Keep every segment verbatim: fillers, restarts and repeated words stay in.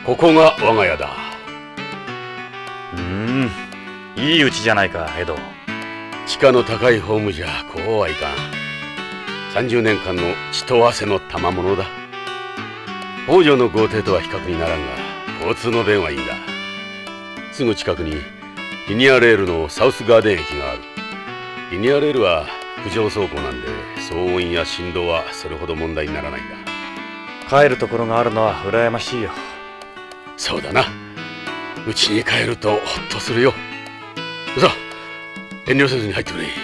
ここが我が家だ。 うーん、いい家じゃないか、エド。 地価の高いホームじゃこうはいかん。さんじゅうねんかんの血と汗の賜物だ。北条の豪邸とは比較にならんが、交通の便はいいんだ。すぐ近くにリニアレールのサウスガーデン駅がある。リニアレールは浮上走行なんで、騒音や振動はそれほど問題にならないんだ。 帰るところがあるのは羨ましいよ。 そうだな。家に帰るとほっとするよ。さあ、遠慮せずに入ってくれ。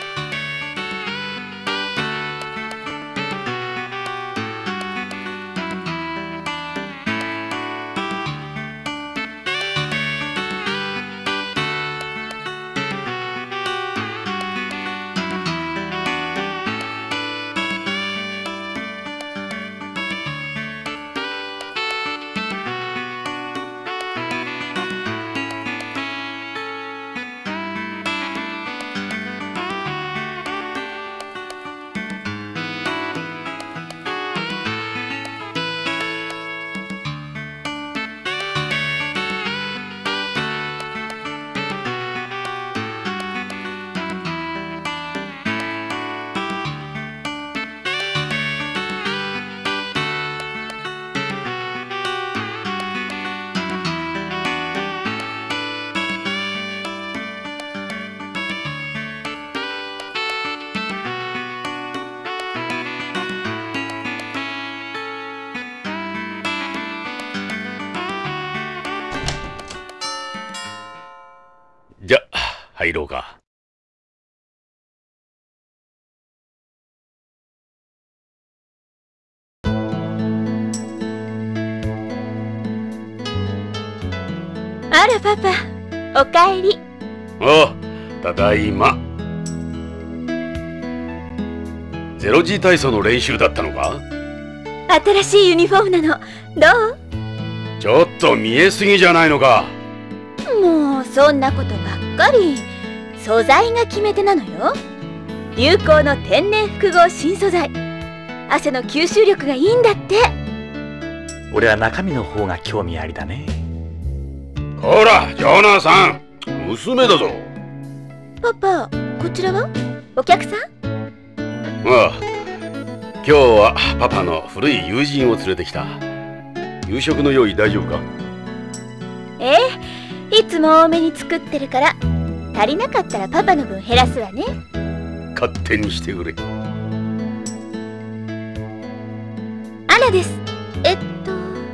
じゃあ入ろうか。 あらパパ、おかえり。 おう、ただいま。ゼロジー体操の練習だったのか？ 新しいユニフォームなの。どう？ ちょっと見えすぎじゃないのか。 もうそんなことばっかり。素材が決め手なのよ。流行の天然複合新素材。汗の吸収力がいいんだって。 俺は中身の方が興味ありだね。 ほら、ジョナさん、娘だぞ。 パパ、こちらはお客さん？ ああ、今日はパパの古い友人を連れてきた。夕食の用意大丈夫か？ ええ、いつも多めに作ってるから。足りなかったらパパの分減らすわね。 勝手にしてくれ。 アナです。えっと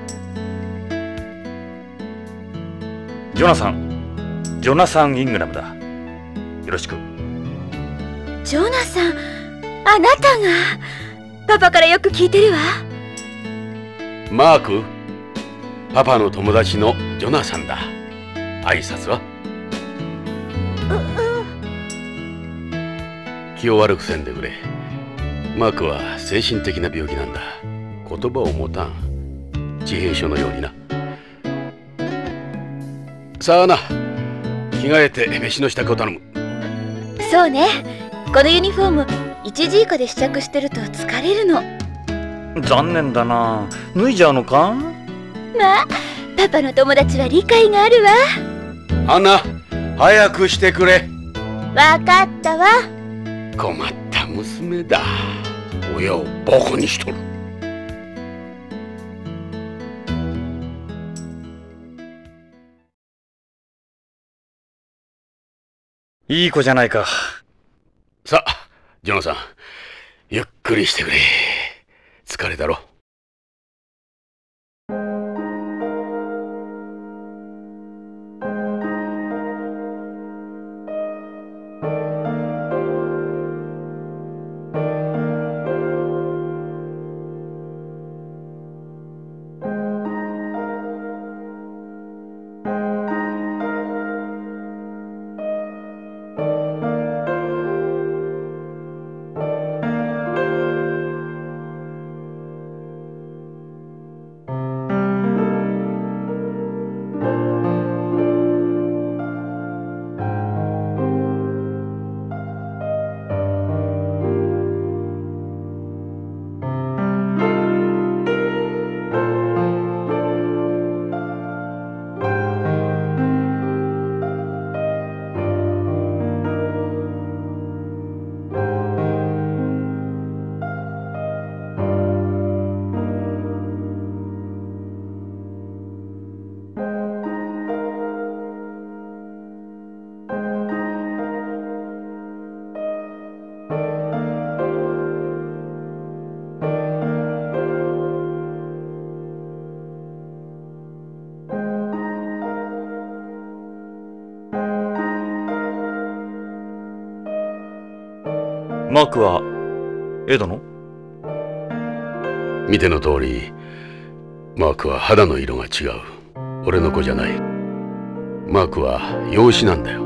ジョナサン、ジョナサン・イングラムだ。よろしく。 ジョナサン、あなたが。パパからよく聞いてるわ。 マーク、パパの友達のジョナサンだ。挨拶は？ う、うん。 気を悪くせんでくれ。マークは精神的な病気なんだ。言葉を持たん。自閉症のようにな。さあな、着替えて飯の支度を頼む。 そうね、このユニフォームいちじ以下で試着してると疲れるの。 残念だな。脱いじゃうのか？ まあ、パパの友達は理解があるわ。 アンナ、早くしてくれ。 わかったわ。 困った娘だ。親をバカにしとる。 いい子じゃないか。 さあ、ジョナさん、ゆっくりしてくれ。疲れだろ。 マークはエドの？ 見ての通り、マークは肌の色が違う。俺の子じゃない。マークは養子なんだよ。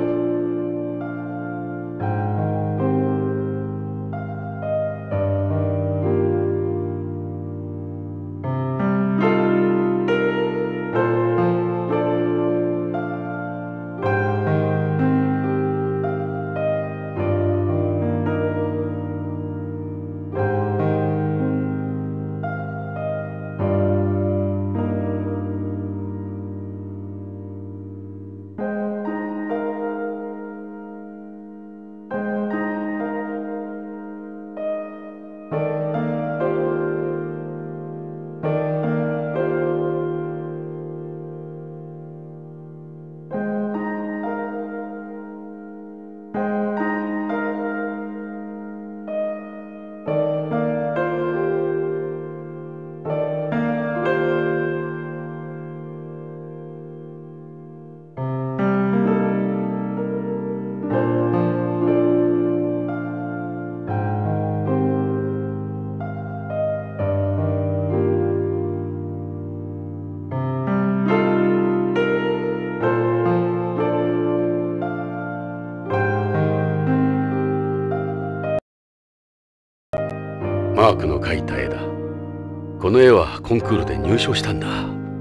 マークの描いた絵だ。この絵はコンクールで入賞したんだ。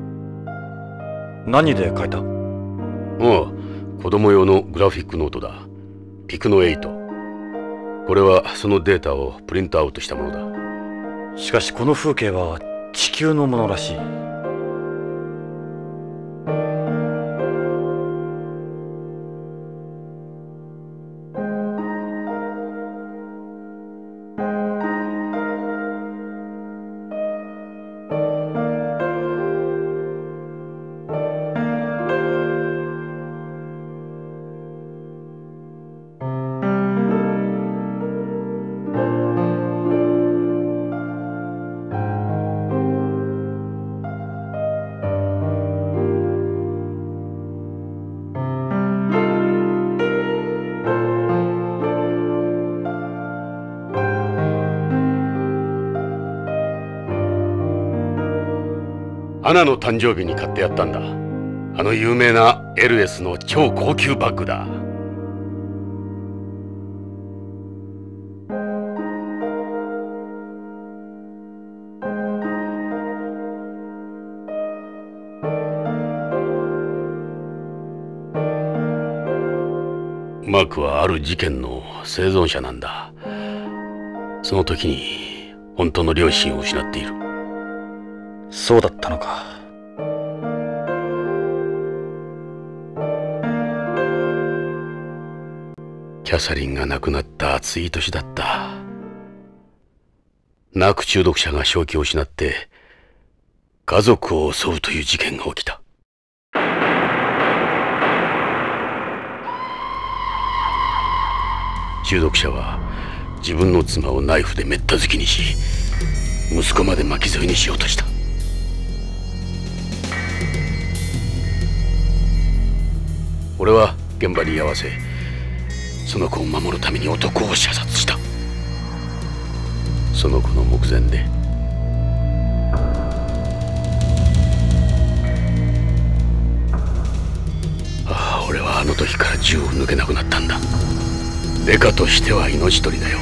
何で描いた？ ああ、子供用のグラフィックノートだ。ピクノエイト。これはそのデータをプリントアウトしたものだ。 しかしこの風景は地球のものらしい。 アナの誕生日に買ってやったんだ。あの有名なエルエスの超高級バッグだ。マークはある事件の生存者なんだ。その時に本当の両親を失っている。 そうだったのか。 キャサリンが亡くなった暑い年だった。ナーク中毒者が正気を失って家族を襲うという事件が起きた。中毒者は自分の妻をナイフでめった突きにし、息子まで巻き添えにしようとした。俺は現場に居合わせ、その子を守るために男を射殺した。その子の目前でああ、俺はあの時から銃を抜けなくなったんだ。デカとしては命取りだよ。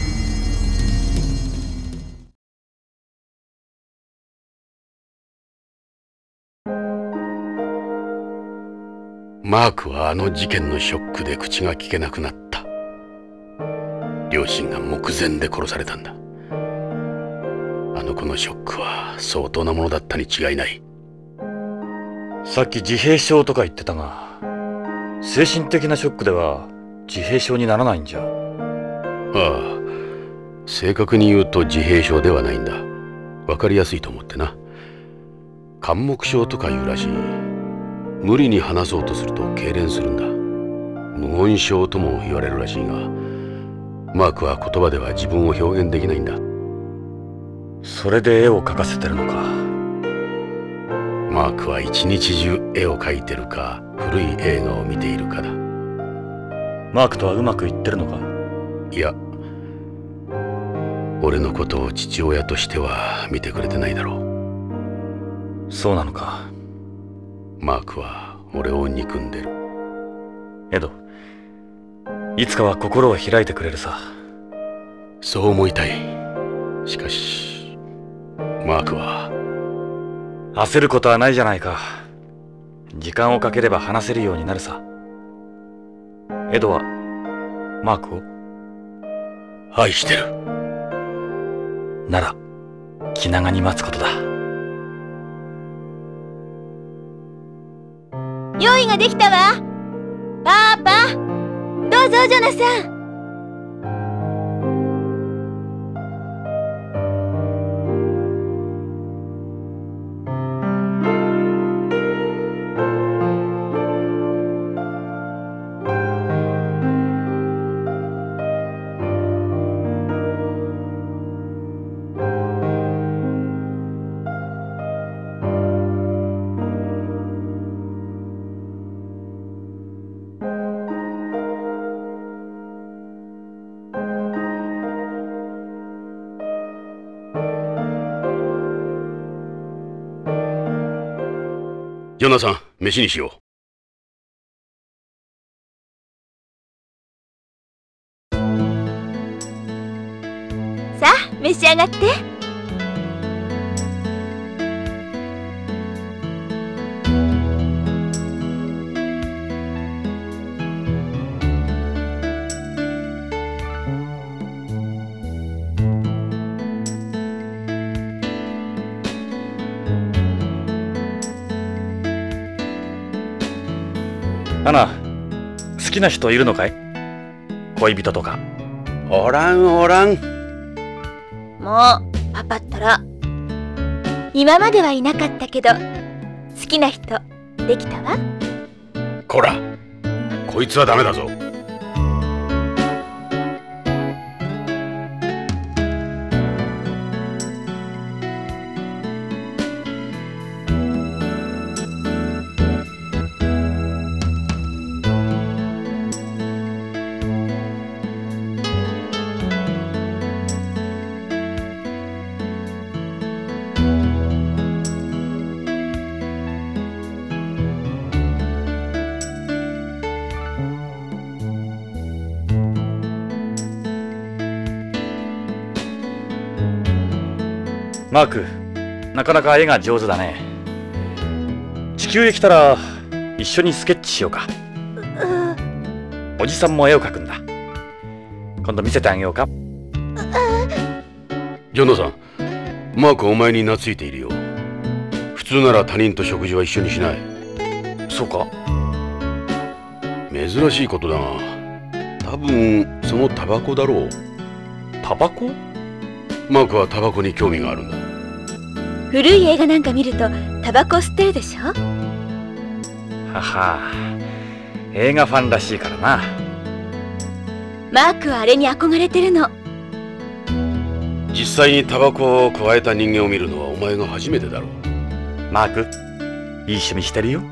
マークはあの事件のショックで口が聞けなくなった。両親が目前で殺されたんだ。あの子のショックは相当なものだったに違いない。 さっき自閉症とか言ってたが、精神的なショックでは自閉症にならないんじゃ。 ああ、正確に言うと自閉症ではないんだ。わかりやすいと思ってな。緘黙症とかいうらしい。無理に話そうとすると痙攣するんだ。無言症とも言われるらしいが、マークは言葉では自分を表現できないんだ。 それで絵を描かせてるのか。 マークは一日中絵を描いてるか古い映画を見ているかだ。 マークとはうまくいってるのか。 いや、 俺のことを父親としては見てくれてないだろう。 そうなのか。 マークは俺を憎んでる。 エド、いつかは心を開いてくれるさ。 そう思いたい。しかしマークは。 焦ることはないじゃないか。時間をかければ話せるようになるさ。エドはマークを愛してる。 なら気長に待つことだ。 用意ができたわ。パパ、どうぞジョナサン。 ジョナサン、飯にしよう。さあ召し上がって。 アナ、好きな人いるのかい？恋人とか。 おらんおらん。 もうパパったら。今まではいなかったけど好きな人できたわ。 こら、こいつはダメだぞ。 マーク、なかなか絵が上手だね。地球へ来たら一緒にスケッチしようか。おじさんも絵を描くんだ。今度見せてあげようか。 ジョナサン、マークお前に懐いているよ。普通なら他人と食事は一緒にしない。 そうか？ 珍しいことだが、多分そのタバコだろう。 タバコ？ マークはタバコに興味があるんだ。 古い映画なんか見るとタバコ吸ってるでしょ。 はは、映画ファンらしいからな。 マークはあれに憧れてるの。 実際にタバコを加えた人間を見るのはお前が初めてだろう。 マーク、いい趣味してるよ。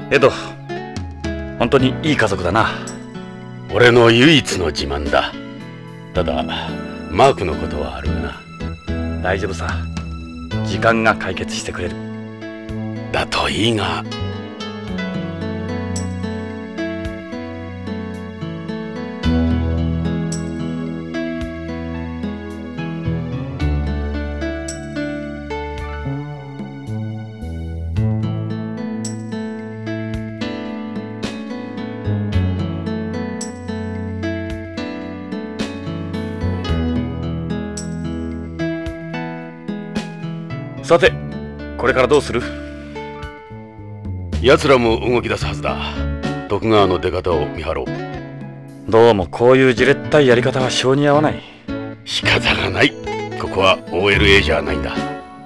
エド、本当にいい家族だな。 俺の唯一の自慢だ。ただマークのことはあるがな。 大丈夫さ、時間が解決してくれる。 だといいが。 さて、これからどうする？ 奴らも動き出すはずだ。徳川の出方を見張ろう。 どうもこういうじれったいやり方は性に合わない。 仕方がない。ここは オーエルエー じゃないんだ。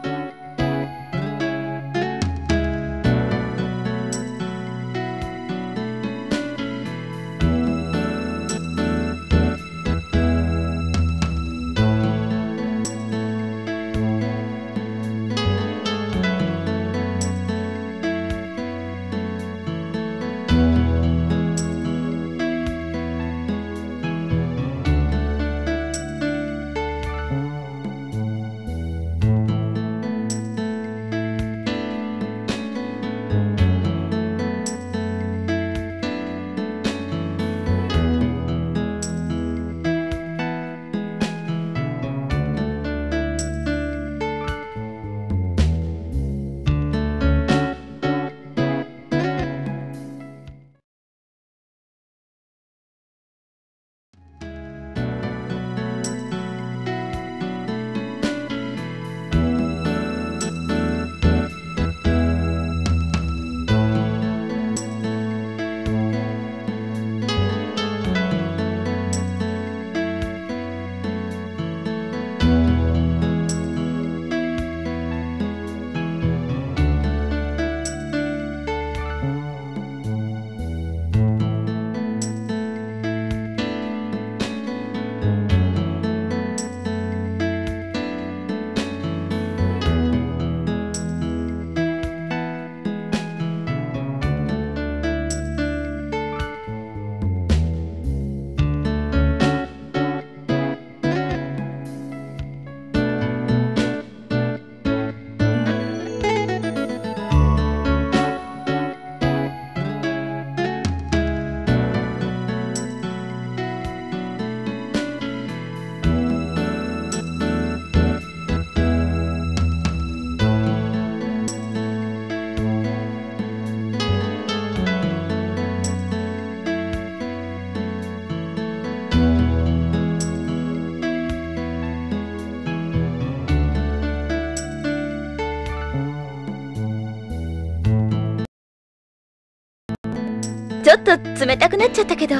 ちょっと冷たくなっちゃったけど。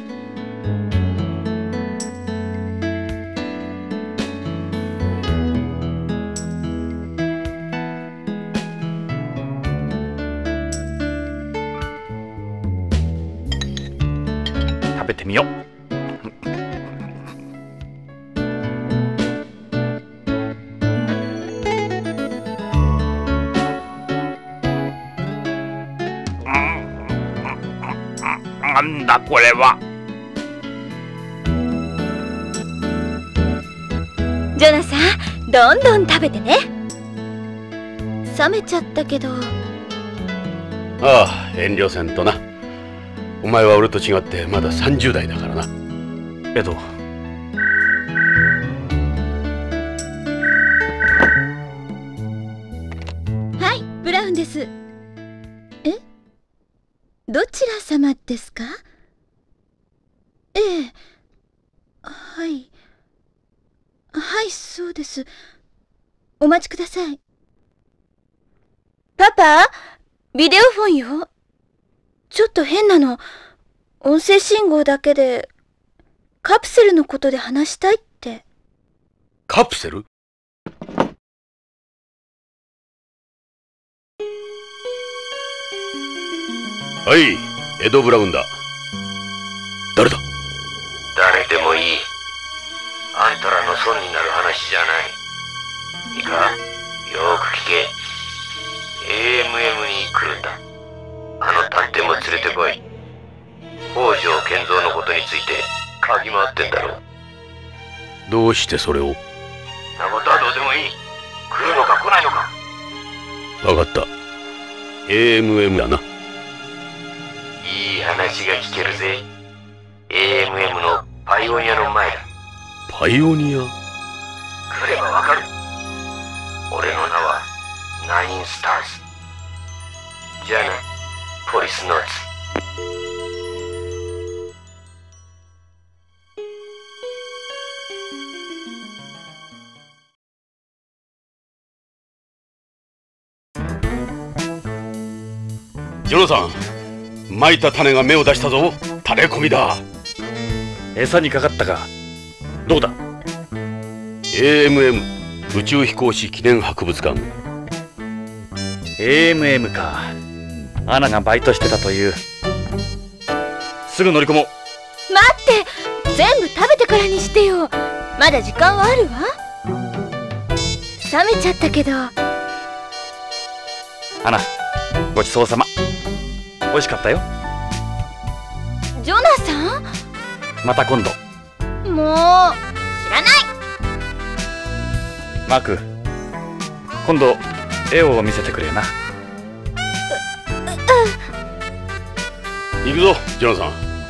食べてみよう。なんだこれは。 ジョナサン、どんどん食べてね。冷めちゃったけど。 ああ、遠慮せんとな。お前は俺と違ってまださんじゅう代だからな。 エド、 はい、ブラウンです。え、どちら様ですか？ええ、はい。はい、そうです。お待ちください。パパ、ビデオフォンよ。ちょっと変なの。音声信号だけで、カプセルのことで話したいって。 カプセル？はい、エド・ブラウンだ。誰だ？ 誰でもいい。あんたらの損になる話じゃない。いいか、よーく聞け。エーエムエム に来るんだ。あの種連れてこい。北条健三のことについて嗅ぎ回ってんだろ。 どうしてそれを？ なことはどうでもいい。来るのか来ないのか。 分かった。 エーエムエム だな。 いい話が聞けるぜ。 エーエムエム のパイオニアの前だ。 パイオニア？ 来ればわかる。俺の名はナインスターズ。じゃあな、ポリスノーツ。 ジョナサン、まいた種が芽を出したぞ。タレコミだ。 餌にかかったか。どうだ？ エーエムエム 宇宙飛行士記念博物館。 エーエムエム か。アナがバイトしてたという。すぐ乗り込もう。 待って、全部食べてからにしてよ。まだ時間はあるわ。冷めちゃったけど。 アナ、ごちそうさま。美味しかったよ。 ジョナサン？ また今度。 もう知らない。 マーク、今度絵を見せてくれな。 行くぞジョナサン。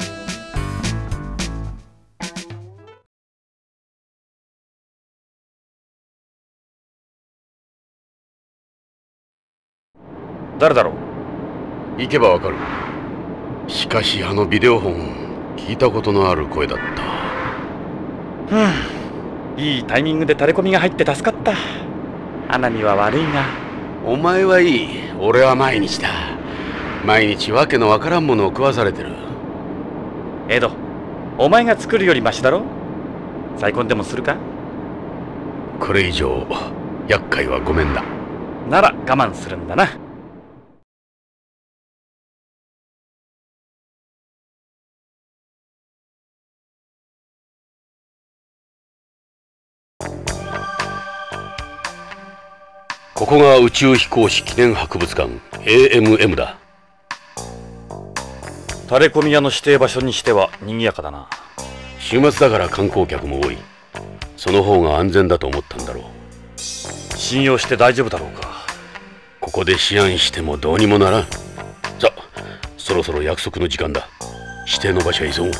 誰だろう？ 行けばわかる。しかしあのビデオ本、聞いたことのある声だった。 ふん、いいタイミングでタレコミが入って助かった。アナには悪いが。 お前はいい。俺は毎日だ。毎日わけのわからんものを食わされてる。 エド、お前が作るよりマシだろ。再婚でもするか？ これ以上厄介はごめんだ。 なら我慢するんだな。 ここが宇宙飛行士記念博物館 エーエムエム だ。 タレコミ屋の指定場所にしては賑やかだな。 週末だから観光客も多い。その方が安全だと思ったんだろう。 信用して大丈夫だろうか。 ここで思案してもどうにもならん。さあ、そろそろ約束の時間だ。指定の場所へ急ごう。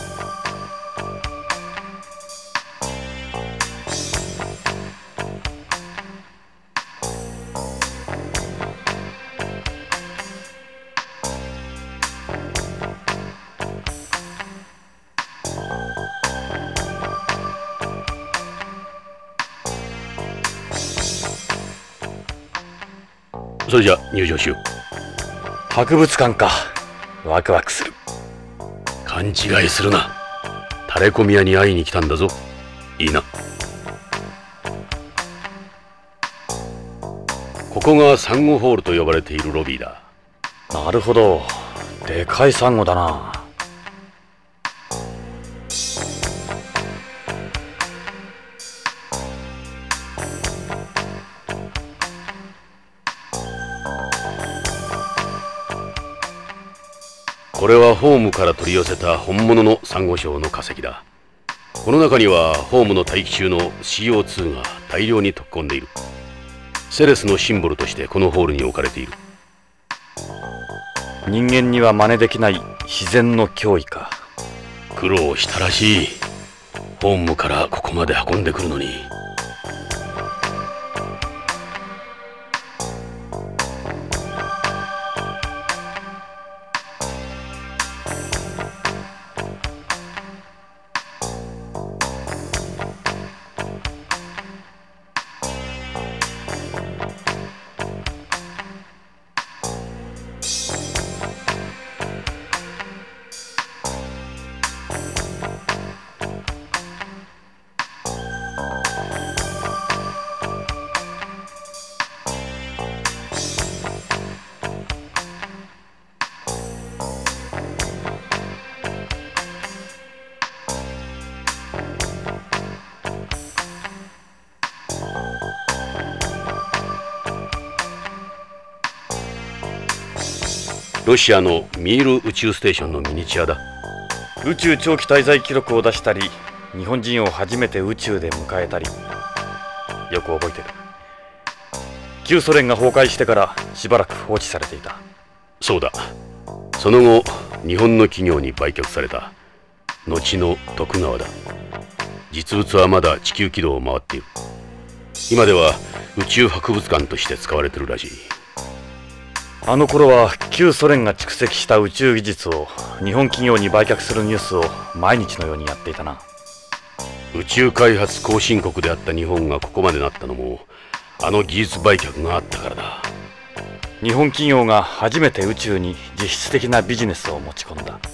それじゃ入場しよう。 博物館か。ワクワクする。 勘違いするな。タレコミ屋に会いに来たんだぞ。いいな。ここがサンゴホールと呼ばれているロビーだ。 なるほど。でかいサンゴだな。 これはホームから取り寄せた本物のサンゴ礁の化石だ。この中にはホームの大気中の シーオーツー が大量に溶け込んでいる。セレスのシンボルとしてこのホールに置かれている。 人間には真似できない自然の脅威か。 苦労したらしい。ホームからここまで運んでくるのに。 ロシアのミール宇宙ステーションのミニチュアだ。 宇宙長期滞在記録を出したり、日本人を初めて宇宙で迎えたり、よく覚えてる。旧ソ連が崩壊してからしばらく放置されていた。 そうだ。その後日本の企業に売却された。後の徳川だ。実物はまだ地球軌道を回っている。今では宇宙博物館として使われてるらしい。 あの頃は旧ソ連が蓄積した宇宙技術を日本企業に売却するニュースを毎日のようにやっていたな。 宇宙開発後進国であった日本がここまでなったのもあの技術売却があったからだ。 日本企業が初めて宇宙に実質的なビジネスを持ち込んだ。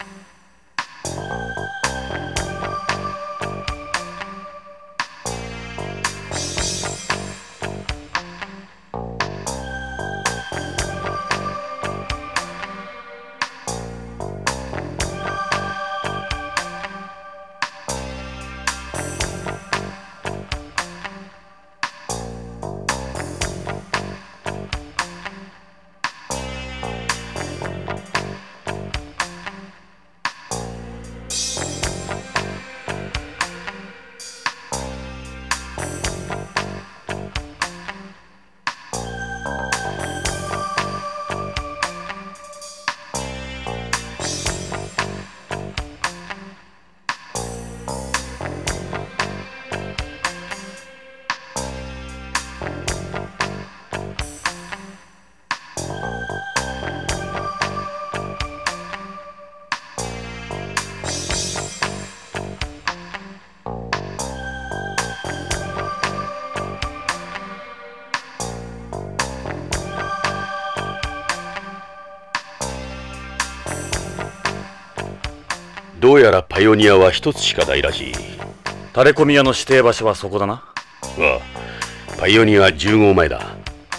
どうやらパイオニアは一つしかないらしい。 タレコミ屋の指定場所はそこだな。 ああ、パイオニアじゅう号前だ。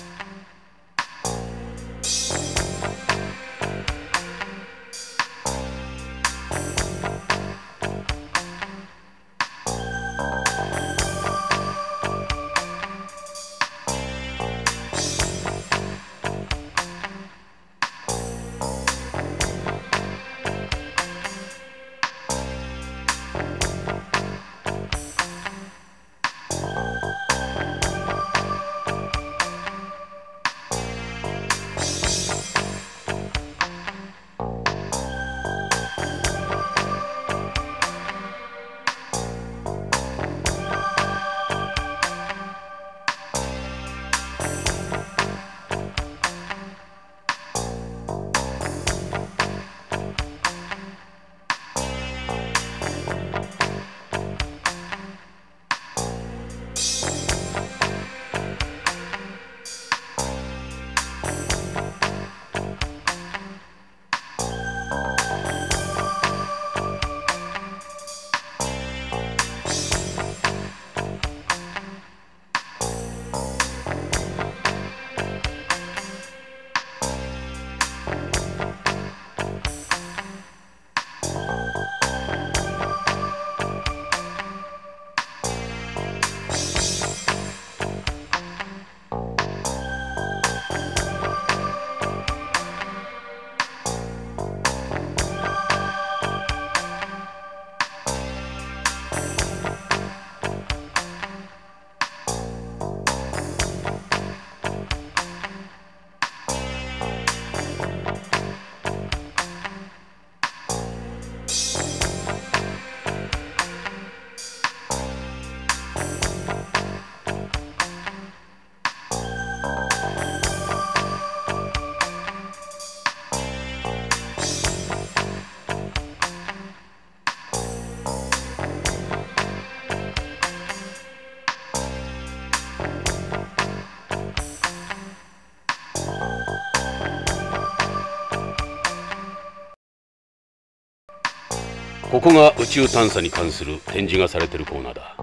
ここが宇宙探査に関する展示がされているコーナーだ。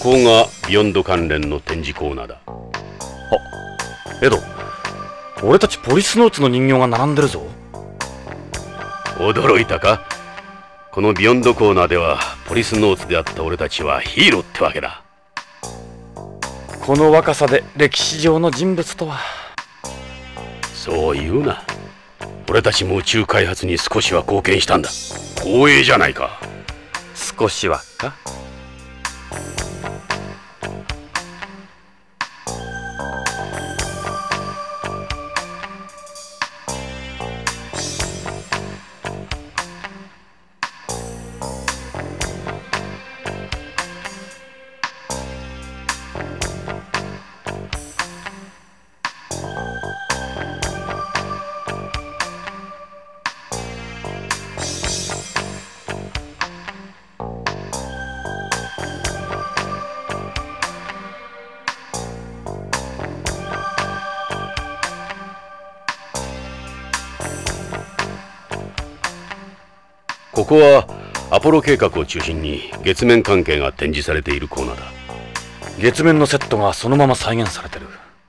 こがビヨンド関連の展示コーナーだ。 あ、エド、俺たちポリスノーツの人形が並んでるぞ。 驚いたか？このビヨンドコーナーではポリスノーツであった俺たちはヒーローってわけだ。 この若さで歴史上の人物とは。 そう言うな。俺たちも宇宙開発に少しは貢献したんだ。光栄じゃないか。 少しはか。 ここはアポロ計画を中心に月面関係が展示されているコーナーだ。 月面のセットがそのまま再現されてる。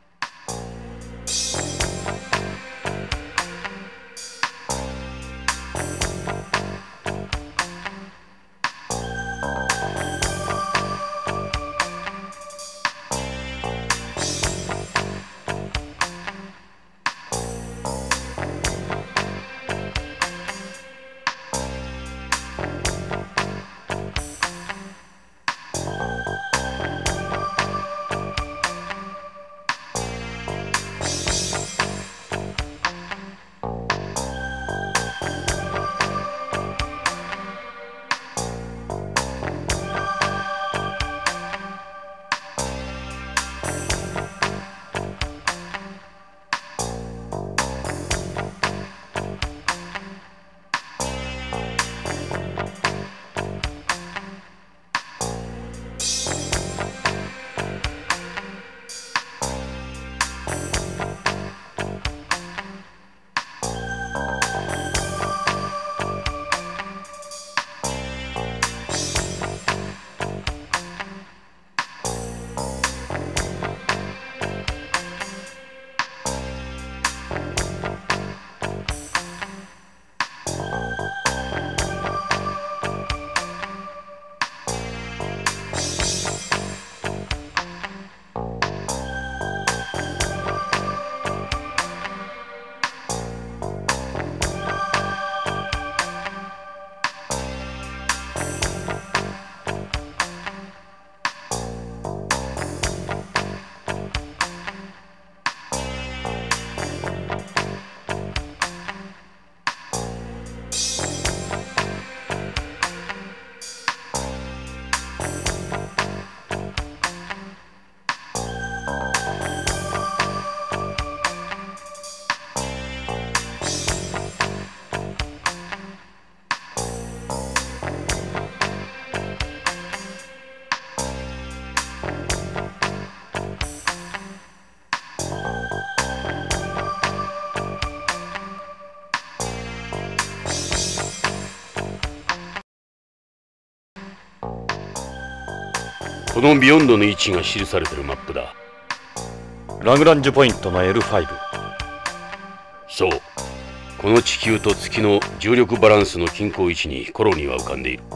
このビヨンドの位置が記されているマップだ。 ラグランジュポイントの エルファイブ。 そう、この地球と月の重力バランスの均衡位置にコロニーは浮かんでいる。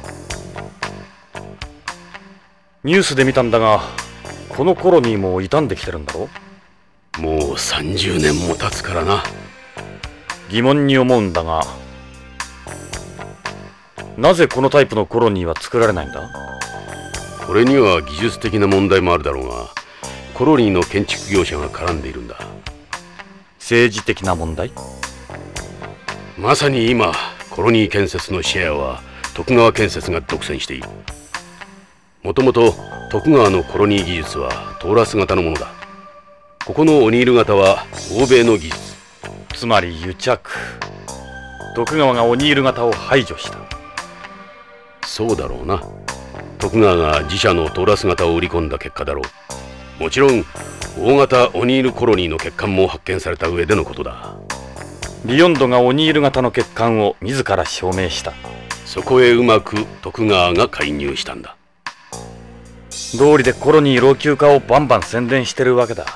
ニュースで見たんだが、このコロニーも傷んできてるんだろ？ もうさんじゅうねんも経つからな。 疑問に思うんだが、なぜこのタイプのコロニーは作られないんだ？ これには技術的な問題もあるだろうが、コロニーの建築業者が絡んでいるんだ。 政治的な問題？ まさに今コロニー建設のシェアは徳川建設が独占している。もともと徳川のコロニー技術はトーラス型のものだ。ここのオニール型は欧米の技術。 つまり癒着。徳川がオニール型を排除した。 そうだろうな。徳川が自社のトーラス型を売り込んだ結果だろう。もちろん大型オニールコロニーの欠陥も発見された上でのことだ。 ビヨンドがオニール型の欠陥を自ら証明した。 そこへうまく徳川が介入したんだ。 道理でコロニー老朽化をバンバン宣伝してるわけだ。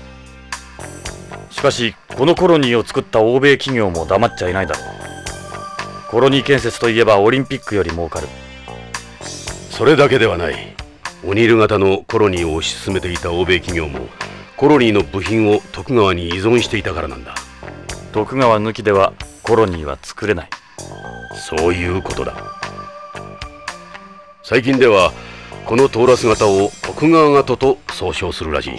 しかしこのコロニーを作った欧米企業も黙っちゃいないだろう。コロニー建設といえばオリンピックより儲かる。 それだけではない。オニール型のコロニーを推し進めていた欧米企業もコロニーの部品を徳川に依存していたからなんだ。 徳川抜きではコロニーは作れない。 そういうことだ。最近ではこのトーラス型を徳川型と総称するらしい。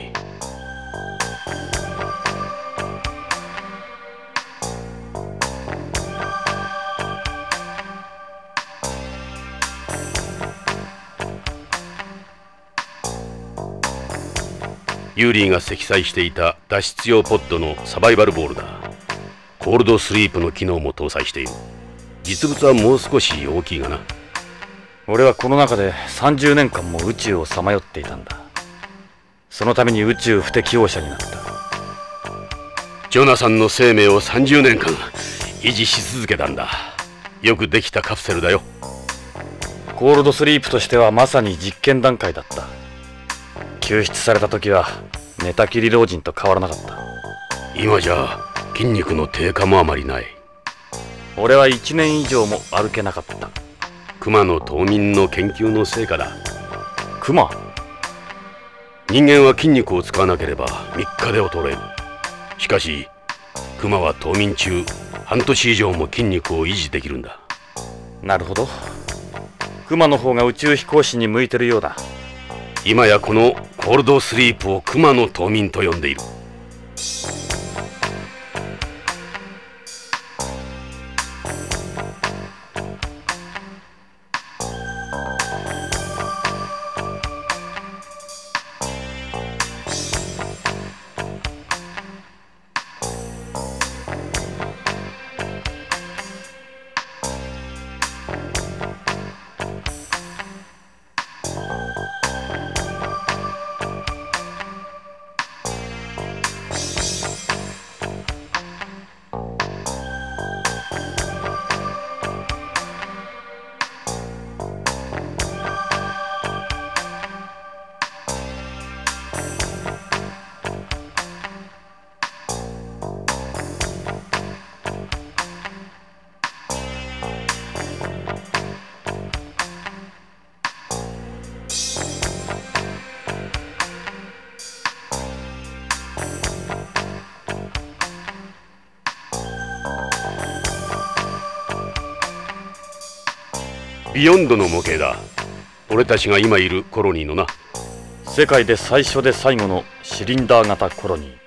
ユーリーが積載していた脱出用ポッドのサバイバルボールだ。コールドスリープの機能も搭載している。実物はもう少し大きいがな。 俺はこの中でさんじゅうねんかんも宇宙をさまよっていたんだ。そのために宇宙不適応者になった。 ジョナサンの生命をさんじゅうねんかん維持し続けたんだ。よくできたカプセルだよ。 コールドスリープとしてはまさに実験段階だった。救出された時は寝たきり老人と変わらなかった。 今じゃ筋肉の低下もあまりない。 俺はいちねん以上も歩けなかった。 熊の冬眠の研究の成果だ。 熊？ 人間は筋肉を使わなければみっかで衰える。しかし熊は冬眠中半年以上も筋肉を維持できるんだ。 なるほど。熊の方が宇宙飛行士に向いてるようだ。 今やこのコールドスリープを熊の冬眠と呼んでいる。ビヨンドの模型だ。俺たちが今いるコロニーのな。 世界で最初で最後のシリンダー型コロニー。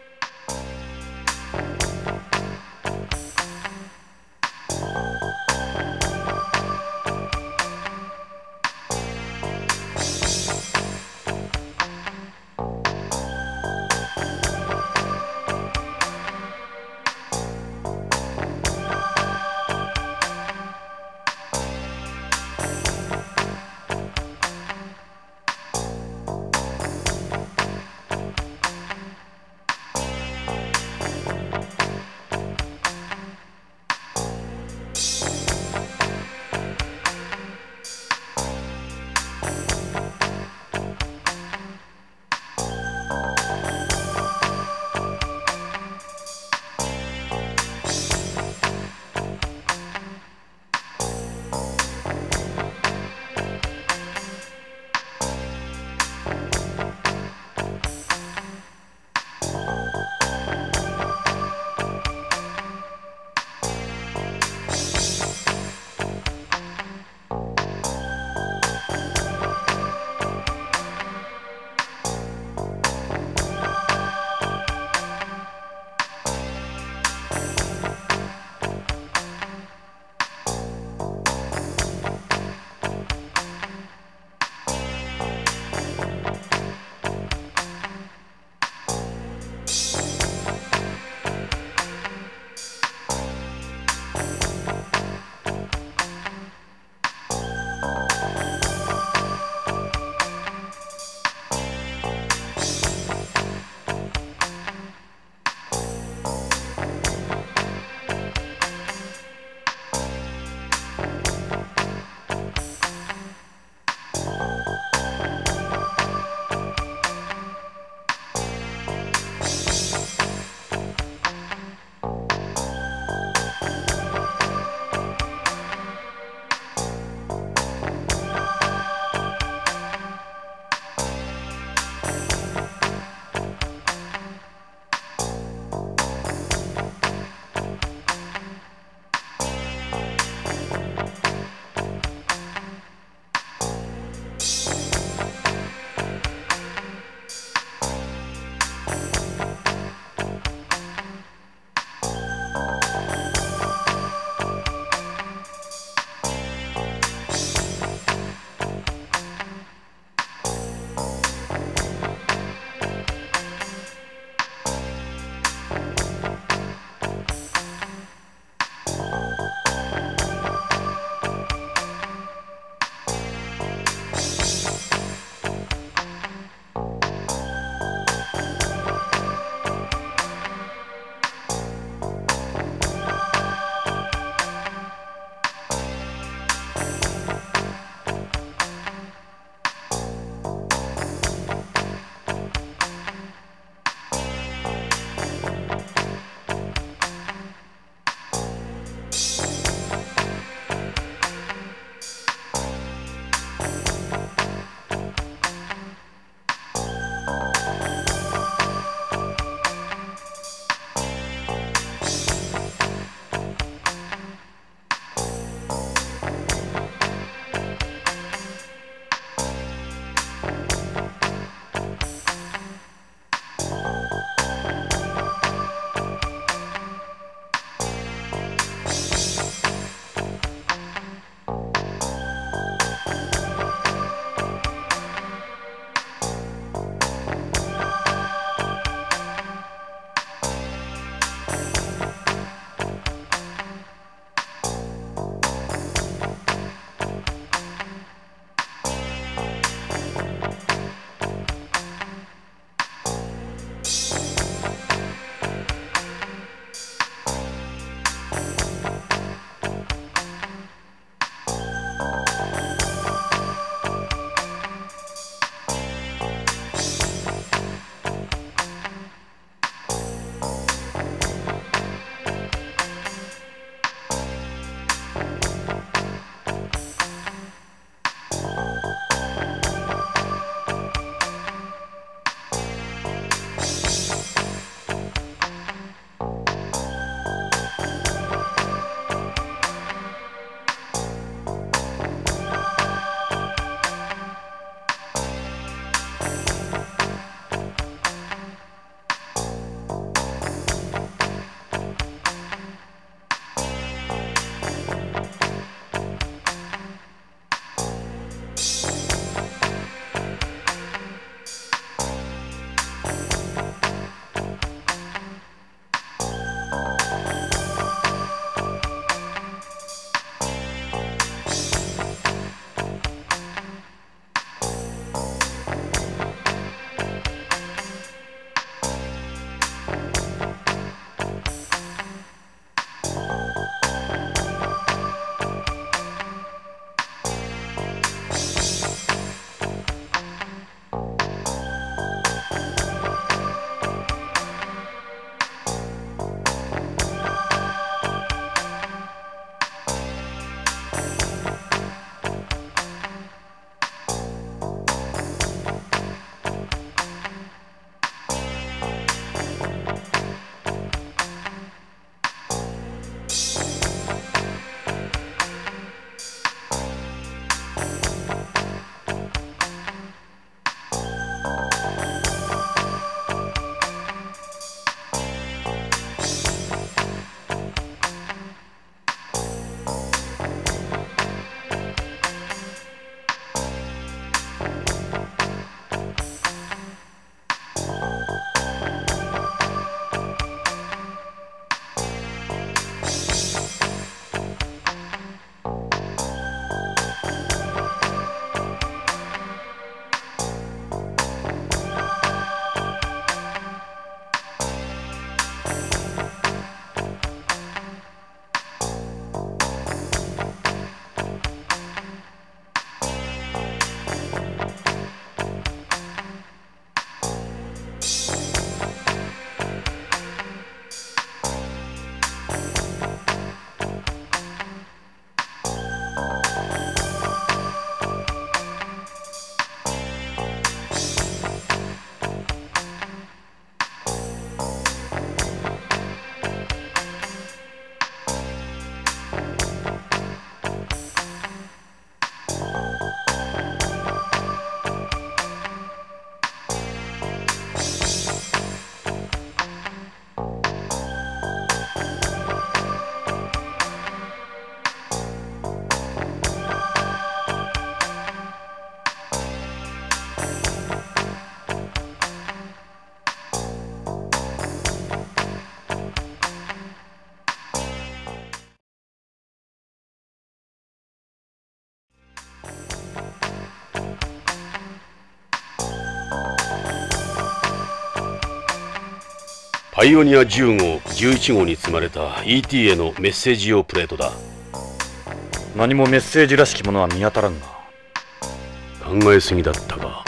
パイオニアじゅうご、じゅういちごに積まれた イーティー へのメッセージ用プレートだ。 何もメッセージらしきものは見当たらんが。 考えすぎだったが。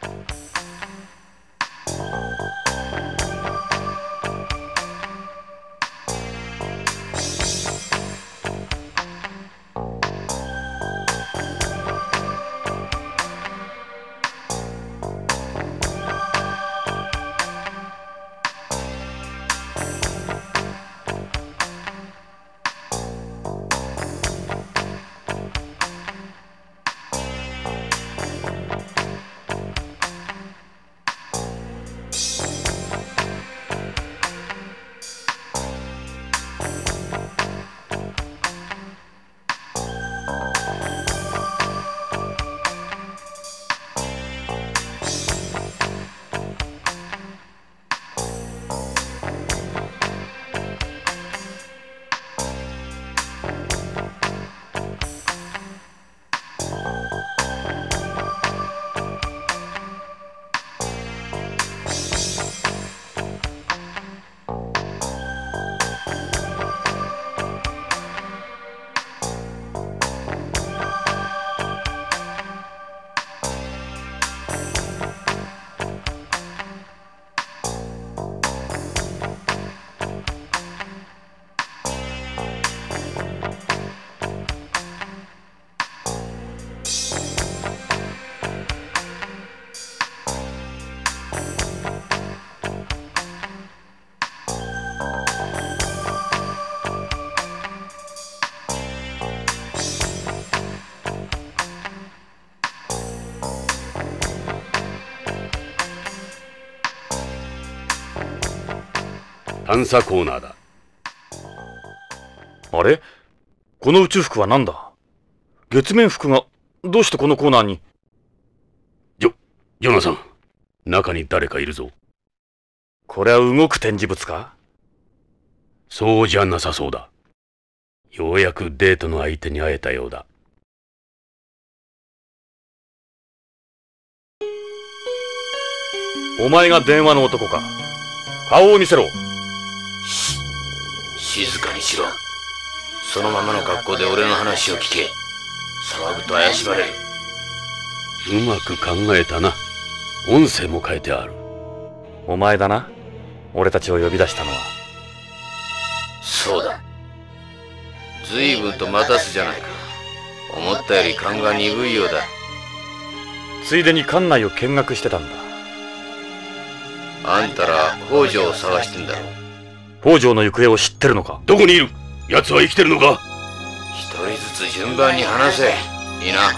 探査コーナーだ。 あれ、この宇宙服は何だ。月面服がどうしてこのコーナーに。 ジョ、ジョナサン、中に誰かいるぞ。 これは動く展示物か。 そうじゃなさそうだ。ようやくデートの相手に会えたようだ。 お前が電話の男か。顔を見せろ。 静かにしろ。そのままの格好で俺の話を聞け。騒ぐと怪しまれる。 うまく考えたな。音声も変えてある。 お前だな、俺たちを呼び出したのは。 そうだ。随分と待たすじゃないか。思ったより勘が鈍いようだ。 ついでに館内を見学してたんだ。 あんたら北条を探してんだろ。 北条の行方を知ってるのか。 どこにいる。奴は生きてるのか。 一人ずつ順番に話せ。いいな。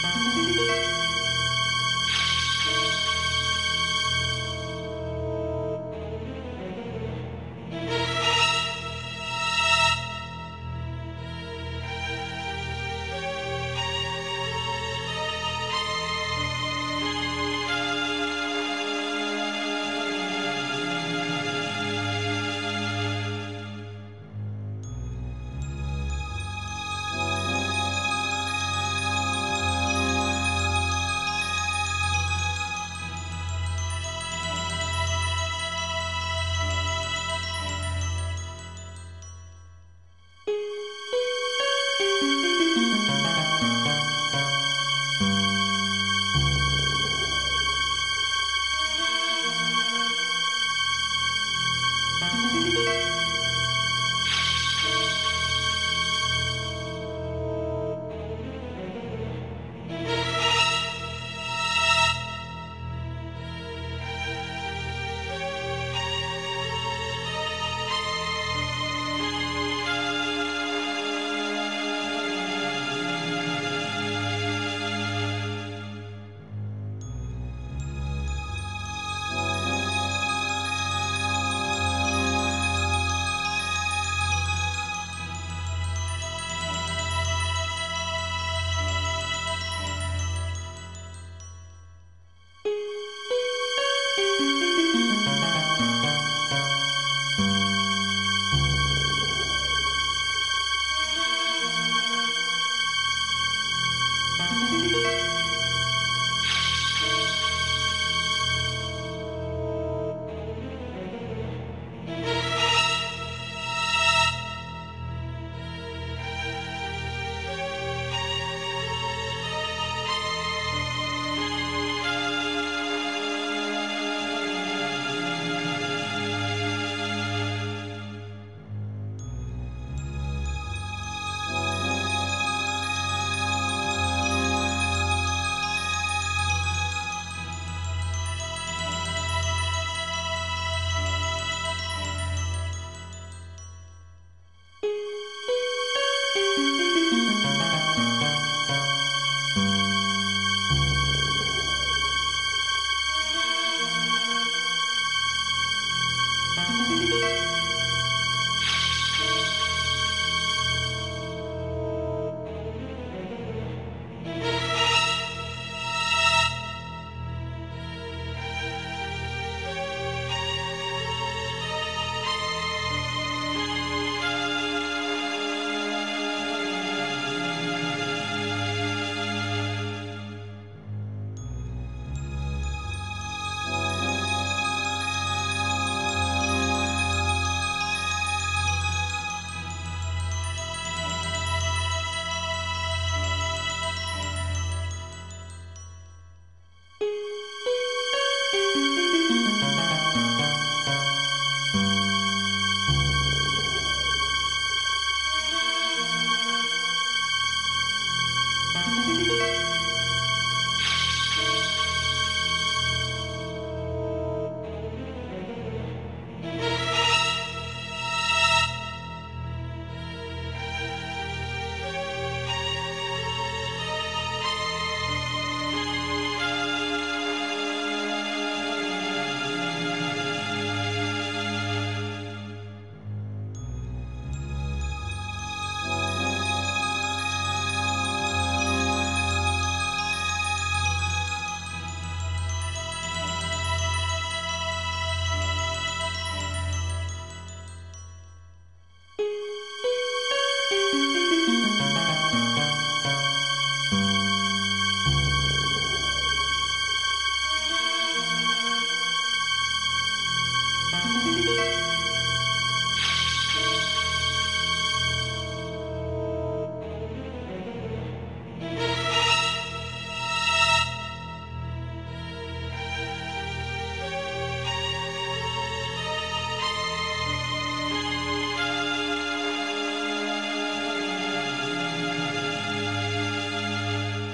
「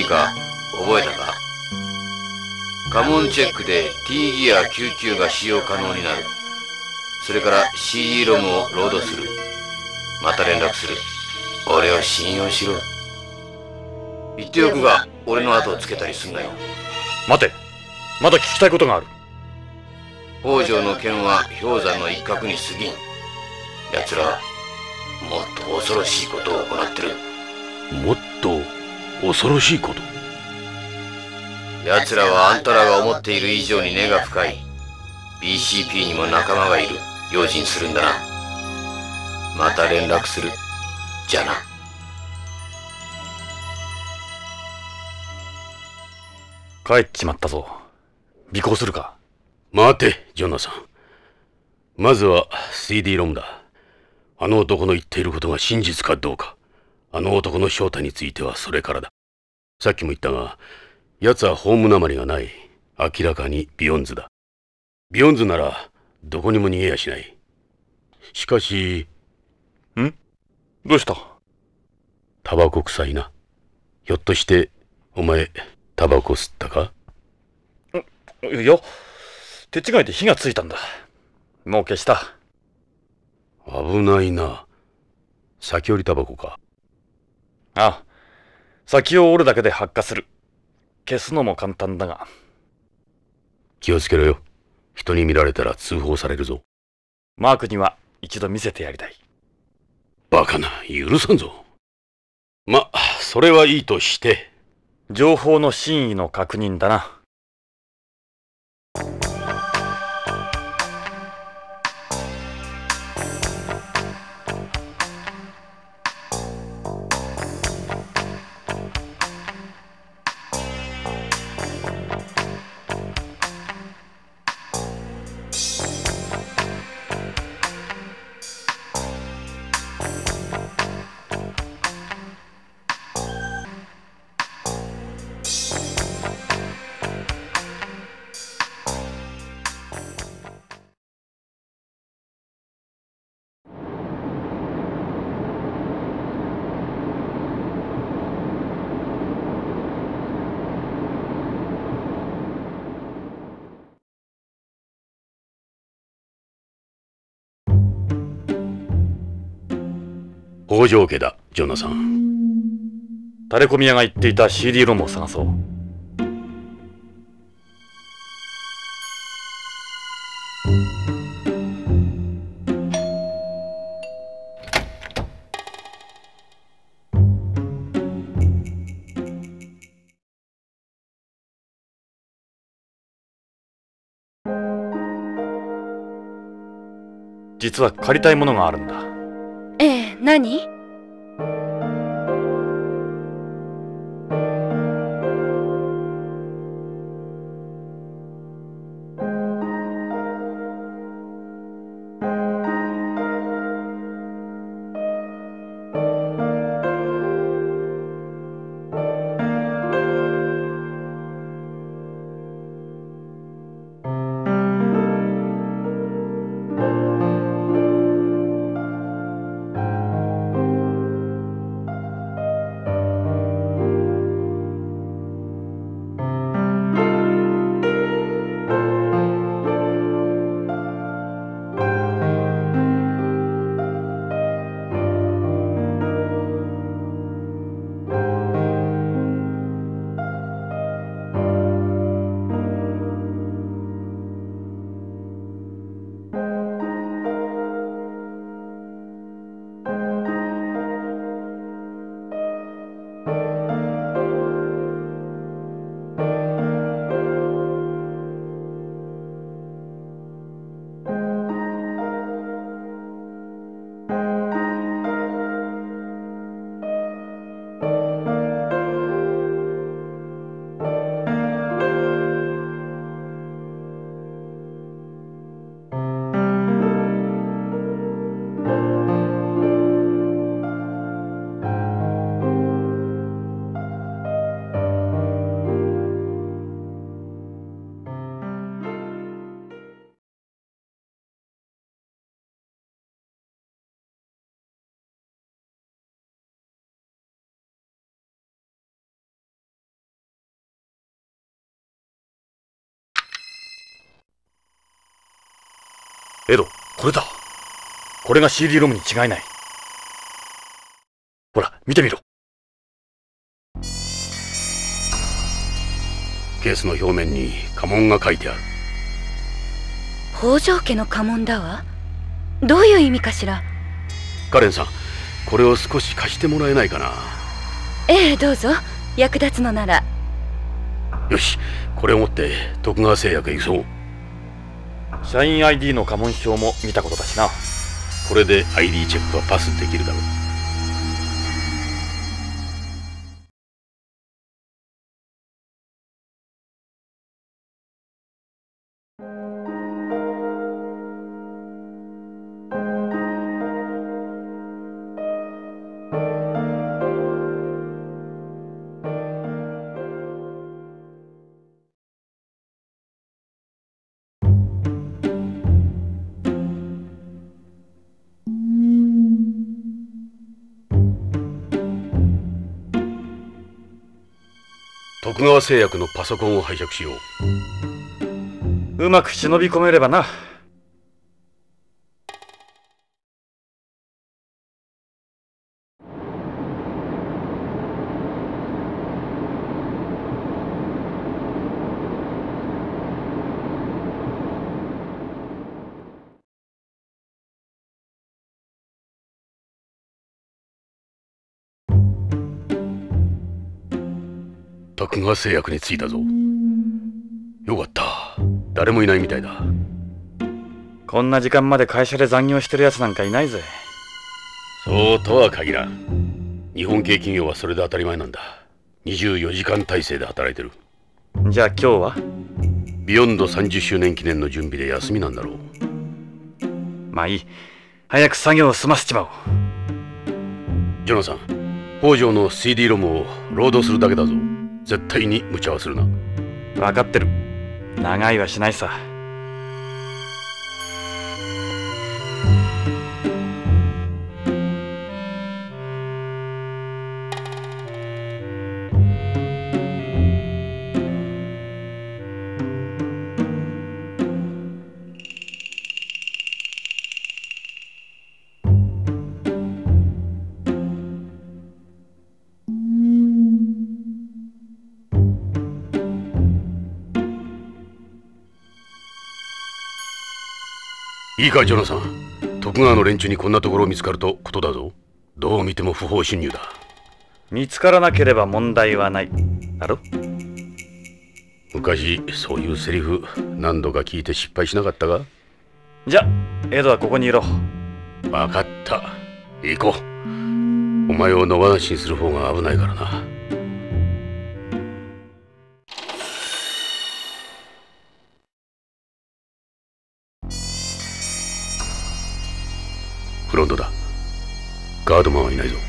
か覚えたか？カモンチェックで T ギアきゅうじゅうきゅうが使用可能になる。それから シーディー ロムをロードする。また連絡する。俺を信用しろ。言っておくが、俺の後をつけたりすんなよ。 待て、まだ聞きたいことがある。 北条の剣は氷山の一角に過ぎん。奴らはもっと恐ろしいことを行ってる。 もっと恐ろしいこと？ 奴らはあんたらが思っている以上に根が深い。 ビーシーピー にも仲間がいる。用心するんだな。また連絡する。じゃあな。 帰っちまったぞ。尾行するか？ 待て、ジョナサン。まずは シーディー ロムだ。あの男の言っていることが真実かどうか。あの男の正体についてはそれからだ。さっきも言ったが、奴はホームなまりがない。明らかにビヨンズだ。ビヨンズならどこにも逃げやしない。しかし。 ん？どうした？ タバコ臭いな。ひょっとしてお前タバコ吸ったか？ いや、手違いで火がついたんだ。もう消した。 危ないな。先折りタバコか？ ああ、先を折るだけで発火する。消すのも簡単だが。 気をつけろよ。人に見られたら通報されるぞ。 マークには一度見せてやりたい。 バカな、許さんぞ。ま、それはいいとして。 情報の真意の確認だな。 北条家だ、ジョナサン。 タレコミ屋が言っていた シーディー ロムを探そう。実は借りたいものがあるんだ。 ええ、何？ エド、これだ。これが シーディー ロムに違いない。ほら、見てみろ。 ケースの表面に家紋が書いてある。 北条家の家紋だわ。どういう意味かしら。 カレンさん、これを少し貸してもらえないかな。 ええ、どうぞ。役立つのなら。 よし、これを持って徳川製薬へ行くぞ。 社員 アイディー の家紋章も見たことだしな。 これで アイディー チェックはパスできるだろう。徳川製薬のパソコンを拝借しよう。うまく忍び込めればな。 徳川製薬に着いたぞ。よかった。誰もいないみたいだ。 こんな時間まで会社で残業してるやつなんかいないぜ。 そうとは限らん。日本系企業はそれで当たり前なんだ。にじゅうよじかん体制で働いてる。 じゃあ今日はビヨンドさんじゅっしゅうねん記念の準備で休みなんだろう。 まあいい。早く作業を済ませちまおう。 ジョナサン、北条の シーディー ロムをロードするだけだぞ。絶対に無茶はするな。 分かってる。長いはしないさ。 いいかジョナサン、徳川の連中にこんなところを見つかるとことだぞ。どう見ても不法侵入だ。 見つからなければ問題はないだろ。 昔そういうセリフ何度か聞いて失敗しなかったか。 じゃエドはここにいろ。 分かった、行こう。お前を野放しにする方が危ないからな。フロントだ。ガードマンはいないぞ。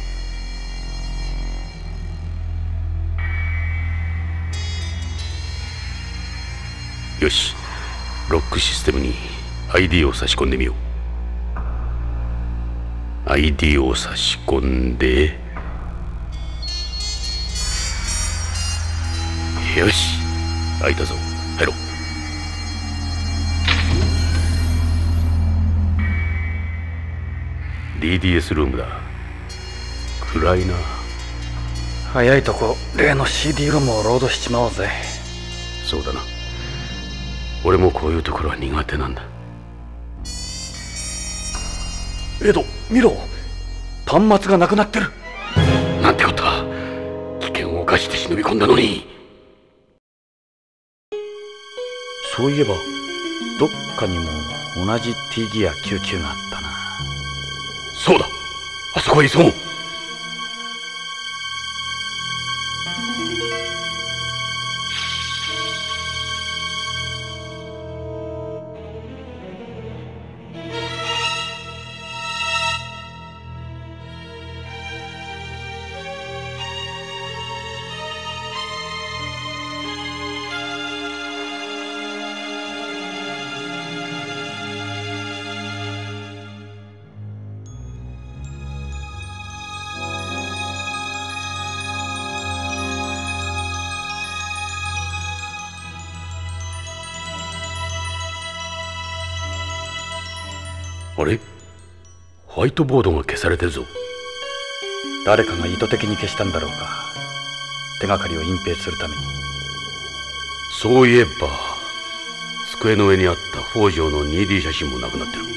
よし、ロックシステムに アイディー を差し込んでみよう。 アイディー を差し込んで、よし、開いたぞ。入ろう。ディーディーエス ルームだ。暗いな。 早いとこ例の シーディー ロムをロードしちまおうぜ。 そうだな。俺もこういうところは苦手なんだ。 エド、見ろ。端末がなくなってる。 なんてことだ。危険を冒して忍び込んだのに。 そういえばどっかにも同じ T ギアきゅうじゅうがあったな。 そうだ、あそこへ急ごう。 あれ、ホワイトボードが消されてるぞ。 誰かが意図的に消したんだろうか。手がかりを隠蔽するために。 そういえば机の上にあった北条の ツーディー 写真もなくなってる。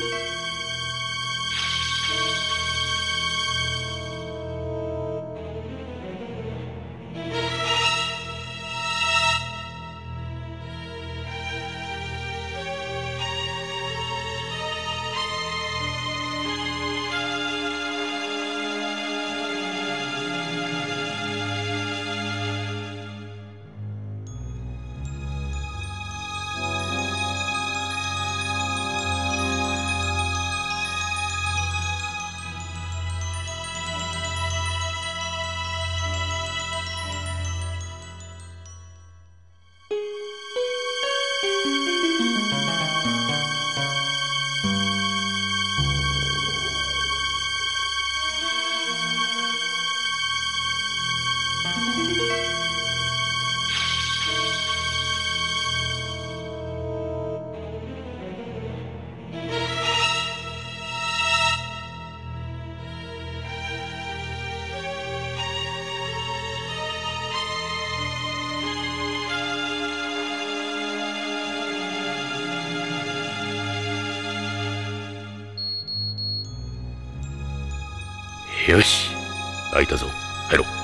よし、開いたぞ。入ろう。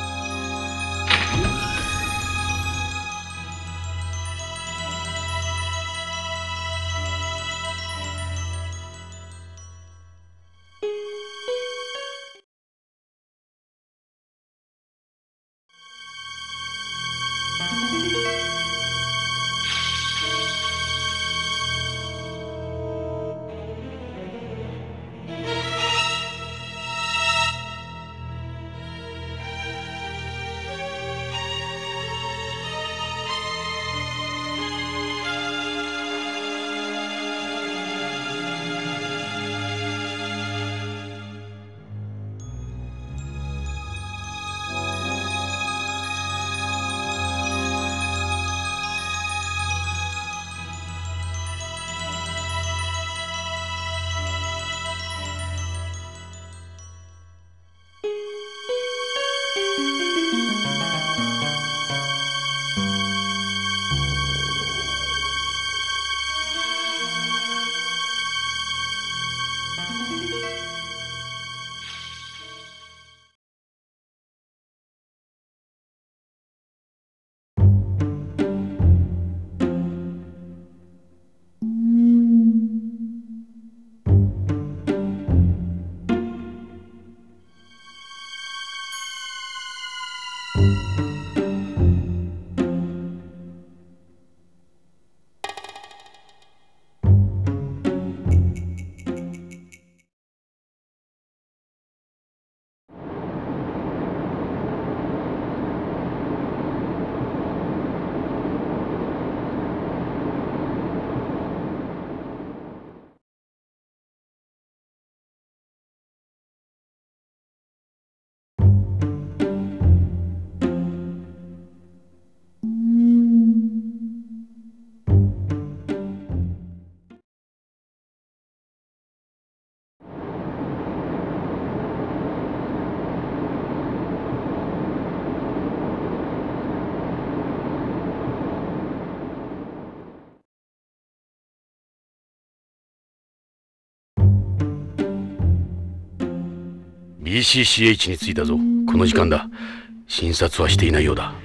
ビーシーシーエイチ に着いたぞ。この時間だ。診察はしていないようだ。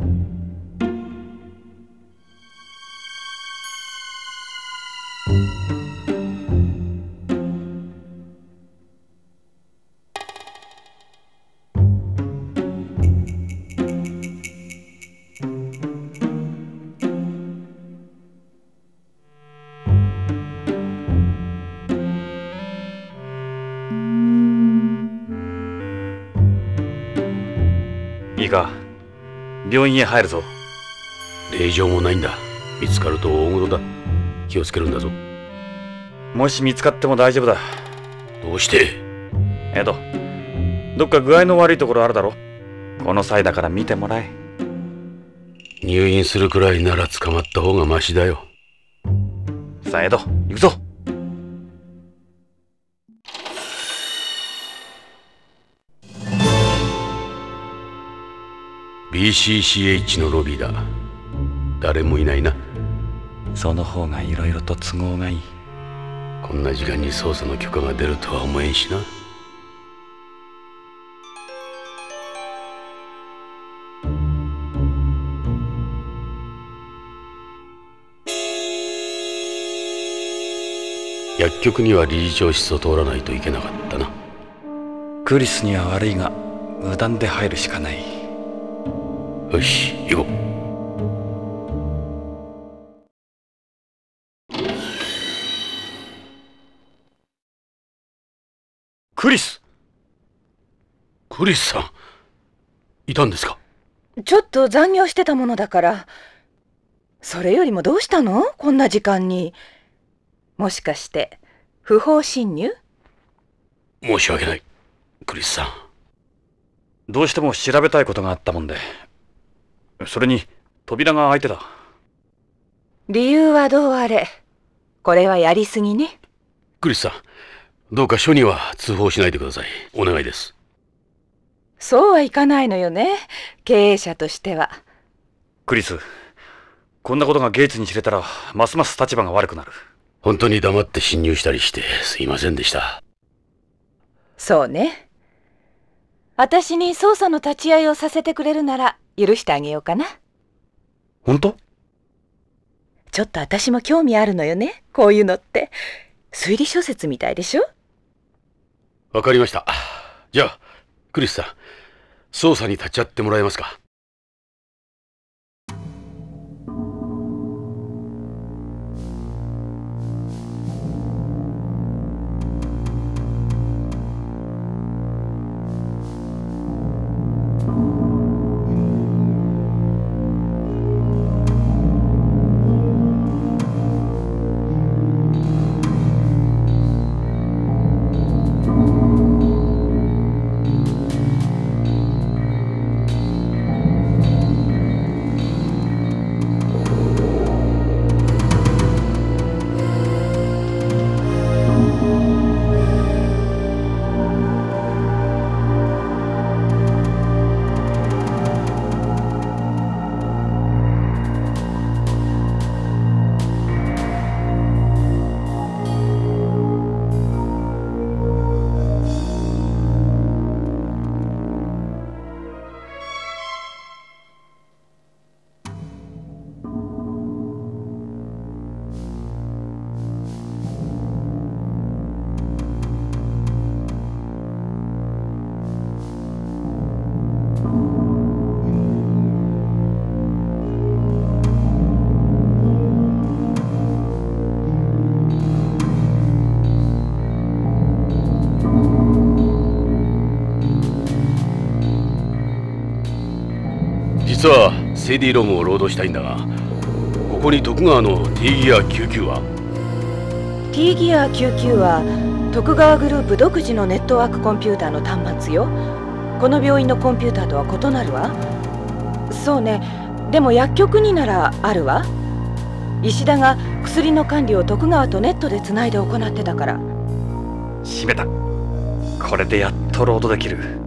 いいか、病院へ入るぞ。 令状もないんだ。見つかると大事だ。気をつけるんだぞ。 もし見つかっても大丈夫だ。 どうして？ エド、どっか具合の悪いところあるだろ。この際だから見てもらえ。 入院するくらいなら捕まった方がマシだよ。 さあエド、行くぞ。 ビーシーシーエイチ のロビーだ。誰もいないな。 その方がいろいろと都合がいい。 こんな時間に捜査の許可が出るとは思えんしな。薬局には理事長室を通らないといけなかったな。 クリスには悪いが無断で入るしかない。 よし、行こう。 クリスクリスさん、いたんですか？ ちょっと残業してたものだから。それよりもどうしたの？こんな時間に。もしかして不法侵入？ 申し訳ない、クリスさん。 どうしても調べたいことがあったもんで。それに扉が開いてた。 理由はどうあれ、これはやりすぎね。 クリスさん、どうか署には通報しないでください。お願いです。 そうはいかないのよね、経営者としては。 クリス、こんなことがゲイツに知れたらますます立場が悪くなる。 本当に黙って侵入したりしてすいませんでした。 そうね。私に捜査の立ち会いをさせてくれるなら許してあげようかな。 本当？ ちょっと私も興味あるのよね、こういうのって。推理小説みたいでしょ？ わかりました。じゃあクリスさん、捜査に立ち会ってもらえますか？実は シーディー ロムをロードしたいんだが、ここに徳川の T ギアきゅうじゅうは T ギアきゅうじゅうは徳川グループ独自のネットワークコンピューターの端末よ。この病院のコンピューターとは異なるわ。そうね。でも薬局にならあるわ。石田が薬の管理を徳川とネットでつないで行ってたから。 閉めた。これでやっとロードできる。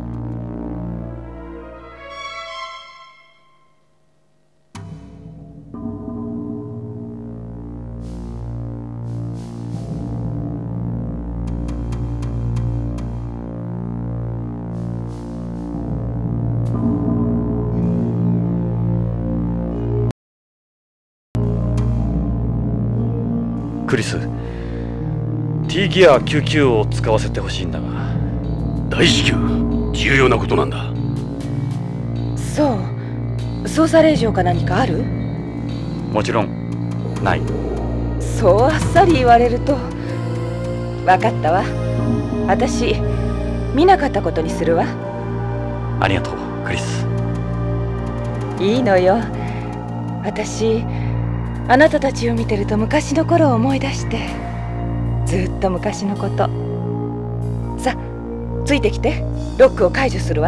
クリス、T ギアきゅうじゅうを使わせてほしいんだが。 大至急重要なことなんだ。 そう。捜査令状か何かある？ もちろんない。 そうあっさり言われると。分かったわ。私見なかったことにするわ。 ありがとうクリス。 いいのよ。私あなたたちを見てると昔の頃を思い出して、ずっと昔のこと。さあついてきて、ロックを解除するわ。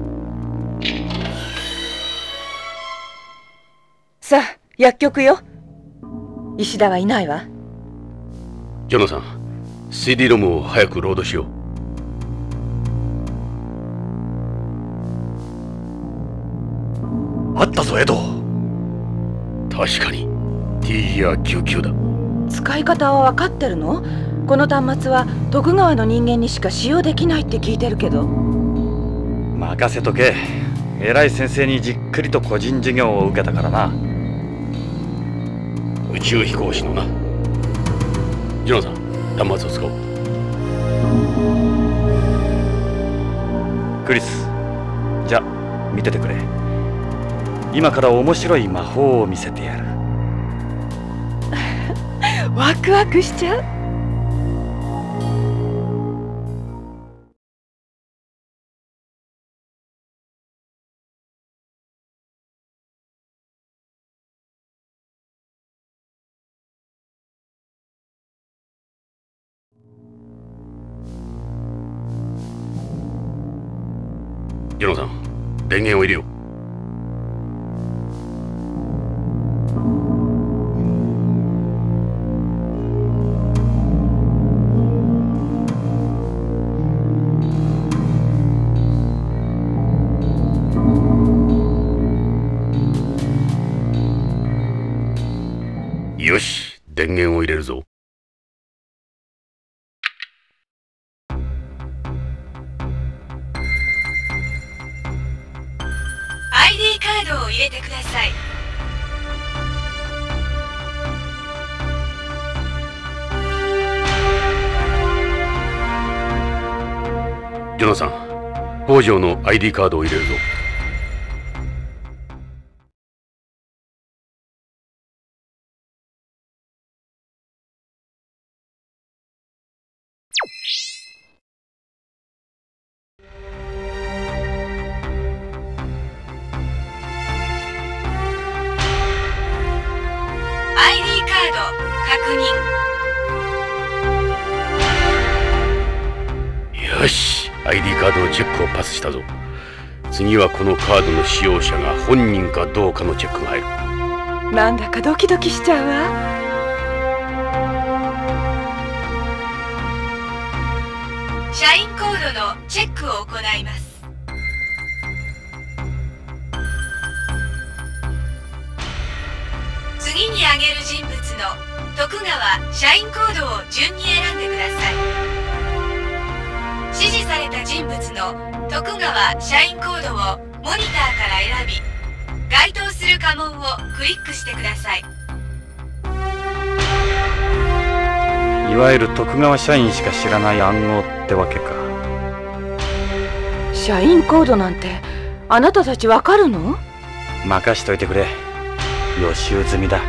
さあ薬局よ。石田はいないわ。 ジョナさん、シーディー ロムを早くロードしよう。 あったぞエド。 確かに T ギアきゅうじゅうだ。 使い方は分かってるの？この端末は徳川の人間にしか使用できないって聞いてるけど。 任せとけ。偉い先生にじっくりと個人授業を受けたからな。 宇宙飛行士のな。ジョナさん、端末を使おう。 クリス、じゃ見ててくれ。今から面白い魔法を見せてやる。 ワクワクしちゃう。 ジョナさん、電源を入れよう。よし、電源を入れるぞ。 アイディー カードを入れてください。 ジョナさん、北条の アイディー カードを入れるぞ。 アイディー カード確認。 よし、アイディー カードのチェックをパスしたぞ。次はこのカードの使用者が本人かどうかのチェックが入る。 なんだかドキドキしちゃうわ。 社員コードのチェックを行います。次に挙げる人物の徳川社員コードを順に選んでください。指示された人物の徳川社員コードをモニターから選び、該当する家紋をクリックしてください。 いわゆる徳川社員しか知らない暗号ってわけか。 社員コードなんてあなたたちわかるの？ 任しといてくれ。予習済みだ。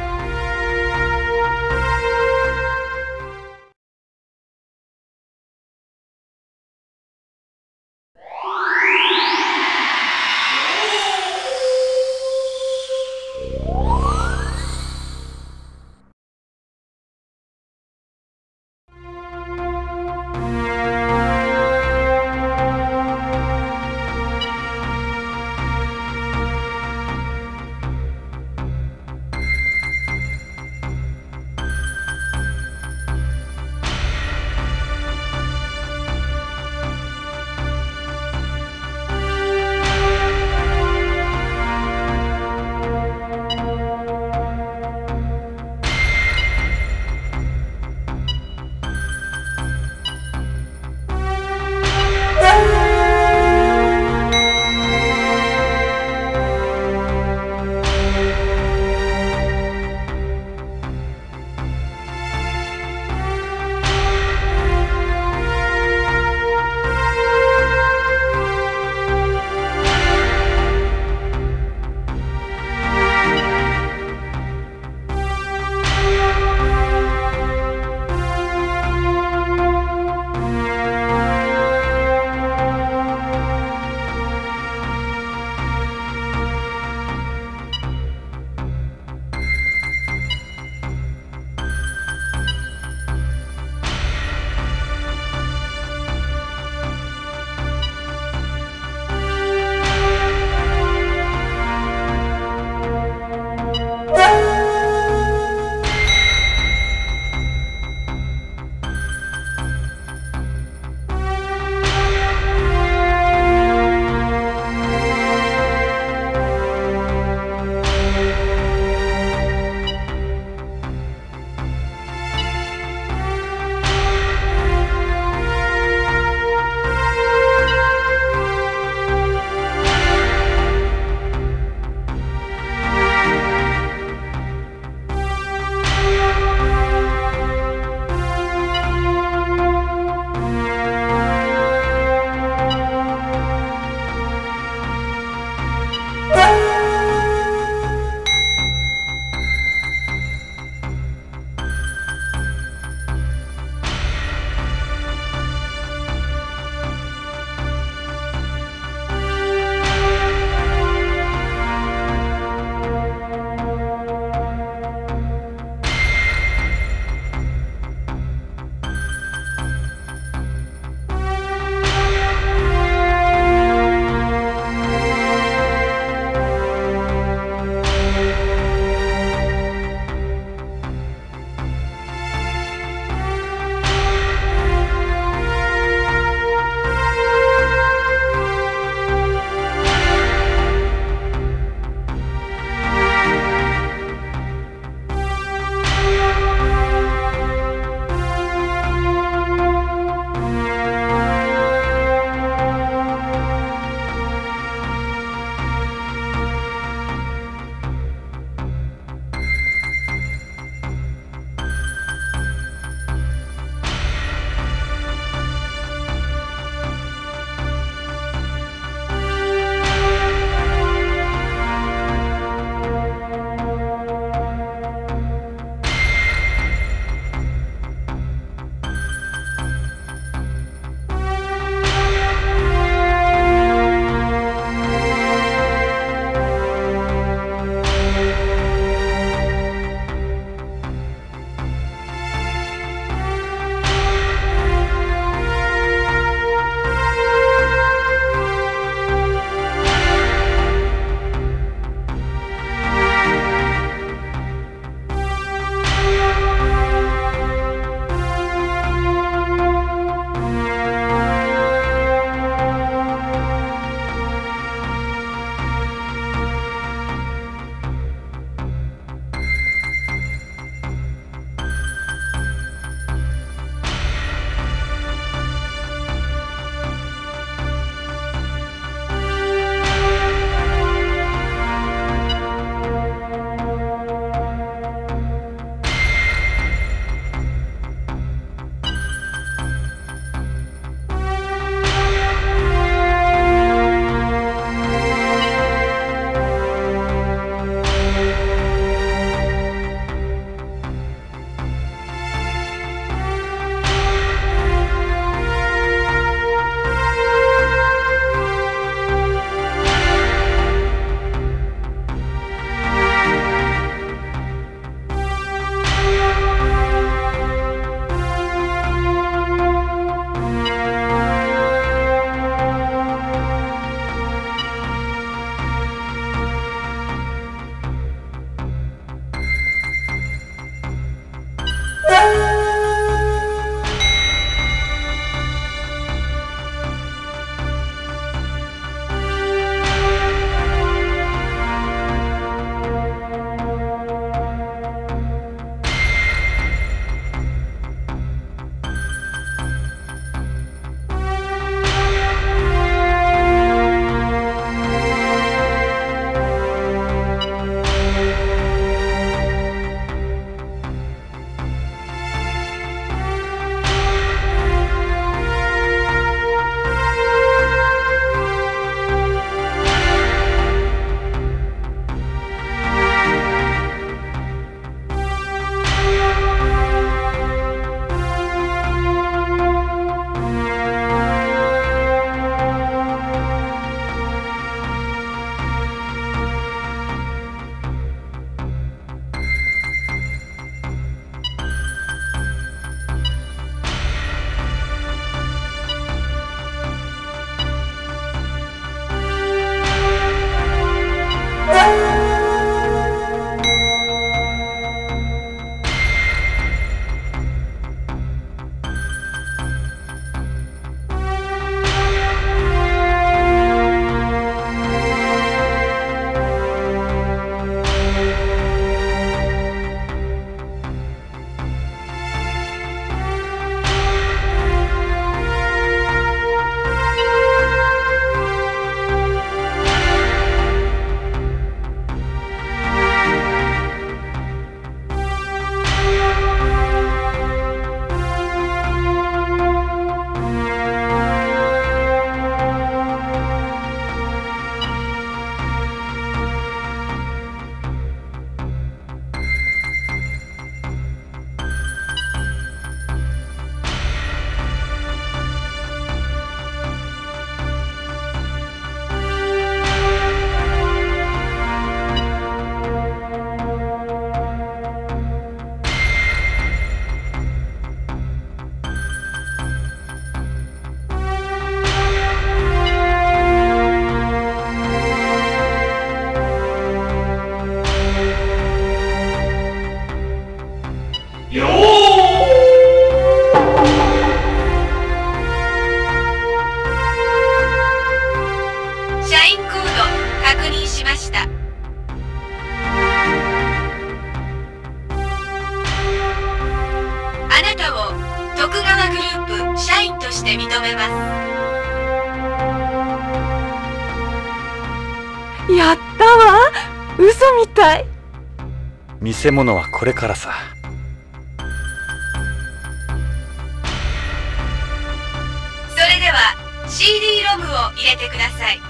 徳川グループ社員として認めます。 やったわ、嘘みたい。 見せ物はこれからさ。 それでは シーディー ロムを入れてください。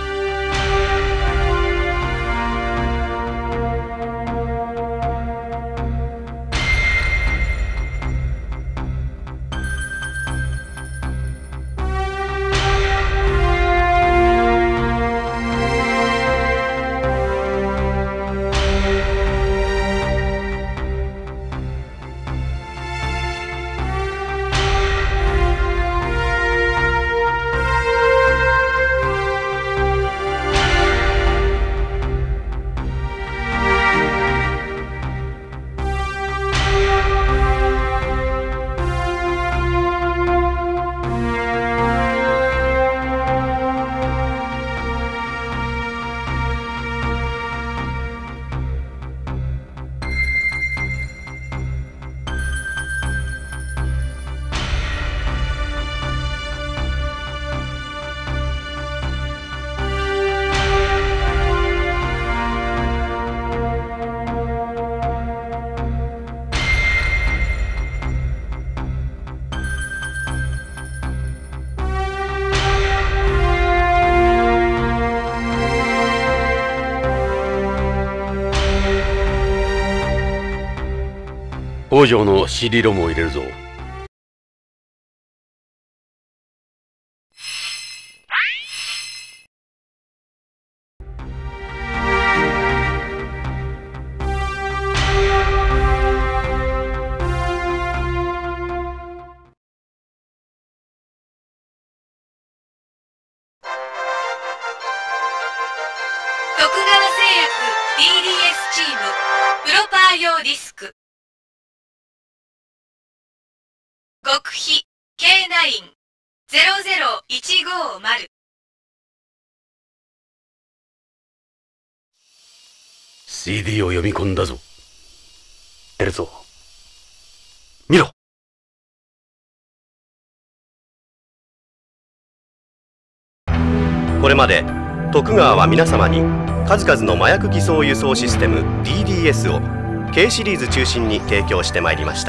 北条の シーディー ロムを入れるぞ。 徳川製薬 ディーディーエス チームプロパー用ディスク極秘 ケーナインゼロゼロいちごまるシーディー を読み込んだぞ。 出るぞ。見ろ。 これまで徳川は皆様に数々の麻薬偽装輸送システム ディーディーエス を K シリーズ中心に提供してまいりました。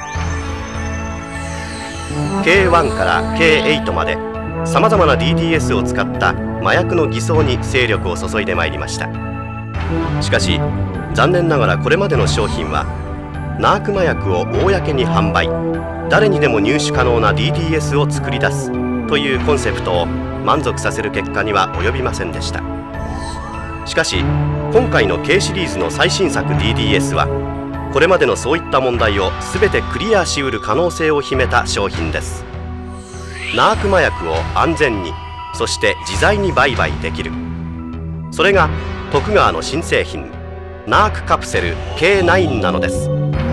ケーワン から ケーエイト までさまざまな ディーディーエス を使った麻薬の偽装に精力を注いでまいりました。しかし残念ながらこれまでの商品はナーク麻薬を公に販売、誰にでも入手可能な ディーディーエス を作り出すというコンセプトを満足させる結果には及びませんでした。しかし今回の K シリーズの最新作 ディーディーエス はこれまでのそういった問題を全てクリアしうる可能性を秘めた商品です。ナーク麻薬を安全に、そして自在に売買できる、それが徳川の新製品ナークカプセル ケーナイン なのです。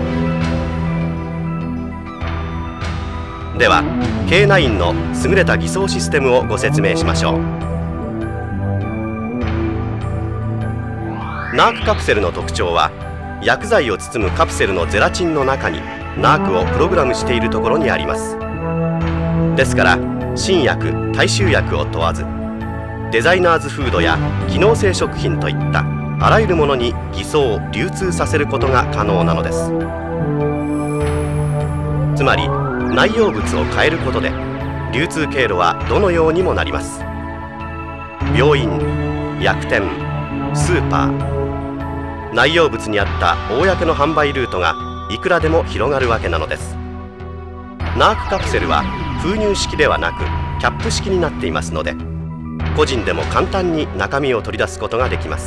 では ケーナイン の優れた偽装システムをご説明しましょう。ナークカプセルの特徴は薬剤を包むカプセルのゼラチンの中にナークをプログラムしているところにあります。ですから新薬大衆薬を問わずデザイナーズフードや機能性食品といったあらゆるものに偽装流通させることが可能なのです。つまり内容物を変えることで流通経路はどのようにもなります。病院、薬店、スーパー、内容物にあった公の販売ルートがいくらでも広がるわけなのです。ナークカプセルは封入式ではなくキャップ式になっていますので、個人でも簡単に中身を取り出すことができます。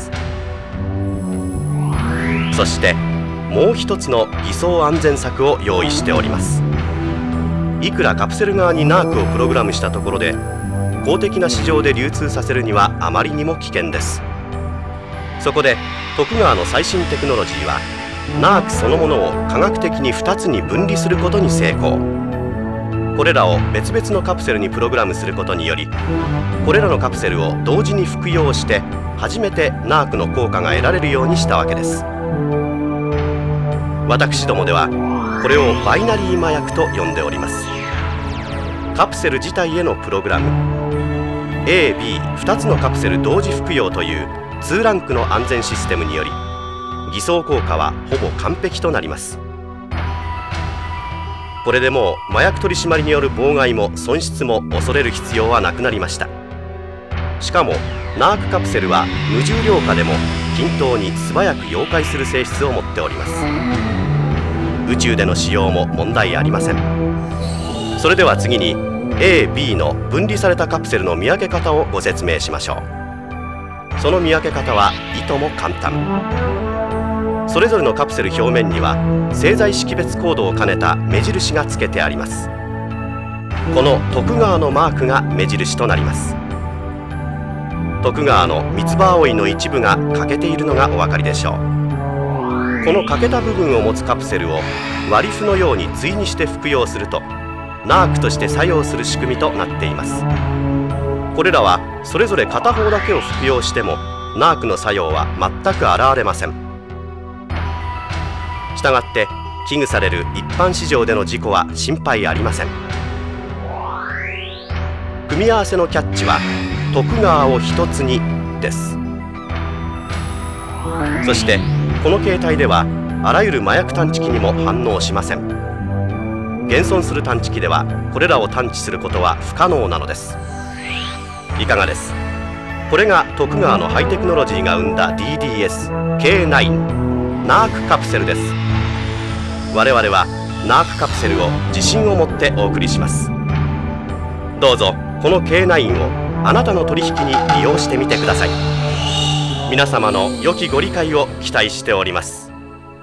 そしてもう一つの偽装安全策を用意しております。いくらカプセル側にナークをプログラムしたところで公的な市場で流通させるにはあまりにも危険です。そこで徳川の最新テクノロジーはナークそのものを科学的にふたつに分離することに成功。これらを別々のカプセルにプログラムすることにより、これらのカプセルを同時に服用して初めてナークの効果が得られるようにしたわけです。私どもではこれをバイナリー麻薬と呼んでおります。カプセル自体へのプログラム エービーふた つのカプセル同時服用というにランクの安全システムにより偽装効果はほぼ完璧となります。これでもう麻薬取り締まりによる妨害も損失も恐れる必要はなくなりました。しかもナークカプセルは無重量化でも均等に素早く溶解する性質を持っております。宇宙での使用も問題ありません。それでは次に エービー の分離されたカプセルの見分け方をご説明しましょう。その見分け方はいとも簡単。それぞれのカプセル表面には製剤識別コードを兼ねた目印がつけてあります。この徳川のマークが目印となります。徳川の三つ葉葵の一部が欠けているのがお分かりでしょう。この欠けた部分を持つカプセルを割り符のように対にして服用するとナークとして作用する仕組みとなっています。これらはそれぞれ片方だけを服用してもナークの作用は全く現れません。したがって危惧される一般市場での事故は心配ありません。組み合わせのキャッチは徳川を一つにです。そしてこの形態ではあらゆる麻薬探知機にも反応しません。現存する探知機ではこれらを探知することは不可能なのです。いかがです。これが徳川のハイテクノロジーが生んだ ディーディーエスケーナイン ナークカプセルです。我々はナークカプセルを自信を持ってお送りします。どうぞこの ケーナイン をあなたの取引に利用してみてください。皆様の良きご理解を期待しております。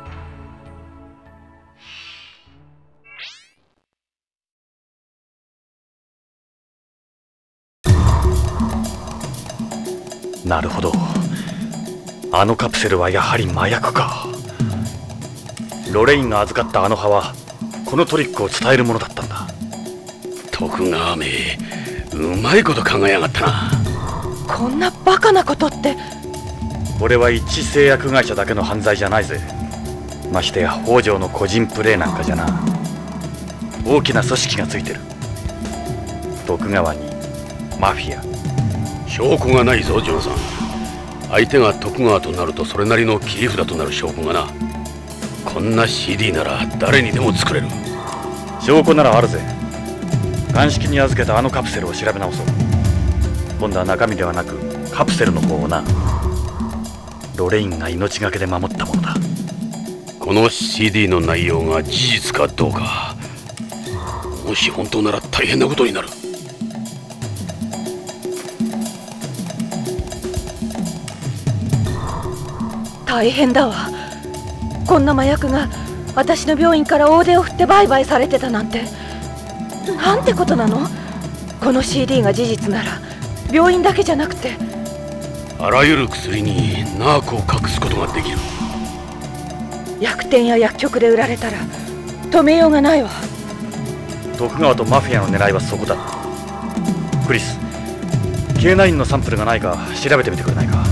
なるほど、あのカプセルはやはり麻薬か。ロレインが預かったあの葉はこのトリックを伝えるものだったんだ。 徳川めうまいこと考えやがったな。 こんなバカなことって。 これは一製薬会社だけの犯罪じゃないぜ。ましてや北条の個人プレーなんかじゃな。大きな組織がついてる。徳川にマフィア。 証拠がないぞジョンさん。相手が徳川となるとそれなりの切り札となる証拠がな。こんな シーディー なら誰にでも作れる。 証拠ならあるぜ。鑑識に預けたあのカプセルを調べ直そう。今度は中身ではなくカプセルの方をな。ロレインが命がけで守ったものだ。 この シーディー の内容が事実かどうか、もし本当なら大変なことになる。 大変だわ。こんな麻薬が私の病院から大手を振って売買されてたなんて。なんてことなの。この シーディー が事実なら病院だけじゃなくてあらゆる薬にナークを隠すことができる。 薬店や薬局で売られたら止めようがないわ。 徳川とマフィアの狙いはそこだ。クリス、ケーナイン のサンプルがないか調べてみてくれないか。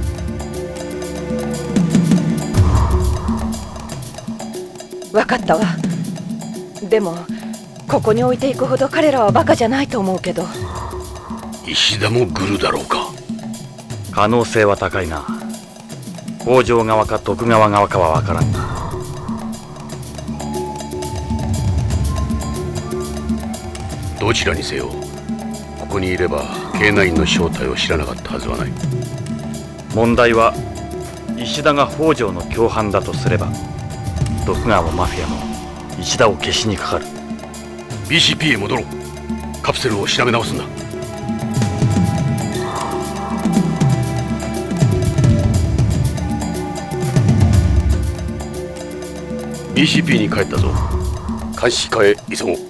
分かったわ。でもここに置いていくほど彼らはバカじゃないと思うけど。 石田もグルだろうか。 可能性は高いな。北条側か徳川側かは分からんが。 どちらにせよここにいれば ケーナイン の正体を知らなかったはずはない。 問題は石田が北条の共犯だとすれば徳川もマフィアも石田を消しにかかる。 ビーシーピー へ戻ろう。カプセルを調べ直すんだ。ビーシーピー に帰ったぞ。監視課へ急ごう。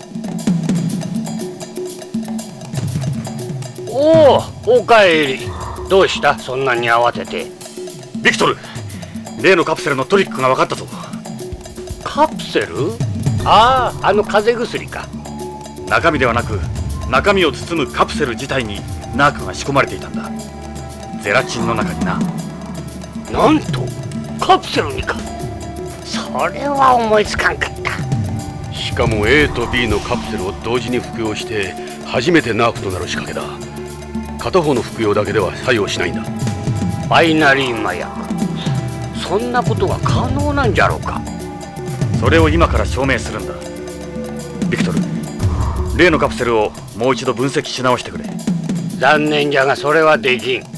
おお、おかえり。どうした、そんなに慌てて。 ビクトル、例のカプセルのトリックが分かったぞ。 カプセル？ああ、あの風邪薬か。 中身ではなく中身を包むカプセル自体にナークが仕込まれていたんだ。ゼラチンの中にな。 なんとカプセルにか。さこれは思いつかんかった。 しかも エー と ビー のカプセルを同時に服用して初めてナーフとなる仕掛けだ。片方の服用だけでは作用しないんだ。 バイナリー麻薬、そんなことが可能なんじゃろうか。 それを今から証明するんだ。ビクトル、例のカプセルをもう一度分析し直してくれ。 残念じゃがそれはできん。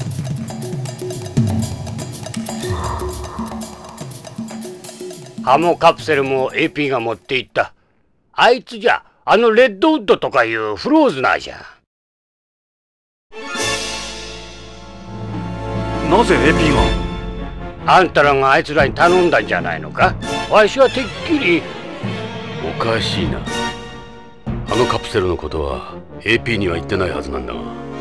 ハモカプセルも エーピー が持っていった。あいつじゃ、あのレッドウッドとかいうフローズナーじゃ。 なぜ エーピー が？ あんたらがあいつらに頼んだんじゃないのか。わしはてっきり。 おかしいな。あのカプセルのことは エーピー には言ってないはずなんだが。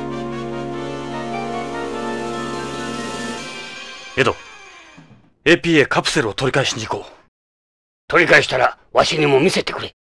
エド、 エーピー へカプセルを取り返しに行こう。 取り返したらわしにも見せてくれ。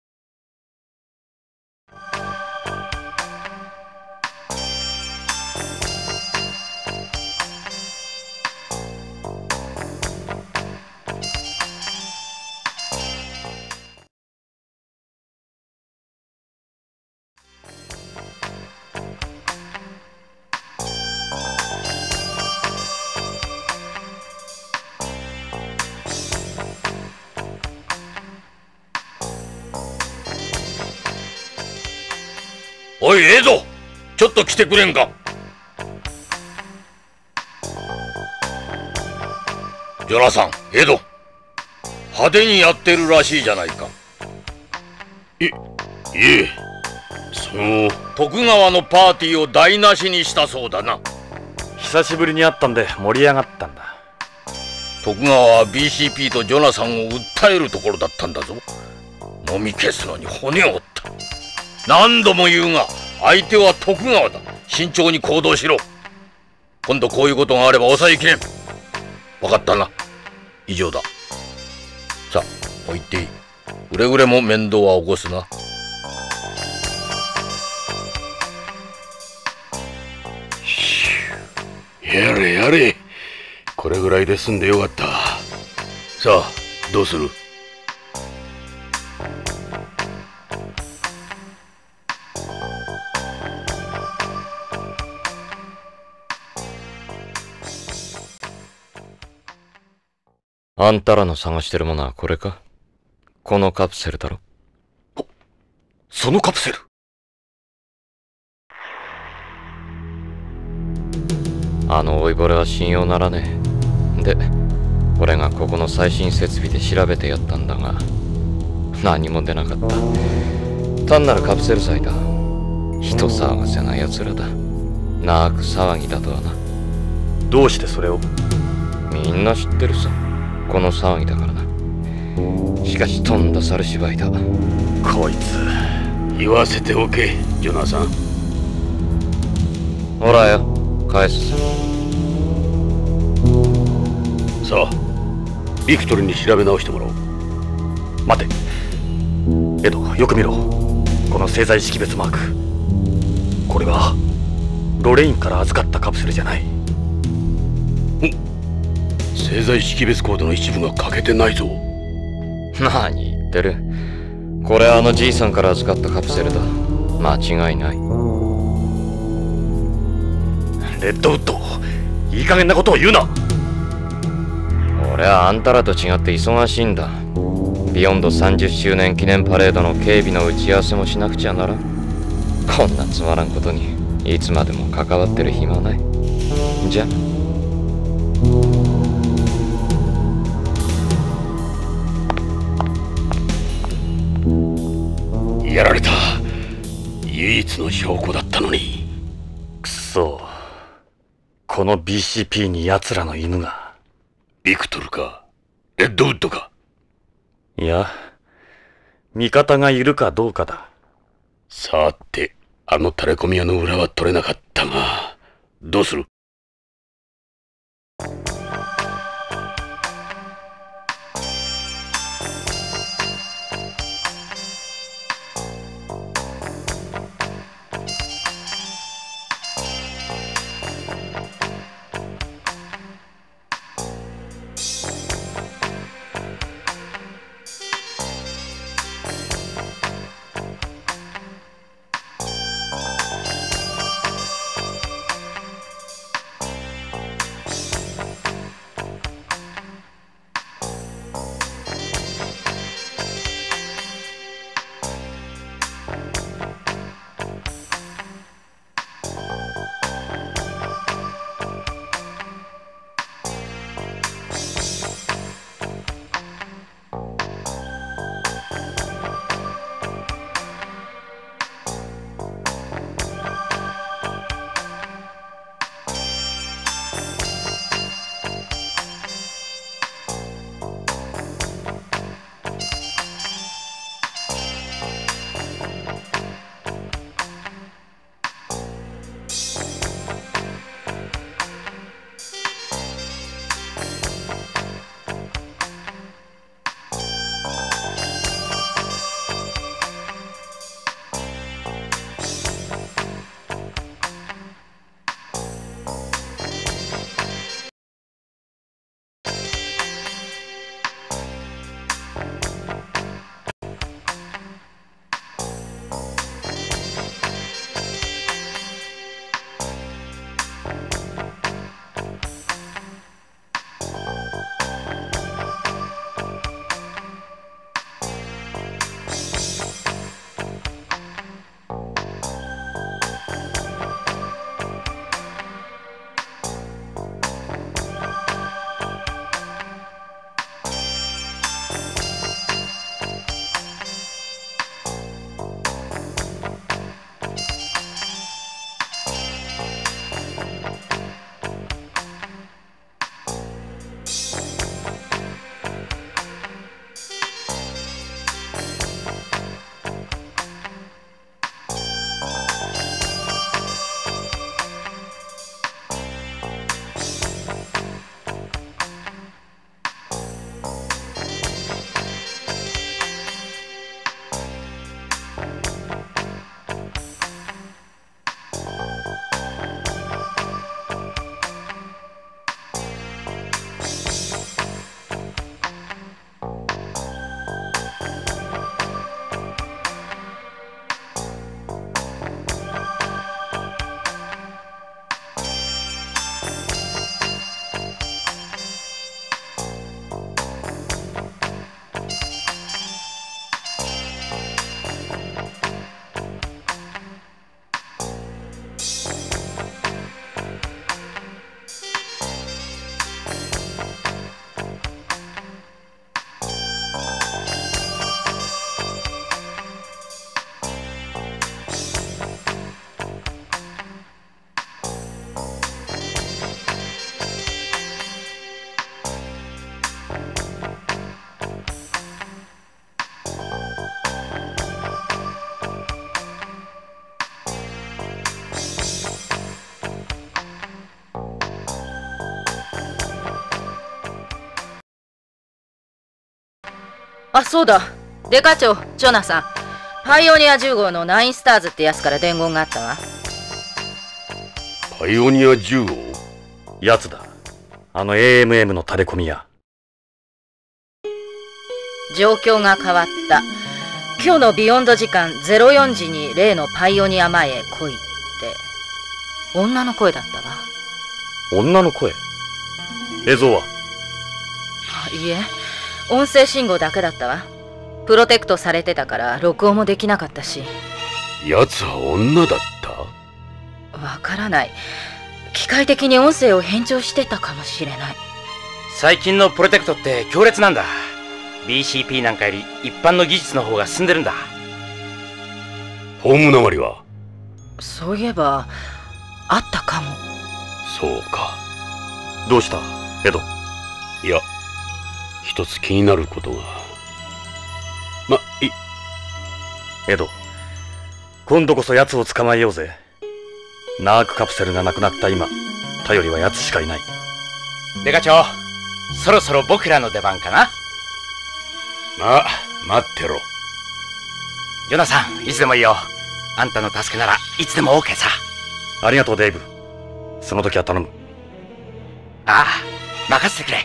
おいエド、ちょっと来てくれんか。ジョナサン、エド、派手にやってるらしいじゃないか。 いいえ、その徳川のパーティーを台無しにしたそうだな。 久しぶりに会ったんで盛り上がったんだ。 徳川は ビーシーピー とジョナサンを訴えるところだったんだぞ。もみ消すのに骨を折った。何度も言うが相手は徳川だ。慎重に行動しろ。今度こういうことがあれば抑えきれん。分かったな。以上だ。さあもう行っていい。くれぐれも面倒は起こすな。 やれやれ、これぐらいで済んでよかった。さあどうする？ あんたらの探してるものはこれか？このカプセルだろ？ そのカプセル？ あの老いぼれは信用ならねえ。で、俺がここの最新設備で調べてやったんだが、何も出なかった。単なるカプセル剤だ。人騒がせな奴らだ。なく騒ぎだとはな。 どうしてそれを？ みんな知ってるさ。この騒ぎだからな。しかしとんだ猿芝居だ。 こいつ。 言わせておけ、ジョナサン。 ほらよ、返す。 さあビクトルに調べ直してもらおう。 待てエド、よく見ろ。この製剤識別マーク。これはロレインから預かったカプセルじゃない。 製剤識別コードの一部が欠けてないぞ。 何言ってる。これはあのじいさんから預かったカプセルだ。間違いない。 レッドウッド、いい加減なことを言うな。 俺はあんたらと違って忙しいんだ。ビヨンドさんじゅっしゅうねん記念パレードの警備の打ち合わせもしなくちゃならん。こんなつまらんことにいつまでも関わってる暇はない。じゃやられた。唯一の証拠だったのに。 くそ、この ビーシーピー に奴らの犬が。 ビクトルかレッドウッドか。 いや、味方がいるかどうかだ。 さてあのタレコミ屋の裏は取れなかったが、どうする？ あ、そうだ。デカ長、ジョナサン。パイオニアじゅう号のナインスターズってやつから伝言があったわ。 パイオニアじゅう号？ やつだ。あの エーエムエム のタレコミや。 状況が変わった。今日のビヨンド時間ゼロよんじに例のパイオニア前へ来いって。女の声だったわ。 女の声？映像は？ あ、いいえ、音声信号だけだったわ。プロテクトされてたから録音もできなかったし。 奴は女だった？ わからない。機械的に音声を変調してたかもしれない。 最近のプロテクトって強烈なんだ。 ビーシーピー なんかより一般の技術の方が進んでるんだ。 ホームなまりは？ そういえばあったかも。 そうか。 どうしたエド？ いや、一つ気になることが。ま、いエド、今度こそ奴を捕まえようぜ。ナークカプセルがなくなった今、頼りは奴しかいない。 デカ長、そろそろ僕らの出番かな。 まあ、待ってろ。 ジョナサン、いつでもいいよ。あんたの助けならいつでも OK さ。 ありがとうデイブ。その時は頼む。 ああ、任せてくれ。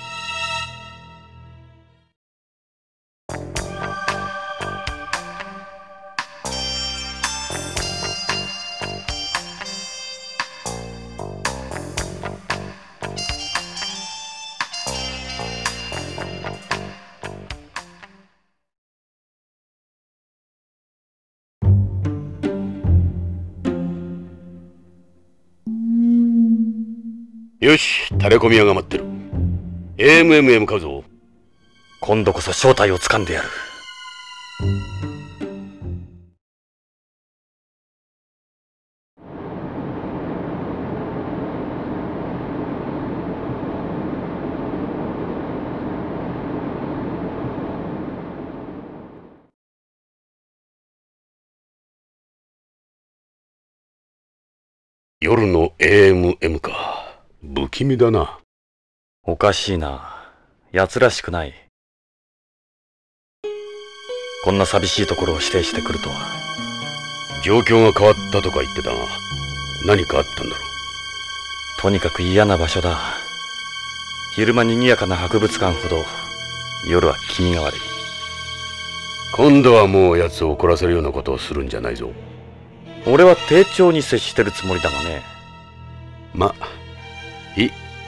よし、タレコミ屋が待ってる。 エーエムエム へ向かうぞ。 今度こそ正体を掴んでやる。 夜の エーエムエム か。不気味だな。 おかしいな。奴らしくない。こんな寂しいところを指定してくるとは。 状況が変わったとか言ってたが、何かあったんだろう。とにかく嫌な場所だ。昼間賑やかな博物館ほど、夜は気味が悪い。 今度はもう奴を怒らせるようなことをするんじゃないぞ。 俺は丁重に接してるつもりだがね。 ま、いい。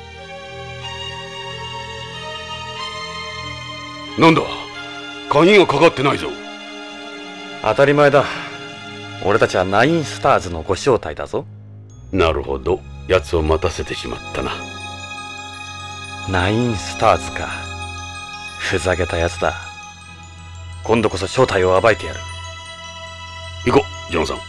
なんだ、鍵がかかってないぞ。 当たり前だ。俺たちはナインスターズのご招待だぞ。 なるほど、奴を待たせてしまったな。 ナインスターズか。ふざけたやつだ。今度こそ正体を暴いてやる。 行こう、ジョンさん。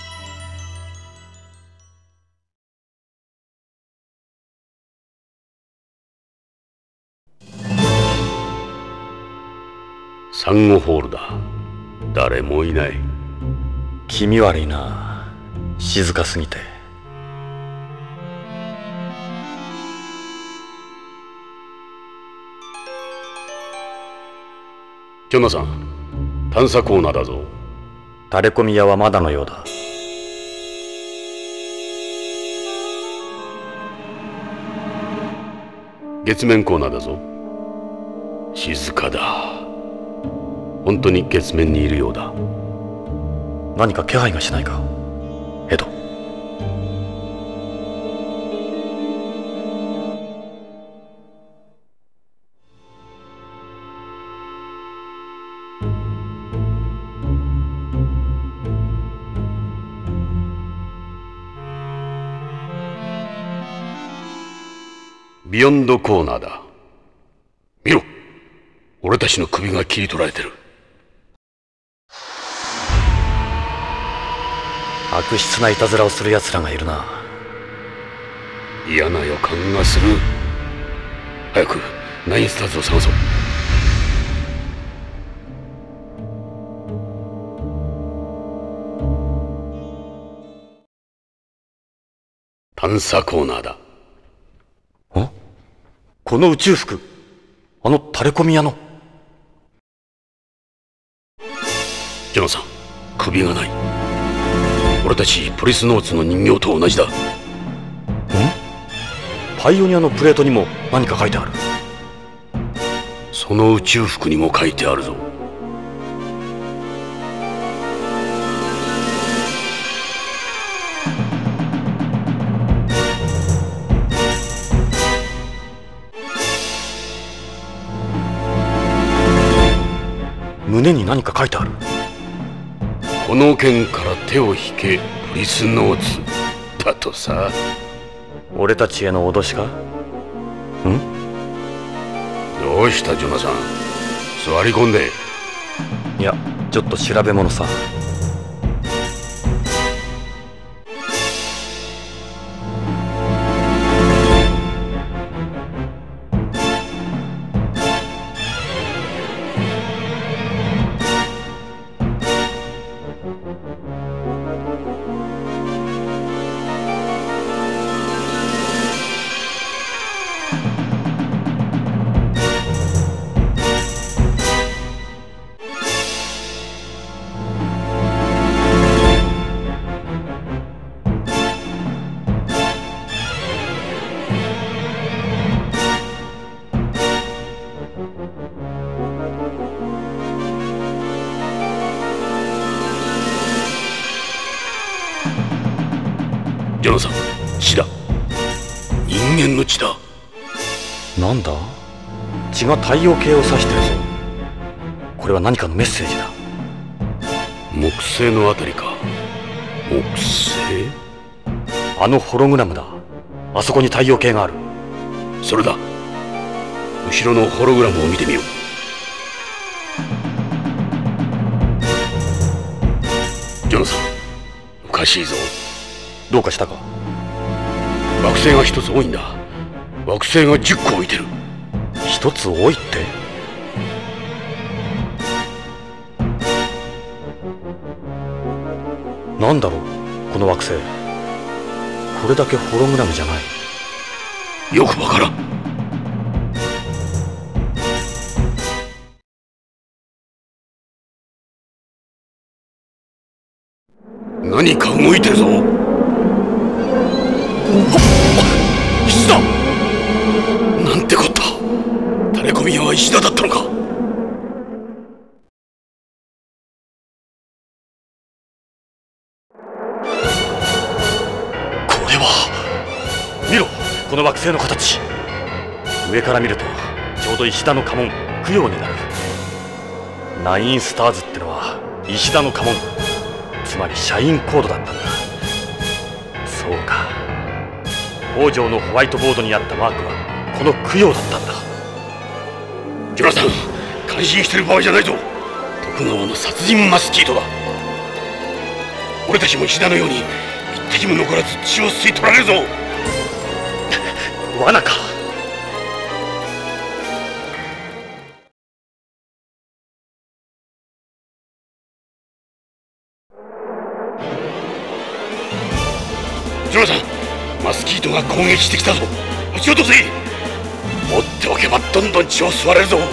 サンゴホールだ。誰もいない。 気味悪いな。静かすぎて。 ジョナさん、探査コーナーだぞ。 タレコミ屋はまだのようだ。 月面コーナーだぞ。静かだ。本当に月面にいるようだ。 何か気配がしないか、エド。 ビヨンドコーナーだ。見ろ、俺たちの首が切り取られてる。 悪質ないたずらをする奴らがいるな。 嫌な予感がする。早くナインスターズを探そう。探査コーナーだ。 ん？この宇宙服、あのタレコミ屋の。 ジョナサン、首がない。俺たちポリスノーツの人形と同じだ。ん？ パイオニアのプレートにも何か書いてある。 その宇宙服にも書いてあるぞ。 胸に何か書いてある。 この剣から手を引け、ポリスノーツだとさ。 俺たちへの脅しか？ん？ どうしたジョナサン、座り込んで。 いや、ちょっと調べ物さ。 ジョナサン、血だ。人間の血だ。 なんだ？血が太陽系を指してるぞ。これは何かのメッセージだ。 木星のあたりか。木星？ あのホログラムだ。あそこに太陽系がある。 それだ。後ろのホログラムを見てみよう。ジョナサン、おかしいぞ。 どうかしたか？ 惑星が一つ多いんだ。惑星がじゅっこ置いてる。 一つ多いって？なんだろう、この惑星。これだけホログラムじゃない。 よくわからん。何か動いてるぞ。石だ。なんてこった。垂れ込み屋は石田だったのか。 これは見ろ、この惑星の形。上から見るとちょうど石田の家紋供養になる。ナインスターズってのは石田の家紋、つまり社員コードだったんだ。そうか、北条のホワイトボードにあったマークはこの供養だったんだ。 ジョナサン、感心してる場合じゃないぞ。徳川の殺人マスキートだ。俺たちも石田のように一滴も残らず血を吸い取られるぞ。 罠か。 ジョナサン、マスキートが攻撃してきたぞ。撃ち落とせ。持っておけばどんどん血を吸われるぞ。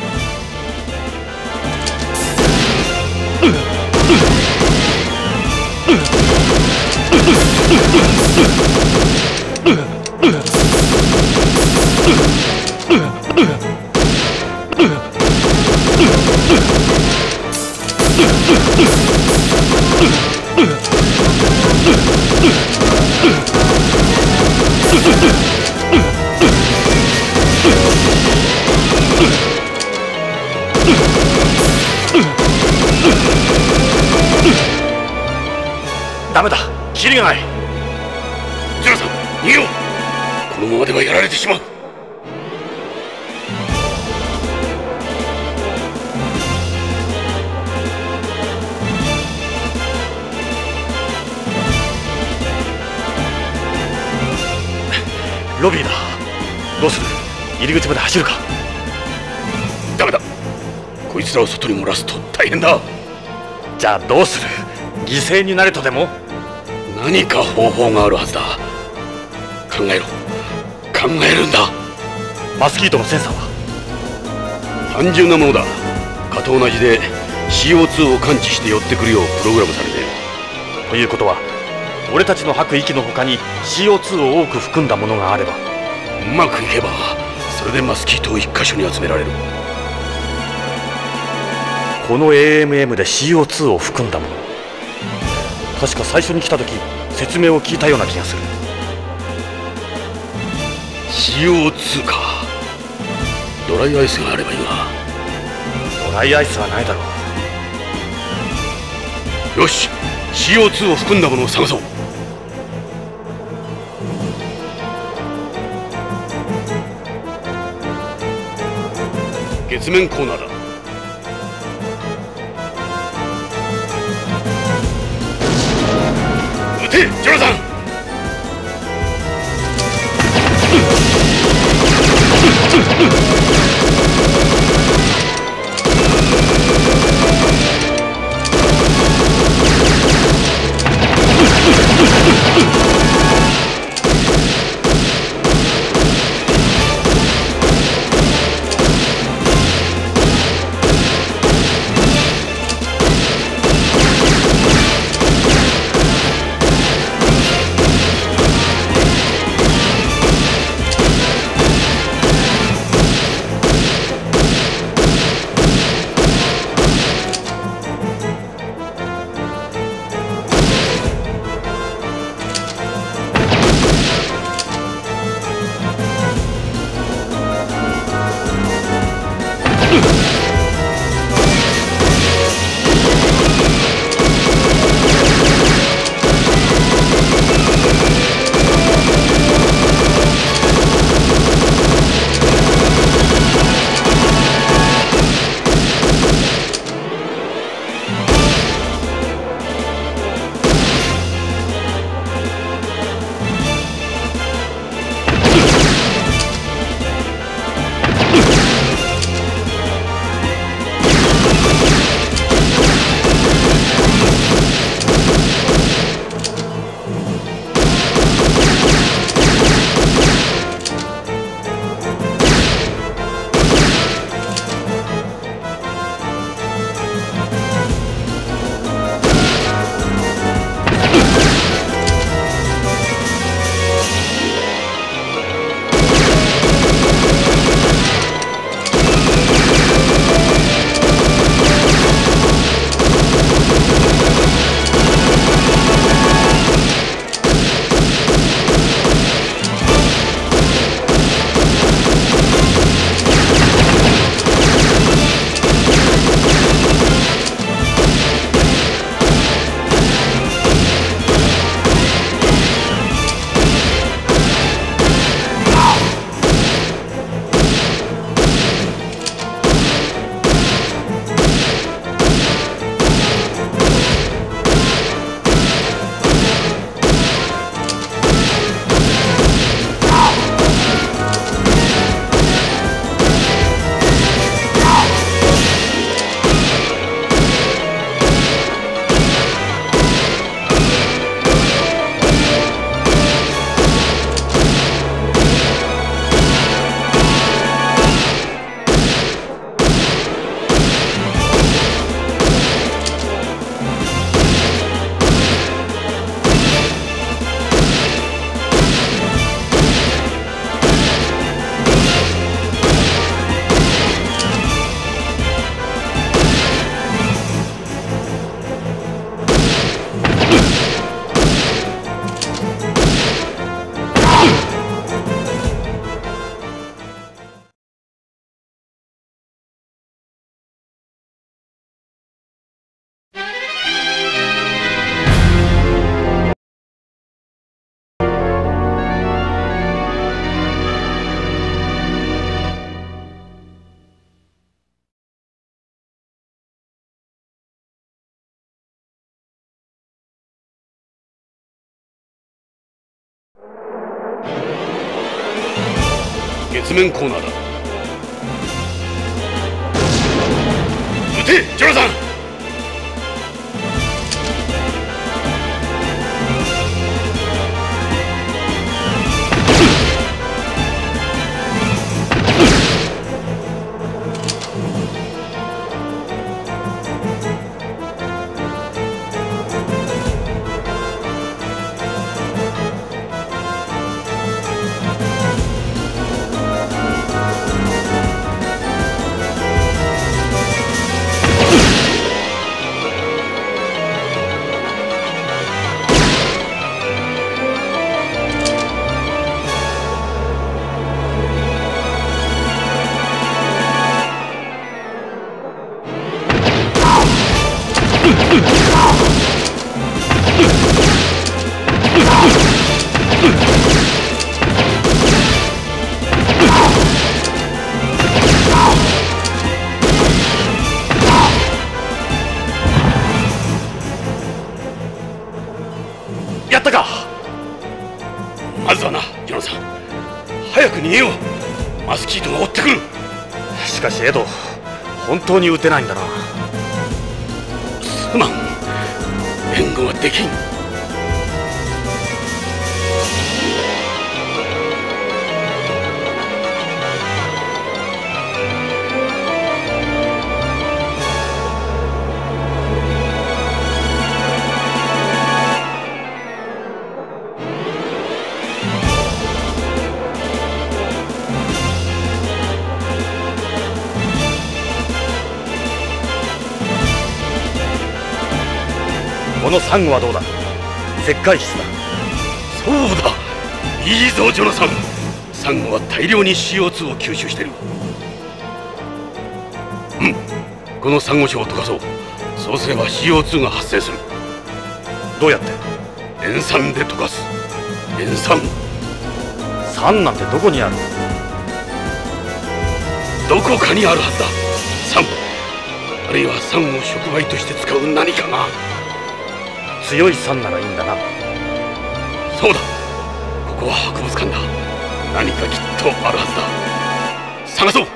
ダメだ、キリがない。 ジョナサン、逃げよう。このままではやられてしまう。 ロビーだ。どうする？入り口まで走るか？ ダメだ。こいつらを外に漏らすと大変だ。 じゃあどうする？犠牲になれとでも？ 何か方法があるはずだ。考えろ。考えるんだ。 マスキートのセンサーは？ 単純なものだ。蚊と同じでシーオーツー を感知して寄ってくるようプログラムされている。 ということは俺たちの吐く息の他に シーオーツー を多く含んだものがあれば、 うまくいけばそれでマスキートを一箇所に集められる。 この エーエムエム で シーオーツー を含んだもの、確か最初に来た時説明を聞いたような気がする。 シーオーツー か。ドライアイスがあればいいが。 ドライアイスはないだろう。 よし、 シーオーツー を含んだものを探そう。月面コーナーだ。撃てジョナサン。 月面コーナーだ。撃てジョナサン。 やったか。 まずはな、ジョナサン、早く逃げよう。マスキートが追ってくる。 しかしエド、本当に撃てないんだな。 すまん、援護はできん。 このサンゴはどうだ。石灰質だ。 そうだ、いいぞジョナサン。サンゴは大量に シーオーツー を吸収してる。うん、このサンゴ礁を溶かそう。そうすれば シーオーツー が発生する。 どうやって？ 塩酸で溶かす。塩酸。 酸なんてどこにある？ どこかにあるはずだ。酸、あるいは酸を触媒として使う何かが。 強い酸ならいいんだな。 そうだ、ここは博物館だ。何かきっとあるはずだ。探そう。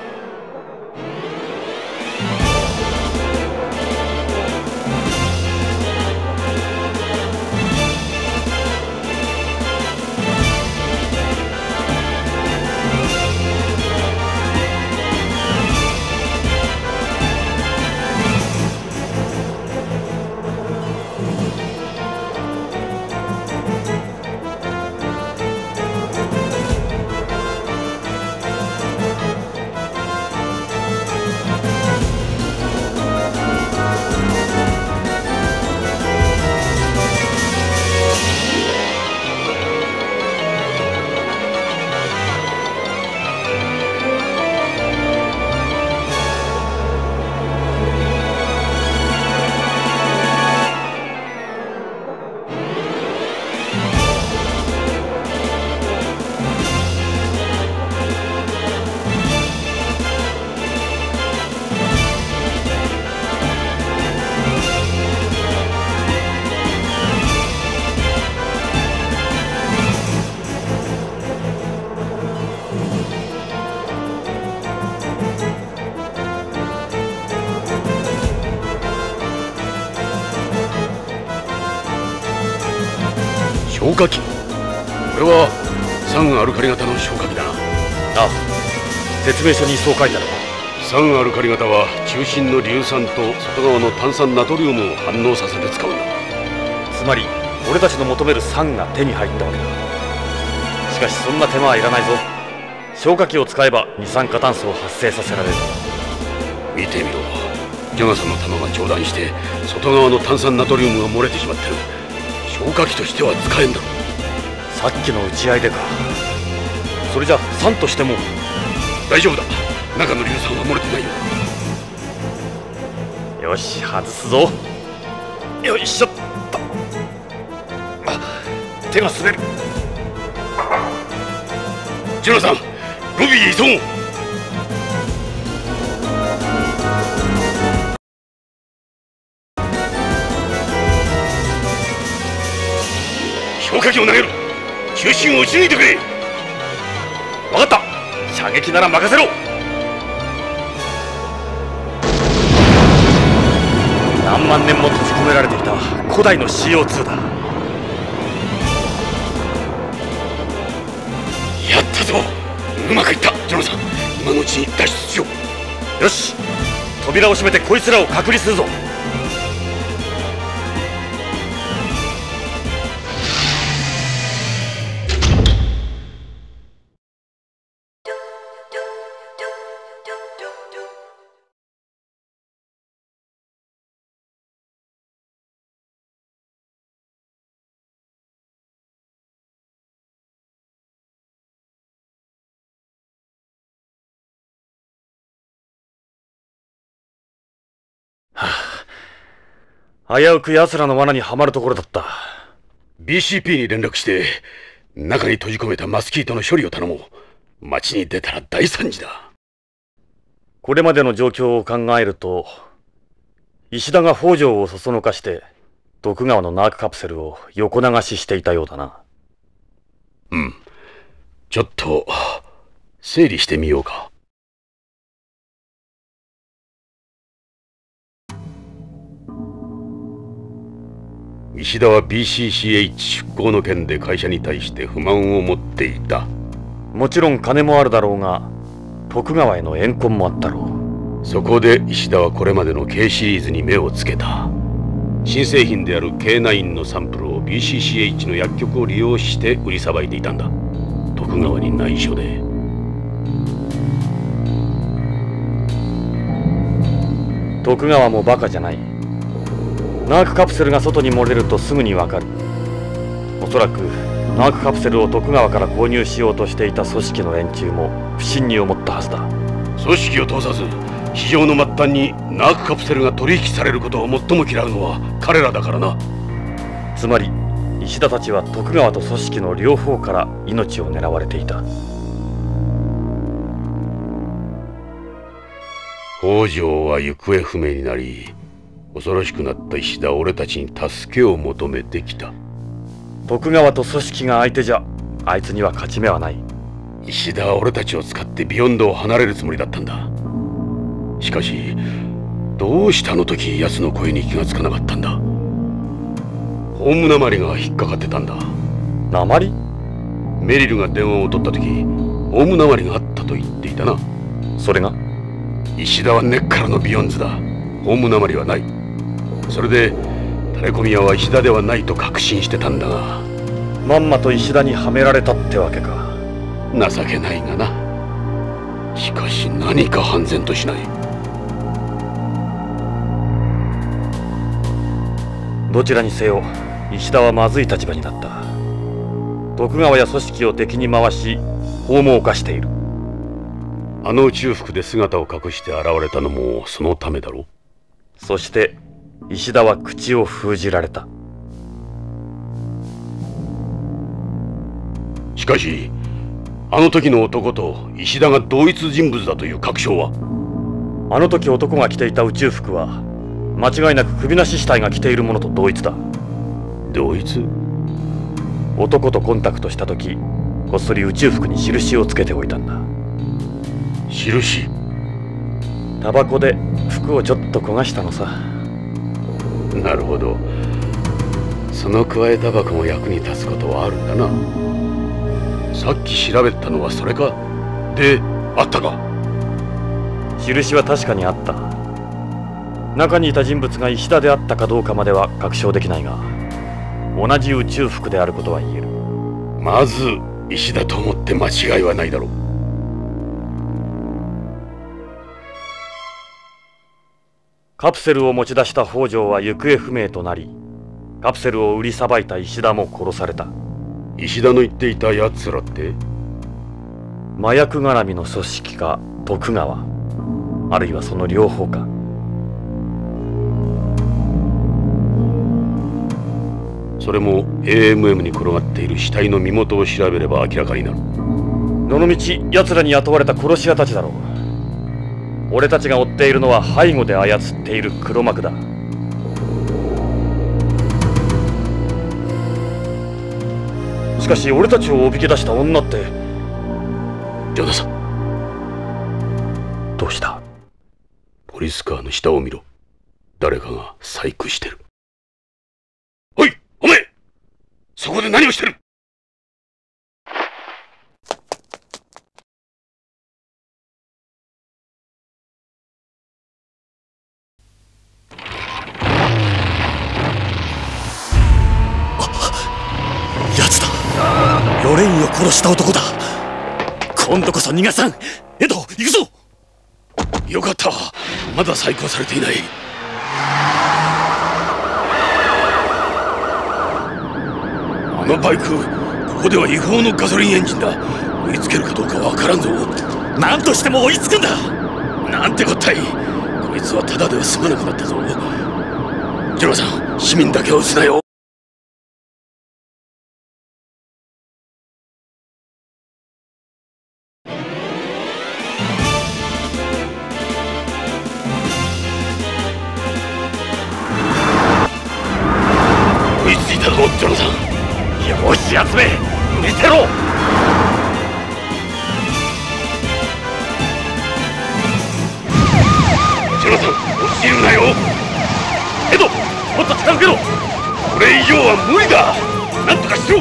消火器。これは酸アルカリ型の消火器だな。 ああ、説明書にそう書いてある。 酸アルカリ型は中心の硫酸と外側の炭酸ナトリウムを反応させて使うんだ。 つまり俺たちの求める酸が手に入ったわけだ。しかしそんな手間はいらないぞ。消火器を使えば二酸化炭素を発生させられる。 見てみろ、ジョナサンの弾が長弾して外側の炭酸ナトリウムが漏れてしまってる。消火器としては使えんだろ。 さっきの打ち合いでか。それじゃ酸としても大丈夫だ。中の硫酸は漏れてないようだ。 よし、外すぞ。よいしょっと。あ、手が滑る。 ジョナサン、ロビーへ急ごう。消火器を投げろ。中心を撃ち抜いてくれ。 分かった。射撃なら任せろ。何万年も閉じ込められていた古代の シーオーツー だ。 やったぞ。うまくいった。ジョナサン、今のうちに脱出しよう。よし、扉を閉めてこいつらを隔離するぞ。はあ、 危うく奴らの罠にはまるところだった。 ビーシーピー に連絡して中に閉じ込めたマスキートの処理を頼もう。街に出たら大惨事だ。 これまでの状況を考えると、石田が北条をそそのかして徳川のナークカプセルを横流ししていたようだな。 うん、ちょっと整理してみようか。石田は ビーシーシーエイチ 出向の件で会社に対して不満を持っていた。 もちろん金もあるだろうが、徳川への怨恨もあったろう。そこで石田はこれまでの K シリーズに目をつけた。新製品である ケーナイン のサンプルを ビーシーシーエイチ の薬局を利用して売りさばいていたんだ。徳川に内緒で。 徳川もバカじゃない。ナークカプセルが外に漏れるとすぐにわかる。おそらくナークカプセルを徳川から購入しようとしていた組織の連中も不審に思ったはずだ。 組織を通さず市場の末端にナークカプセルが取引されることを最も嫌うのは彼らだからな。 つまり石田たちは徳川と組織の両方から命を狙われていた。 北条は行方不明になり、恐ろしくなった石田は俺たちに助けを求めてきた。 徳川と組織が相手じゃあいつには勝ち目はない。 石田は俺たちを使ってビヨンドを離れるつもりだったんだ。しかしどうしてあの時奴の声に気がつかなかったんだ。ホームナマリが引っかかってたんだ。 ナマリ？ メリルが電話を取った時ホームナマリがあったと言っていたな。 それが？ 石田は根っからのビヨンズだ。ホームナマリはない。それでタレコミ屋は石田ではないと確信してたんだが、 まんまと石田にはめられたってわけか。 情けないがな。しかし何か判然としない。 どちらにせよ石田はまずい立場になった。徳川や組織を敵に回し法も犯している。 あの宇宙服で姿を隠して現れたのもそのためだろう。 そして石田は口を封じられた。 しかしあの時の男と石田が同一人物だという確証は？ あの時男が着ていた宇宙服は間違いなく首なし死体が着ているものと同一だ。 同一？ 男とコンタクトした時こっそり宇宙服に印をつけておいたんだ。 印？ タバコで服をちょっと焦がしたのさ。 なるほど。そのくわえタバコも役に立つことはあるんだな。さっき調べたのはそれか？で、あったか？ 印は確かにあった。中にいた人物が石田であったかどうかまでは確証できないが、同じ宇宙服であることは言える。 まず石田と思って間違いはないだろう。 カプセルを持ち出した北条は行方不明となり、カプセルを売りさばいた石田も殺された。 石田の言っていたやつらって？ 麻薬絡みの組織か徳川、あるいはその両方か。 それも エーエムエム に転がっている死体の身元を調べれば明らかになる。 どのみち奴らに雇われた殺し屋たちだろう。俺たちが追っているのは背後で操っている黒幕だ。しかし俺たちをおびき出した女って。 ジョナサン、 どうした？ ポリスカーの下を見ろ。誰かが細工してる。おい、お前、そこで何をしてる？ ロレインを殺した男だ。今度こそ逃がさん。エド、行くぞ。 よかった、まだ細工されていない。あのバイク、ここでは違法のガソリンエンジンだ。追いつけるかどうかわからんぞ。 何としても追いつくんだ。 なんてこったい。こいつはただでは済まなくなったぞ。ジョナサン、 市民だけは撃つなよ。追いついたぞジョナサン。よし集め見せろ。ジョナサン落ちるなよ。エドもっと近づけろ。これ以上は無理だ。なんとかしろ。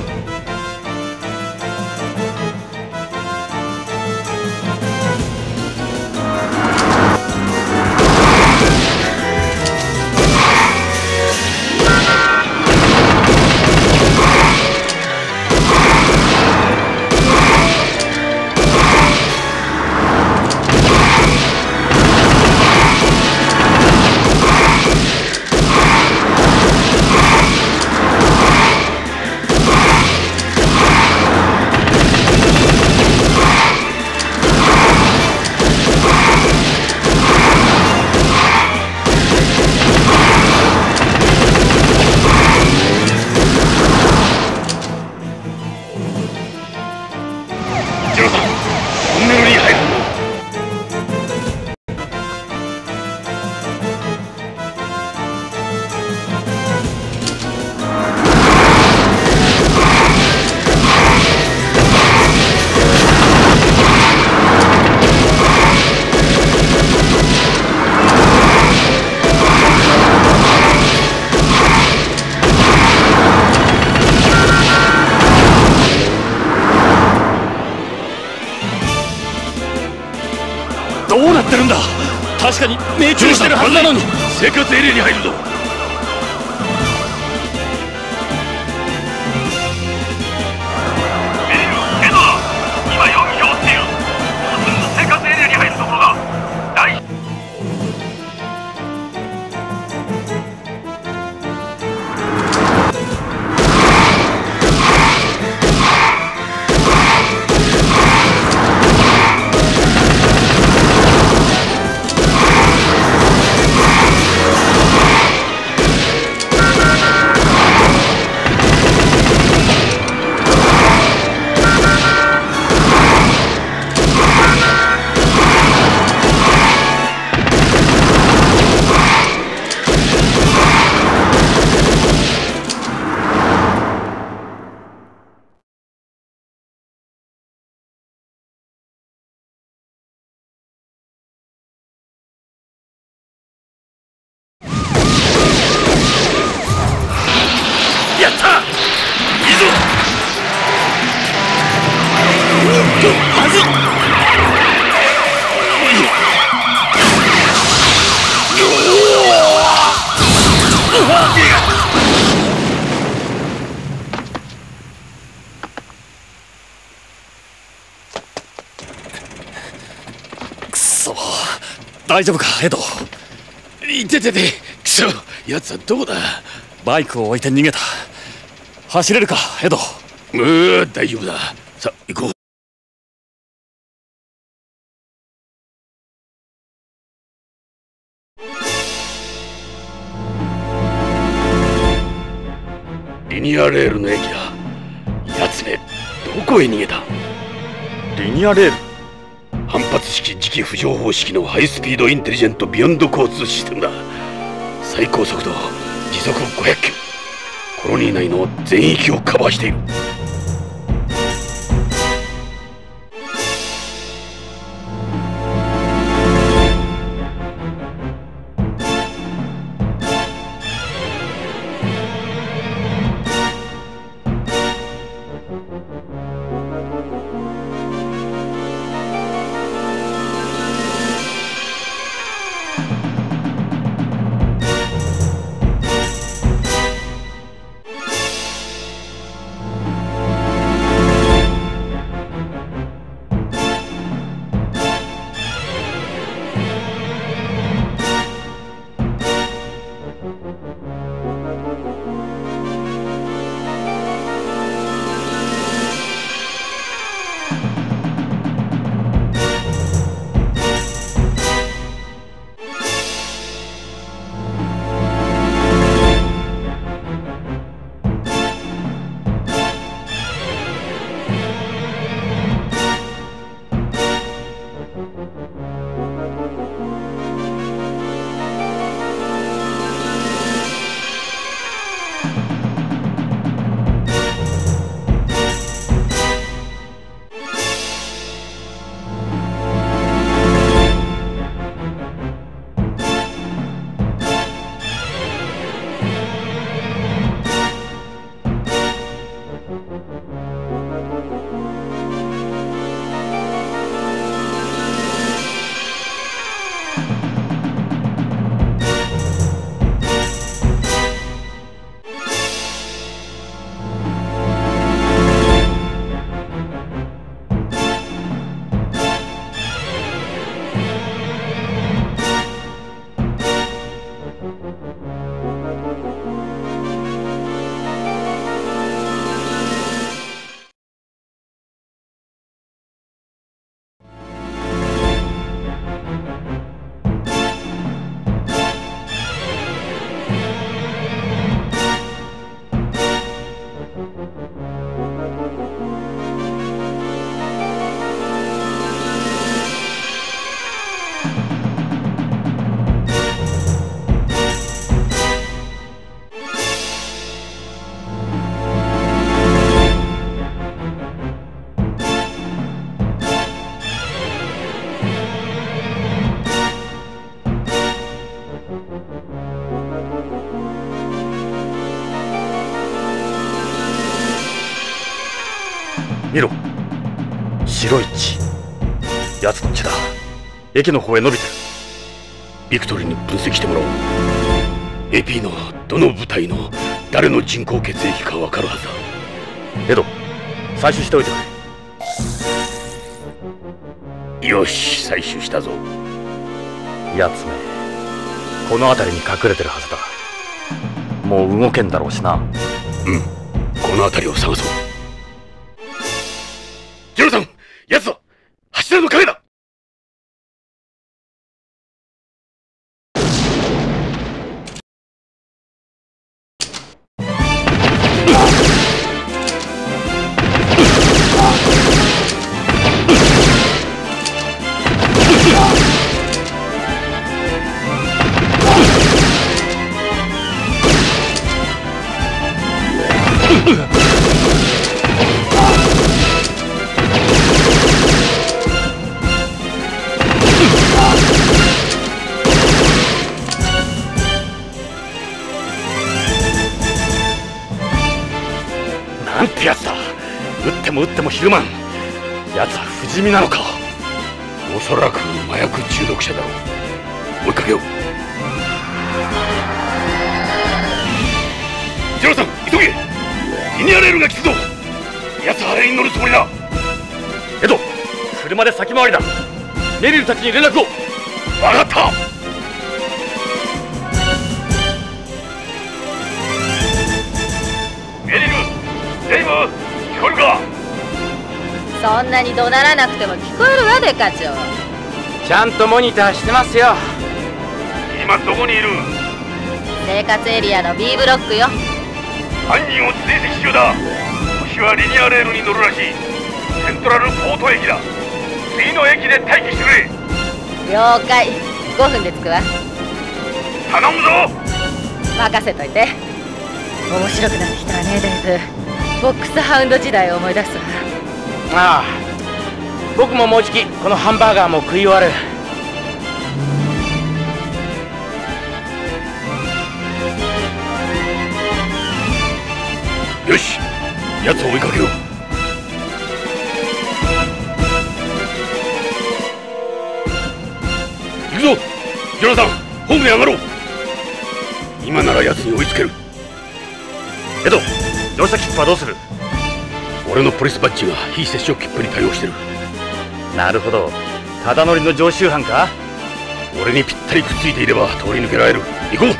どうなってるんだ。確かに命中してるはずなのに。 生活エリアに入るぞ。メールエドだ。今容疑を追っている。もうすぐ生活エリアに入るところだ。大やった。いいぞ。 まずい。くそ、大丈夫かエド。 いててて、くそ、奴はどこだ。 バイクを置いて逃げた。走れるかエド。 うう、大丈夫だ。さあ行こう。リニアレールの駅だ。奴めどこへ逃げた。 リニアレール。 反発式磁気浮上方式のハイスピードインテリジェントビヨンド交通システムだ。最高速度時速ごひゃくキロ。コロニー内の全域をカバーしている。 見ろ、白い血。奴の血だ。駅の方へ伸びてる。 ビクトリーに分析してもらおう。 エーピー のどの部隊の誰の人工血液か分かるはずだ。 エド、採取しておいてくれ。 よし、採取したぞ。 奴め、この辺りに隠れてるはずだ。もう動けんだろうしな。 うん、この辺りを探そう。ジョナサン、奴だ。柱の影だ。 なんてやつだ。撃っても撃ってもひるまん。奴は不死身なのか。 おそらく麻薬中毒者だろう。追いかけよう。ジョナサン、急げ。リニアレールが来たぞ。奴はあれに乗るつもりだ。 エド、車で先回りだ。メリルたちに連絡を。 分かった。メリル、デイブ、聞こえるか。 そんなに怒鳴らなくても聞こえるわ、デカ長。 ちゃんとモニターしてますよ。 今どこにいる。 生活エリアの B ブロックよ。 犯人を追跡中だ。星はリニアレールに乗るらしい。セントラルポート駅だ。次の駅で待機してくれ。 了解。ごふんで着くわ。 頼むぞ。 任せといて。面白くなってきたわね、デイブ。ボックスハウンド時代を思い出すわ。 ああ、僕ももうじきこのハンバーガーも食い終わる。 よし、奴を追いかけよう。行くぞ、ジョナサン、ホームに上がろう。今なら奴に追いつける。 エド、乗車切符はどうする。 俺のポリスバッジが非接触切符に対応してる。 なるほど、ただ乗りの常習犯か。 俺にぴったりくっついていれば通り抜けられる。行こう。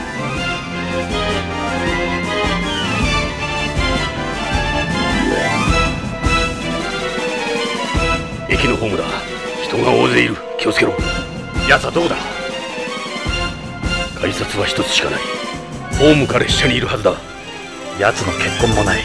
駅のホームだ。人が大勢いる。気をつけろ。 奴はどこだ。 改札は一つしかない。ホームか列車にいるはずだ。 奴の血痕もない。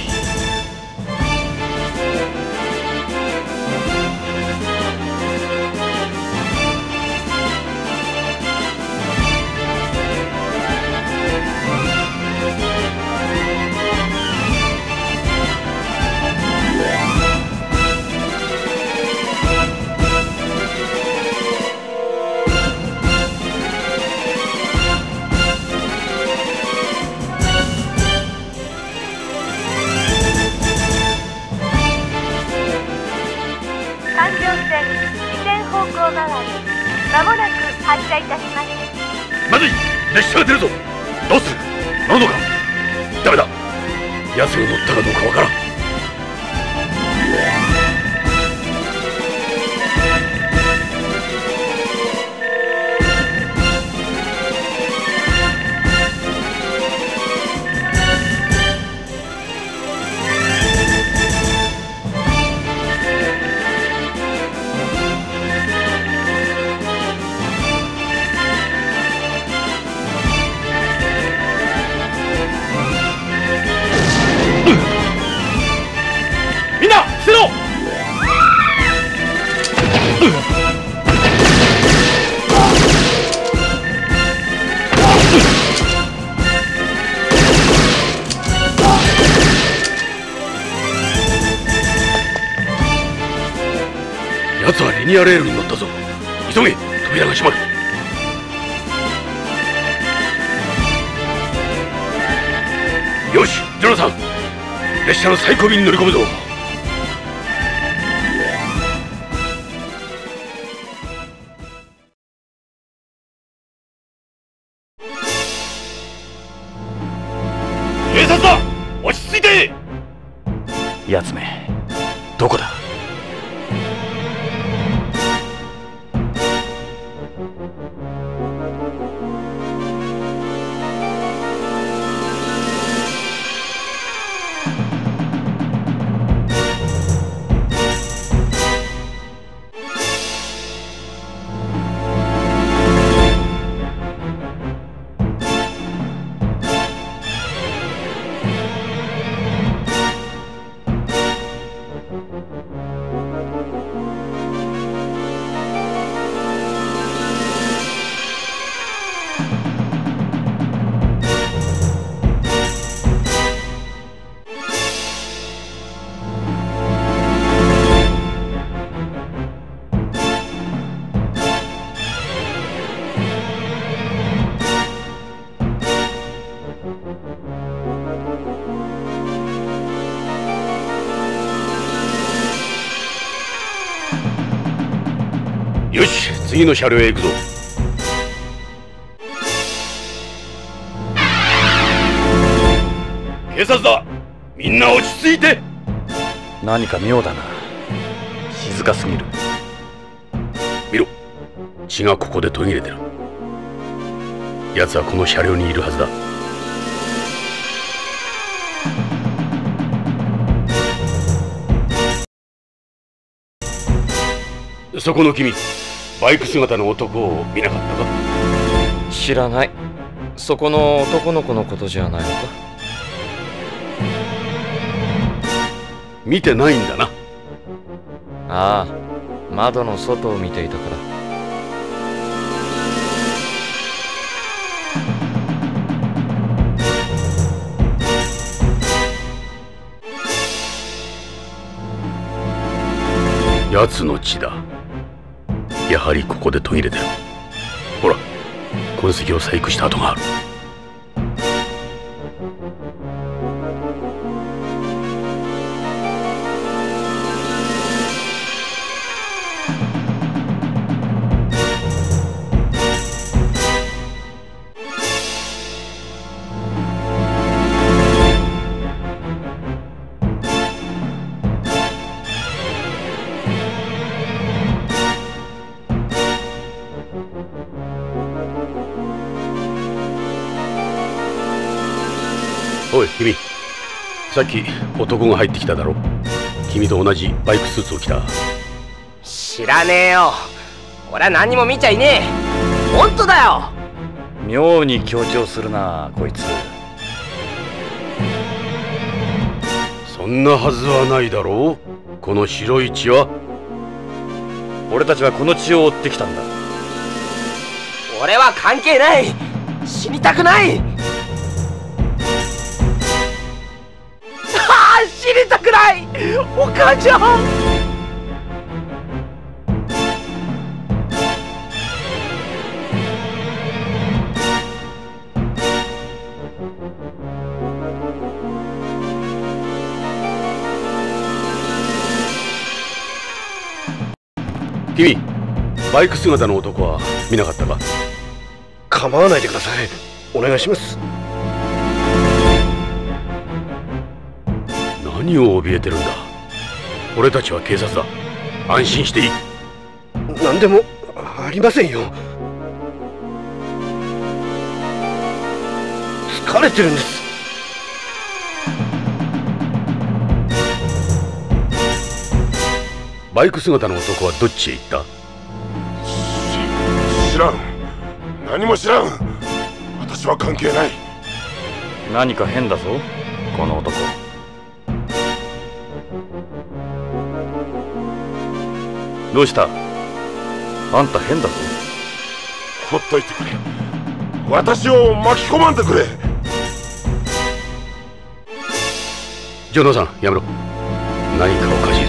まもなく発車いたします。 まずい、列車が出るぞ。どうする。乗るのか。ダメだ。奴が乗ったかどうかわからん。 みんな伏せろ。 奴はリニアレールに乗ったぞ。急げ、扉が閉まる。 よし、ジョナサン、列車の最後尾に乗り込むぞ。 警察だ、落ち着いて。やつめ、どこだ。 よし、次の車両へ行くぞ。警察だ、みんな落ち着いて。 何か妙だな。静かすぎる。 見ろ、血がここで途切れてる。奴はこの車両にいるはずだ。そこの君、バイク姿の男を見なかったか？ 知らない。そこの男の子のことじゃないのか？ 見てないんだな。 ああ、窓の外を見ていたから。 奴の血だ。やはりここで途切れてる。ほら、痕跡を細工した跡がある。おい君、さっき男が入ってきただろ。君と同じバイクスーツを着た。 知らねえよ。俺は何も見ちゃいねえ。本当だよ。 妙に強調するなこいつ。 そんなはずはないだろう。この白い血は。 俺たちはこの血を追ってきたんだ。 俺は関係ない。死にたくない。死にたくない。お母ちゃん。 君、バイク姿の男は見なかったか？ 構わないでください。お願いします。 何を怯えてるんだ。俺たちは警察だ。安心していい。 何でもありませんよ。疲れてるんです。 バイク姿の男はどっちへ行った？ 知らん。何も知らん。私は関係ない。 何か変だぞこの男。どうした？あんた変だぞ。 ほっといてくれ。私を巻き込まんでくれ。 ジョナサン、やめろ。何かおかしいぞ。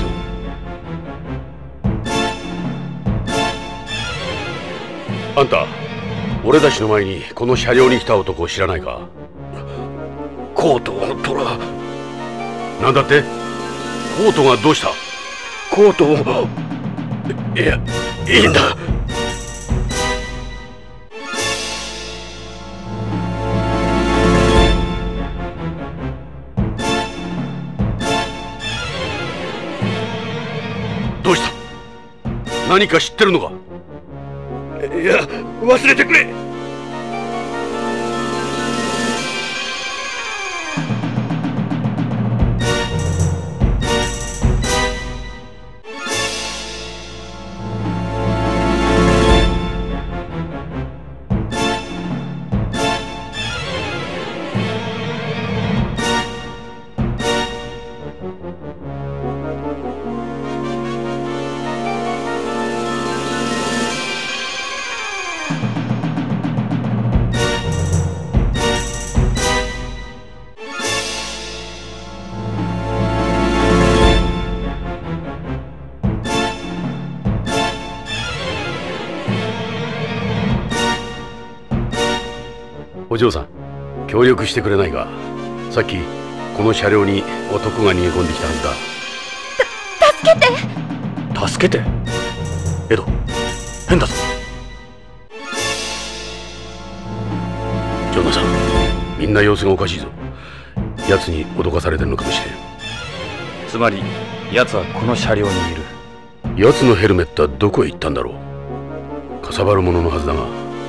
あんた、俺たちの前にこの車両に来た男を知らないか？ コートをトラ。なんだって？コートがどうした？コートを。いや、いいんだ。どうした？何か知ってるのか？いや、忘れてくれ。お嬢さん、協力してくれないか。さっきこの車両に男が逃げ込んできたはずだ。 た、助けて。 助けて？エド、変だぞ。 ジョナサン、みんな様子がおかしいぞ。奴に脅かされてるのかもしれん。 つまり奴はこの車両にいる。 奴のヘルメットはどこへ行ったんだろう。かさばるもののはずだが。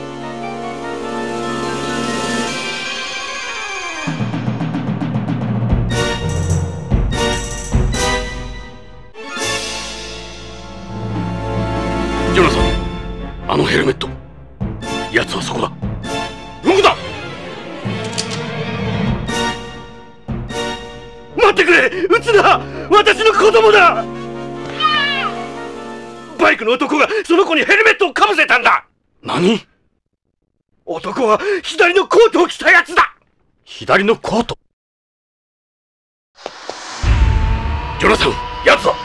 ジョナサン、あのヘルメット。奴はそこだ。動くな。待ってくれ。撃つな。私の子供だ。バイクの男がその子にヘルメットをかぶせたんだ。何？男は左のコートを着たやつだ。 左のコート？ ジョナサン、奴は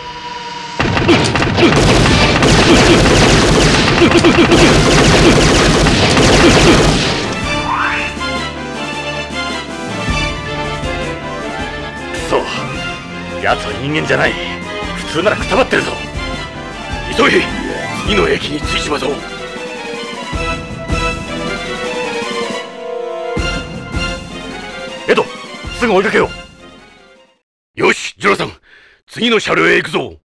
そう、奴は人間じゃない。普通ならくたばってるぞ。 急いで次の駅に着いちまうぞ。 エド、すぐ追いかけよう。よし、ジョナサン、次の車両へ行くぞ。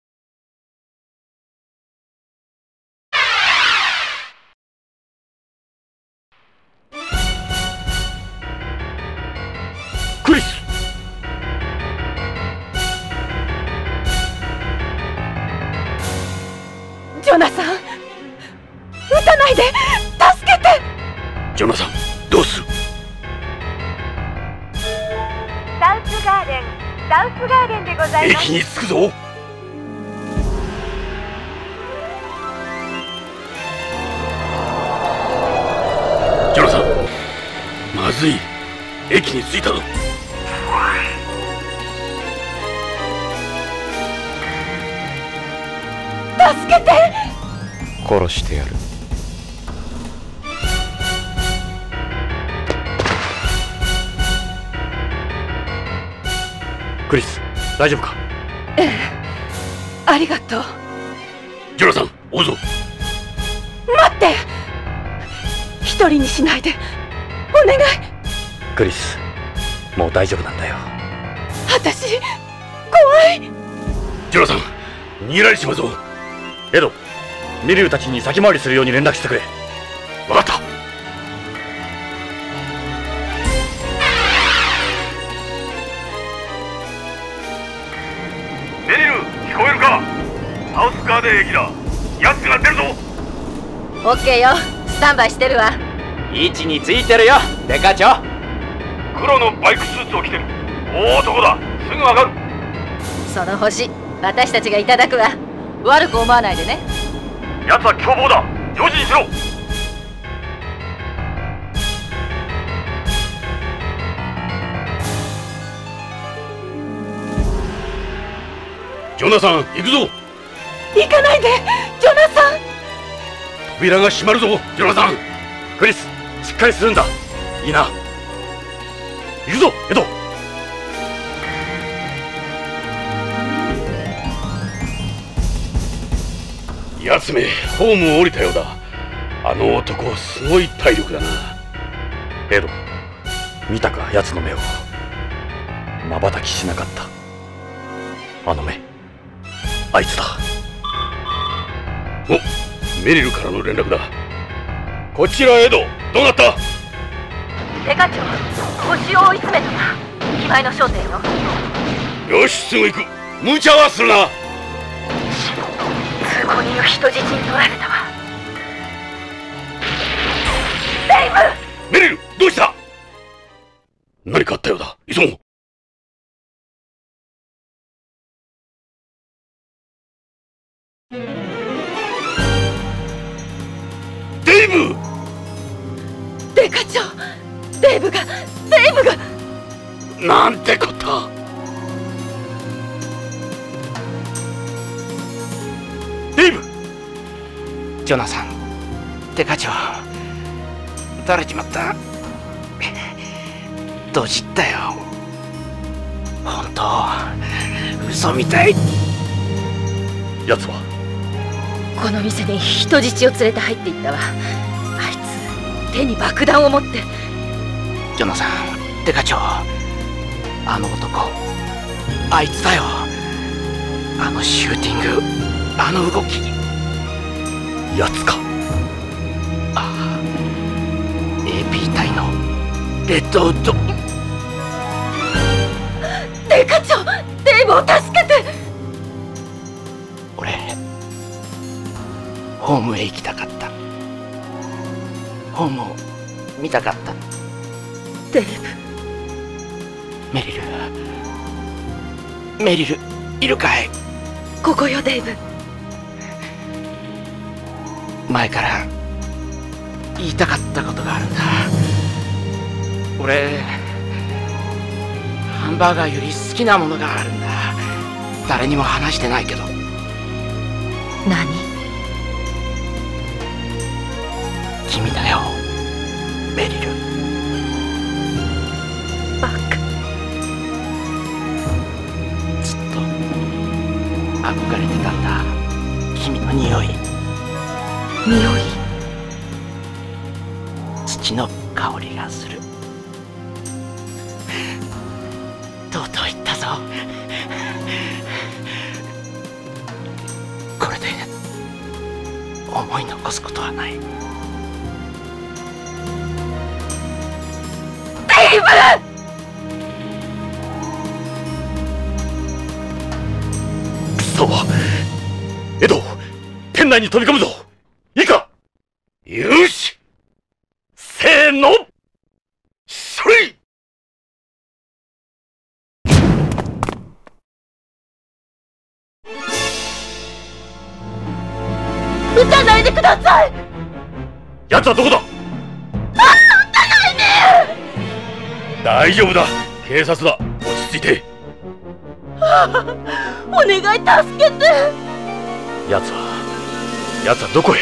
クリス。 ジョナサン、撃たないで。助けて。 ジョナサン、どうする？ サウスガーデン、サウスガーデンでございます。 駅に着くぞ。ジョナサン、まずい。駅に着いたぞ。 助けて。 殺してやる。 クリス、大丈夫か？ ええ、ありがとう。 ジョナサン、追うぞ。 待って。一人にしないで。お願い。 クリス、もう大丈夫なんだよ。 私、怖い。 ジョナサン、逃げられちまうぞ。 エド、ミリュウたちに先回りするように連絡してくれ。 分かった。 メリル、聞こえるか？サウスガーデン駅だ。奴が出るぞ。 オッケーよ。スタンバイしてるわ。 位置についてるよ、デカ長。 黒のバイクスーツを着てる大男だ。すぐわかる。 その星、私たちがいただくわ。悪く思わないでね。 奴は凶暴だ。用心しろ。 ジョナサン、行くぞ。 行かないで、ジョナサン。 扉が閉まるぞ、ジョナサン。 クリス、しっかりするんだ。いいな。行くぞ、エド。 奴めホームを降りたようだ。あの男すごい体力だな。 エド、見たか奴の目を。まばたきしなかった。あの目、あいつだ。 お、メリルからの連絡だ。こちらエド、どうなった？ デカ長、星を追い詰めたわ。気前の焦点よ。 よし、すぐ行く。無茶はするな。 通行人を人質に取られたわ。デイブ！ メリル、どうした？何かあったようだ。急ごう。デイブ！ デカ長、デイブが、デイブが。 なんてこった。 デイブ！ジョナサン、デカ長、撃たれちまった。ドジったよ。本当、嘘みたい。 奴はこの店に人質を連れて入っていったわ。あいつ手に爆弾を持って。 ジョナサン、デカ長、あの男、あいつだよ。あのシューティング、あの動き。 奴か。 ああ、エーピー 隊のレッドウッド。 デカ長、デイブを助けて。 俺、ホームへ行きたかった。ホームを見たかった。 デイブ。 メリル、メリル、いるかい？ ここよ、デイブ。 前から言いたかったことがあるんだ。俺、ハンバーガーより好きなものがあるんだ。誰にも話してないけど。 何？ 君だよ、メリル。 バカ。 ずっと憧れてたんだ、君の匂い。 匂い？ 土の香りがする。とうとう言ったぞ。これで思い残すことはない。 デイブ！ くそ！エド、店内に飛び込むぞ。いいか？ よし！せーの！それ！ 撃たないでください！ 奴はどこだ？ ああ、撃たないで！ 大丈夫だ。警察だ。落ち着いて。 ああ、お願い助けて。 奴は、奴はどこへ？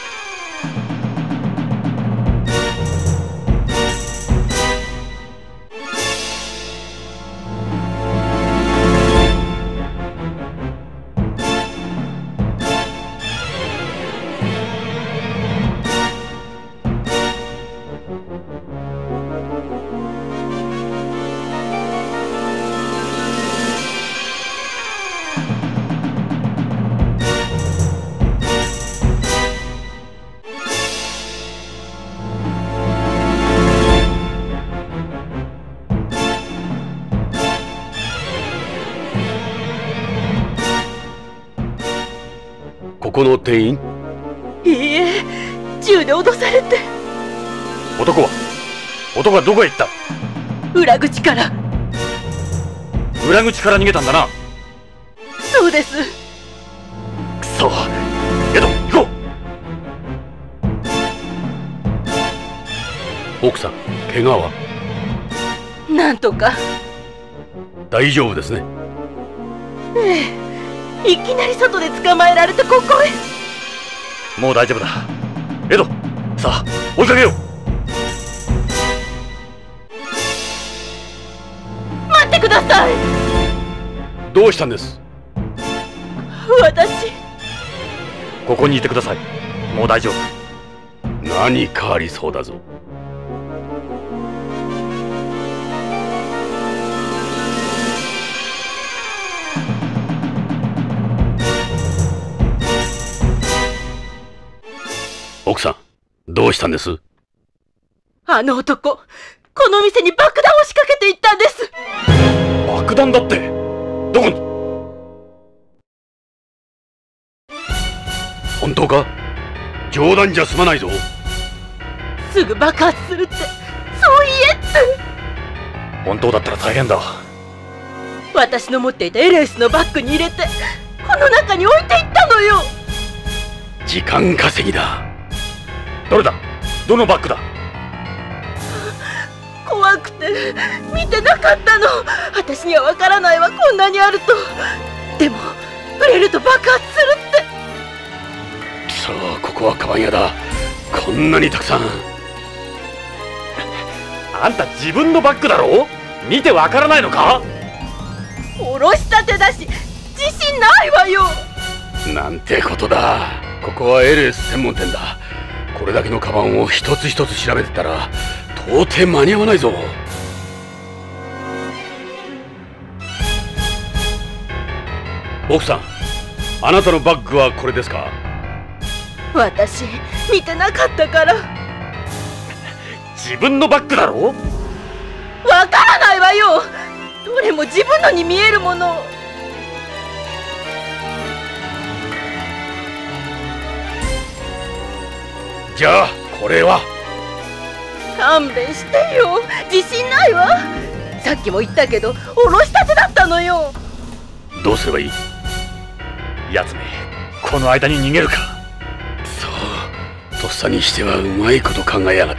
ここの店員？ いいえ、銃で脅されて。 男は男はどこへ行った？ 裏口から。 裏口から逃げたんだな。 そうです。 くそ！エド、行こう。奥さん、怪我は？ なんとか。 大丈夫ですね。 ええ。いきなり外で捕まえられてここへ。もう大丈夫だ。エド、さあ追いかけよう。 待ってください。 どうしたんです？ 私、 ここにいてください。もう大丈夫。 何かありそうだぞ。奥さん、どうしたんです？ あの男、この店に爆弾を仕掛けていったんです。 爆弾だって？どこに？ 本当か？冗談じゃ済まないぞ。 すぐ爆発するって、そう言えって。 本当だったら大変だ。 私の持っていたエレスのバッグに入れて、この中に置いていったのよ。 時間稼ぎだ。 どれだ？どのバッグだ？ 怖くて見てなかったの。私にはわからないわ、こんなにあると。でも触れると爆発するって。 そう、ここはカバン屋だ。こんなにたくさん。 あんた自分のバッグだろ？見てわからないのか？ おろしたてだし自信ないわよ。 なんてことだ。ここは エルエス 専門店だ。これだけのカバンを一つ一つ調べてたら到底間に合わないぞ。奥さん、あなたのバッグはこれですか？ 私見てなかったから。 自分のバッグだろ？ わからないわよ。どれも自分のに見えるもの。 じゃあこれは？ 勘弁してよ、自信ないわ。さっきも言ったけどおろしたてだったのよ。 どうすればいい？ やつめ、この間に逃げるか。 そう、とっさにしてはうまいこと考えやがった。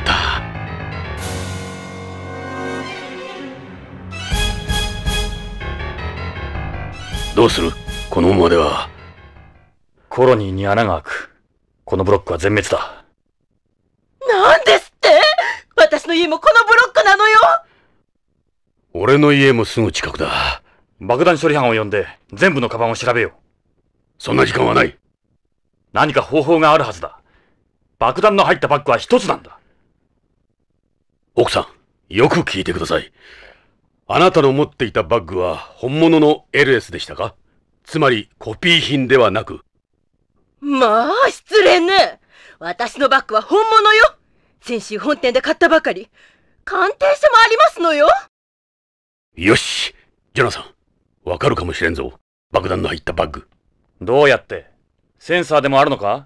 どうする？このままでは。 コロニーに穴が開く。このブロックは全滅だ。 なんですって？私の家もこのブロックなのよ。 俺の家もすぐ近くだ。 爆弾処理班を呼んで全部のカバンを調べよう。 そんな時間はない。 何か方法があるはずだ。爆弾の入ったバッグは一つなんだ。 奥さん、よく聞いてください。あなたの持っていたバッグは本物の エルエス でしたか？つまりコピー品ではなく。 まあ失礼ね。私のバッグは本物よ。先週本店で買ったばかり。鑑定書もありますのよ。 よし、ジョナサン、わかるかもしれんぞ。爆弾の入ったバッグ。 どうやって？センサーでもあるのか？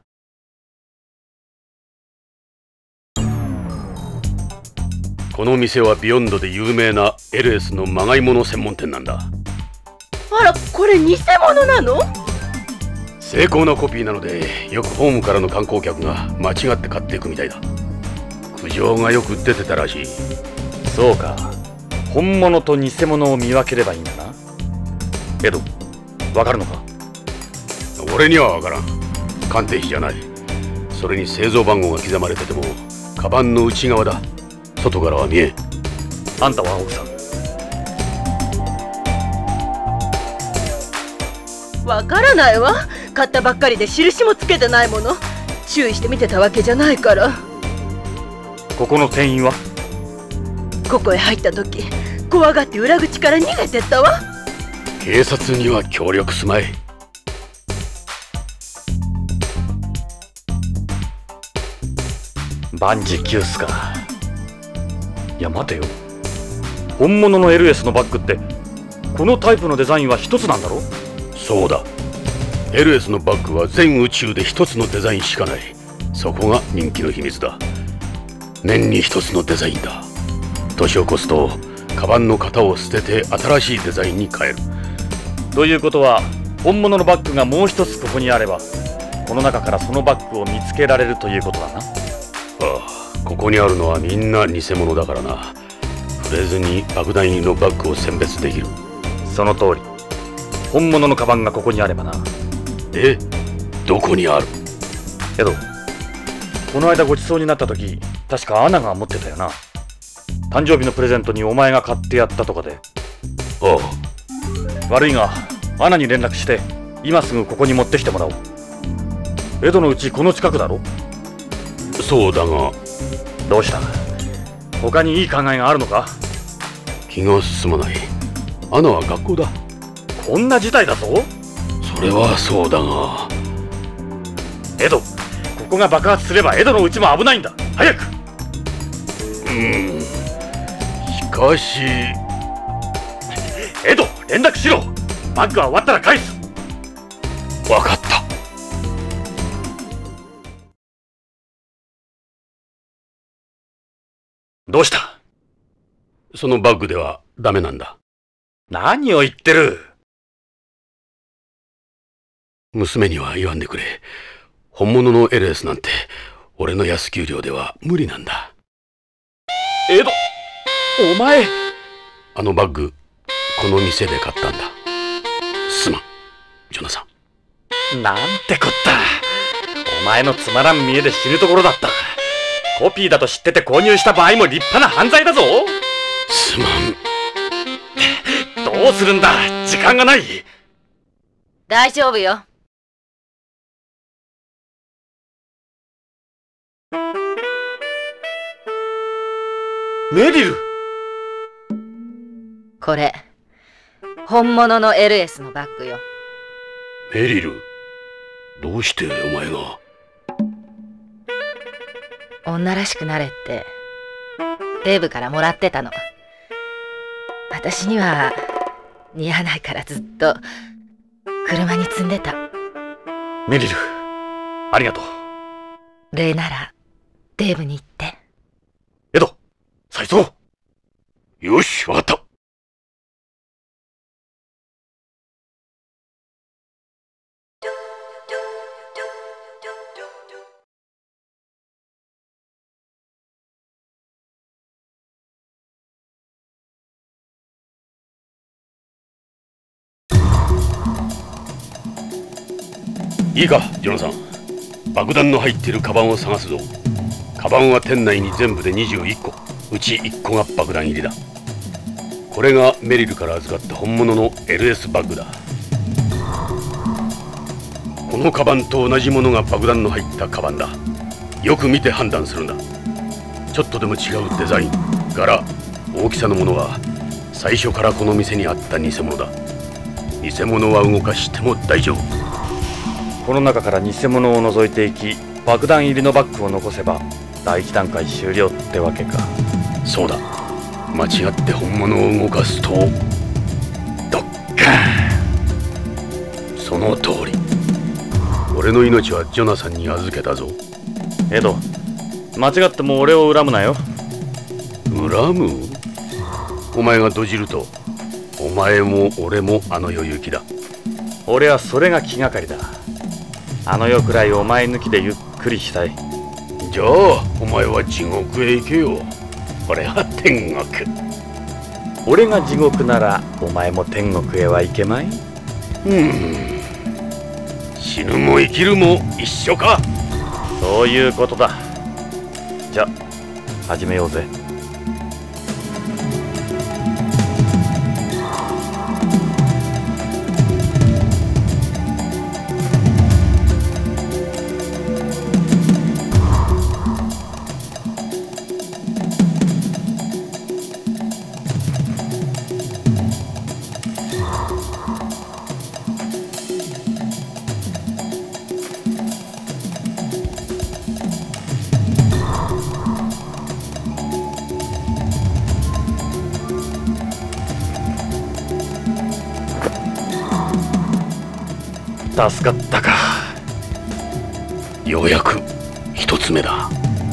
この店はビヨンドで有名な エルエス のまがいもの専門店なんだ。 あら、これ偽物なの？ 精巧なコピーなので、よくホームからの観光客が間違って買っていくみたいだ。苦情がよく出てたらしい。 そうか、本物と偽物を見分ければいいんだな。エド、わかるのか？ 俺にはわからん。鑑定士じゃない。それに製造番号が刻まれててもカバンの内側だ。外からは見えん。 あんたは奥さん。わからないわ。買ったばっかりで印もつけてないもの。注意して見てたわけじゃないから。 ここの店員は？ ここへ入った時怖がって裏口から逃げてったわ。 警察には協力すまい。 万事休すか。いや待てよ、本物の エルエス のバッグってこのタイプのデザインは一つなんだろ？ そうだ。 エルエス のバッグは全宇宙で一つのデザインしかない。そこが人気の秘密だ。年に一つのデザインだ。年を越すとカバンの型を捨てて新しいデザインに変える。 ということは本物のバッグがもう一つここにあれば、この中からそのバッグを見つけられるということだな。 ああ、ここにあるのはみんな偽物だからな。触れずに爆弾入りのバッグを選別できる。 その通り。本物のカバンがここにあればな。 え、どこにある？ けどこの間ごちそうになった時、確かアナが持ってたよな。誕生日のプレゼントにお前が買ってやったとかで。 ああ。 悪いがアナに連絡して今すぐここに持ってきてもらおう。 江戸のうちこの近くだろ。 そうだが。 どうした？他にいい考えがあるのか？ 気が進まない。アナは学校だ。 こんな事態だぞ。 それはそうだが。 江戸、ここが爆発すれば江戸のうちも危ないんだ。早く。 うん。しかし。 江戸、連絡しろ。バッグは終わったら返す。 わかった。 どうした？ そのバッグではダメなんだ。 何を言ってる？ 娘には言わんでくれ。本物の エルエス なんて俺の安給料では無理なんだ。 江戸、お前。 あのバッグ、この店で買ったんだ。すまん、ジョナサン。なんてこった。お前のつまらん見栄で死ぬところだった。コピーだと知ってて購入した場合も立派な犯罪だぞ。 すまん。どうするんだ、時間がない。 大丈夫よ。 メリル。 これ本物の エルエス のバッグよ。 メリル、どうしてお前が？ 女らしくなれってデーブからもらってたの。私には似合わないからずっと車に積んでた。 メリル、ありがとう。 礼ならデーブに言って。 エド、再走。 よし、わかった。いいか、ジョナサン。爆弾の入っているカバンを探すぞ。カバンは店内に全部でにじゅういっこ、うちいっこが爆弾入りだ。これがメリルから預かった本物の エルエス バッグだ。このカバンと同じものが爆弾の入ったカバンだ。よく見て判断するんだ。ちょっとでも違うデザイン、柄、大きさのものは最初からこの店にあった偽物だ。偽物は動かしても大丈夫。 この中から偽物を除いていき、爆弾入りのバッグを残せば第一段階終了ってわけか。 そうだ。間違って本物を動かすとドッカーン。その通り。俺の命はジョナサンに預けたぞ。 エド、間違っても俺を恨むなよ。 恨む？お前がドジるとお前も俺もあの世行きだ。 俺はそれが気がかりだ。あの世くらいお前抜きでゆっくりしたい。 じゃあお前は地獄へ行けよ。俺は天国。 俺が地獄ならお前も天国へは行けまい？ うん。死ぬも生きるも一緒か。 そういうことだ。じゃ始めようぜ。助かったか。 ようやく一つ目だ。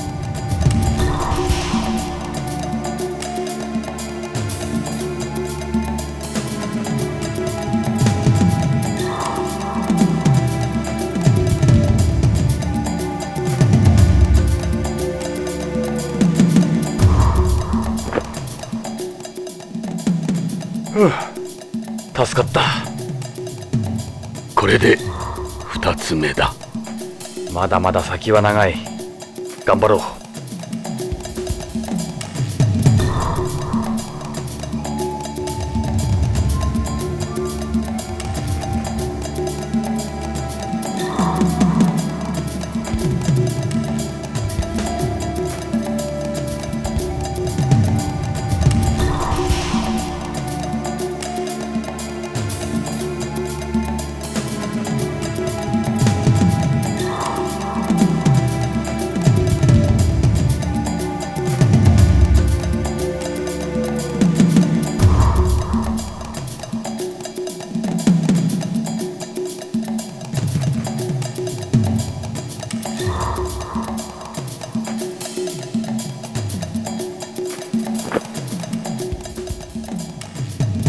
ふう、助かった。 これで二つ目だ。 まだまだ先は長い。頑張ろう。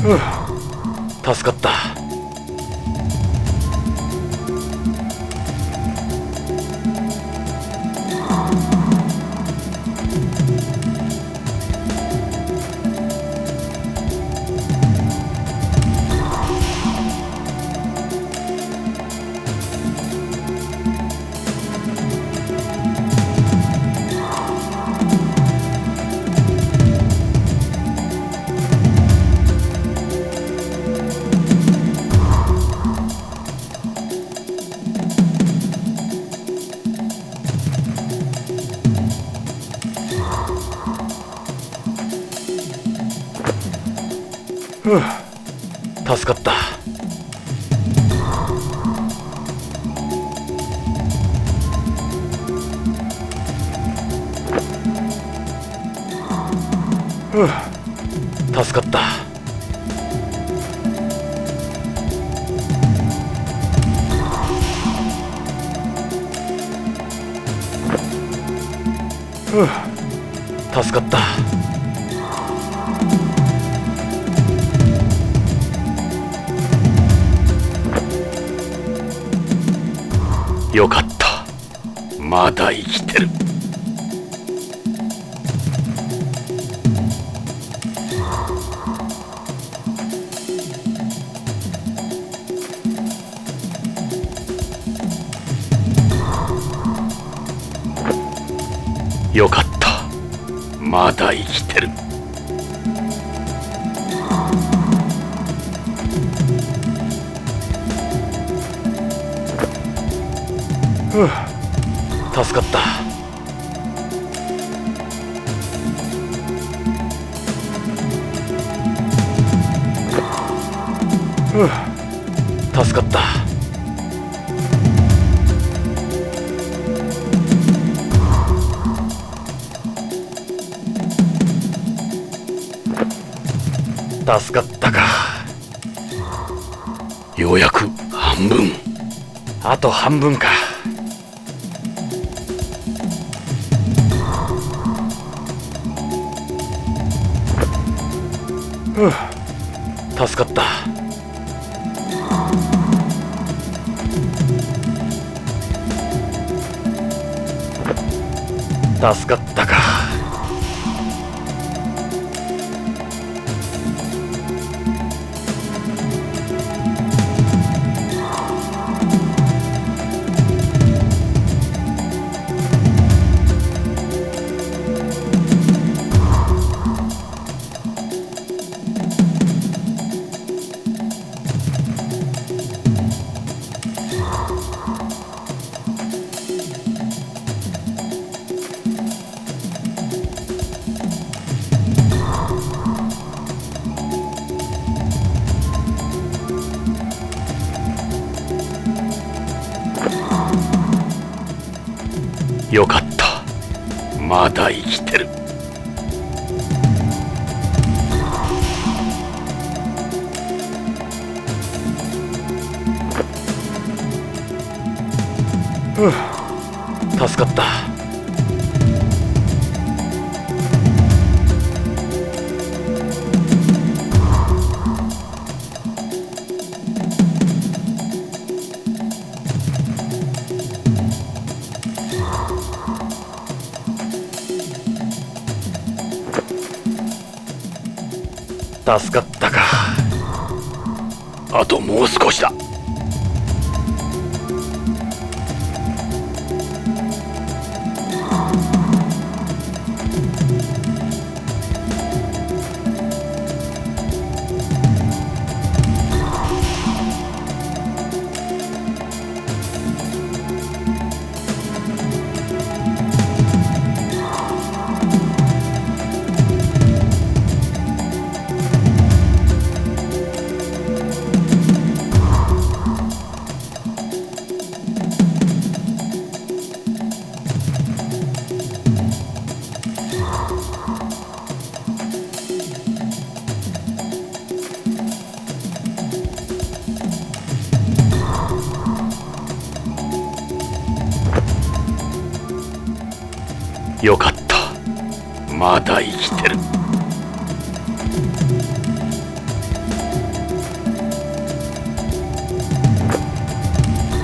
助かった。助かった。助かった。助かった。よかった。まだ生きてる。よかった。まだ生きてる。助かった。助かった。助かったか。ようやく半分。あと半分か。助かった。助かったか。よかった。まだ生きてる。助かった。助かったか。あともう少しだ。よかった。まだ生きてる。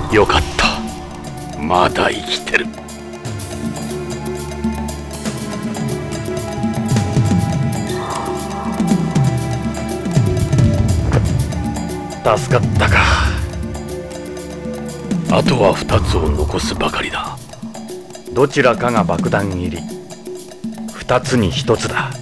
よかった。まだ生きてる。 助かったか。 あとは二つを残すばかりだ。 どちらかが爆弾入り、二つに一つだ。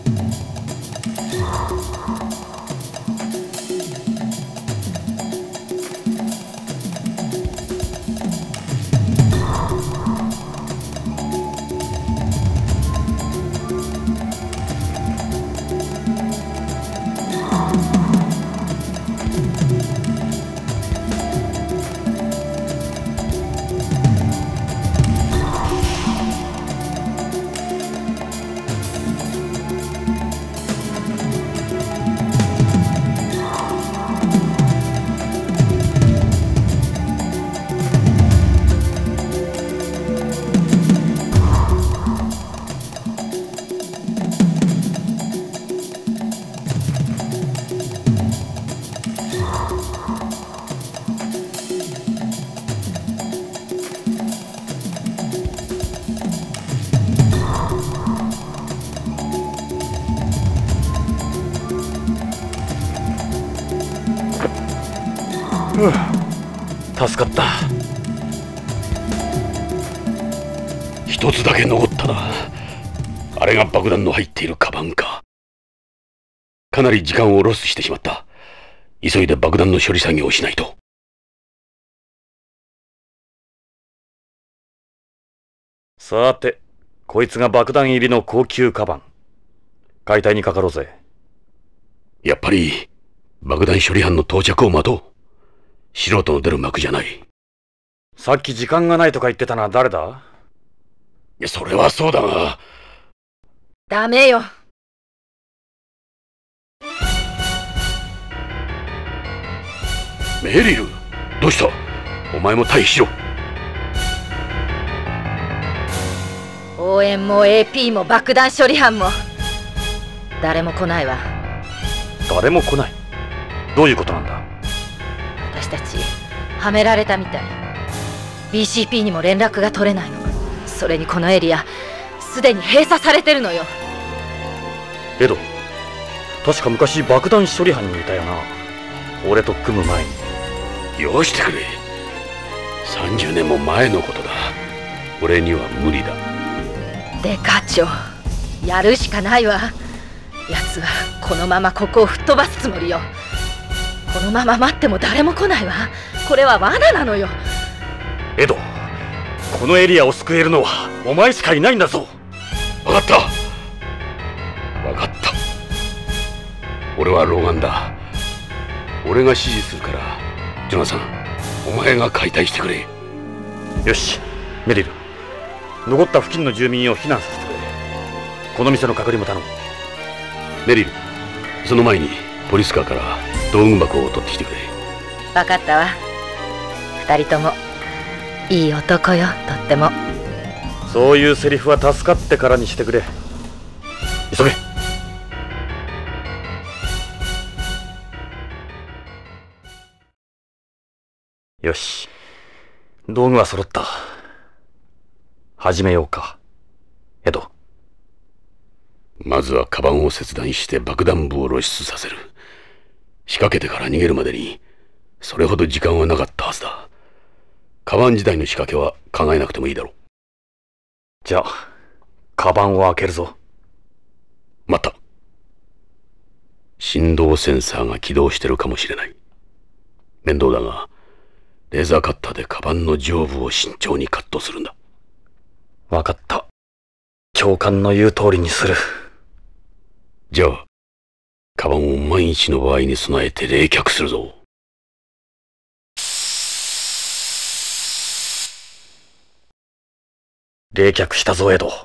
助かった。 一つだけ残ったな。あれが爆弾の入っているカバンか。かなり時間をロスしてしまった。急いで爆弾の処理作業をしないと。 さて、こいつが爆弾入りの高級カバン。解体にかかろうぜ。 やっぱり爆弾処理班の到着を待とう。素人の出る幕じゃない。 さっき時間がないとか言ってたのは誰だ？ いや、それはそうだが。 ダメよ。 メリル、どうした？お前も退避しろ。 応援も エーピー も爆弾処理班も誰も来ないわ。 誰も来ない？どういうことなんだ？ 私たちはめられたみたい。 ビーシーピー にも連絡が取れないの。それにこのエリアすでに閉鎖されてるのよ。 エド、確か昔爆弾処理班にいたよな。俺と組む前に。 よしてくれ。さんじゅうねんも前のことだ。俺には無理だ。 デカ長、やるしかないわ。奴はこのままここを吹っ飛ばすつもりよ。このまま待っても誰も来ないわ。これは罠なのよ。 エド、このエリアを救えるのはお前しかいないんだぞ。 分かった分かった。俺は老眼だ。俺が指示するから、ジョナサン、お前が解体してくれ。 よし、メリル、残った付近の住民を避難させてくれ。この店の隔離も頼む。 メリル、その前にポリスカーから道具箱を取ってきてくれ。 分かったわ。二人ともいい男よ、とっても。 そういうセリフは助かってからにしてくれ。急げ。よし、道具は揃った。始めようか、エド。 まずはカバンを切断して爆弾部を露出させる。仕掛けてから逃げるまでにそれほど時間はなかったはずだ。カバン時代の仕掛けは考えなくてもいいだろう。 じゃあカバンを開けるぞ。 また振動センサーが起動してるかもしれない。面倒だがレーザーカッターでカバンの上部を慎重にカットするんだ。 わかった。教官の言う通りにする。 じゃあカバンを万一の場合に備えて冷却するぞ。 冷却したぞ、エド。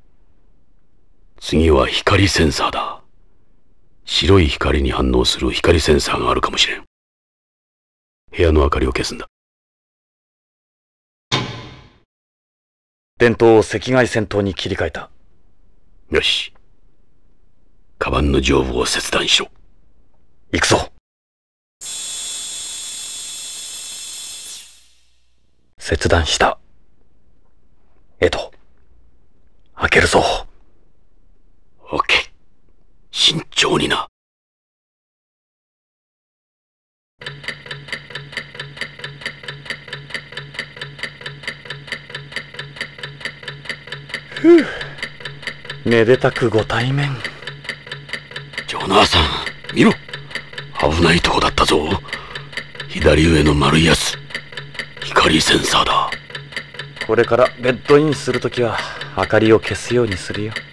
次は光センサーだ。白い光に反応する光センサーがあるかもしれん。部屋の明かりを消すんだ。 電灯を赤外線灯に切り替えた。 よし。カバンの上部を切断しろ。 行くぞ。 切断した。エド、開けるぞ。 オッケー。慎重にな。 ふう、めでたくご対面。 ジョナーさん、見ろ。危ないとこだったぞ。左上の丸いやつ、光センサーだ。 これからベッドインするときは明かりを消すようにするよ。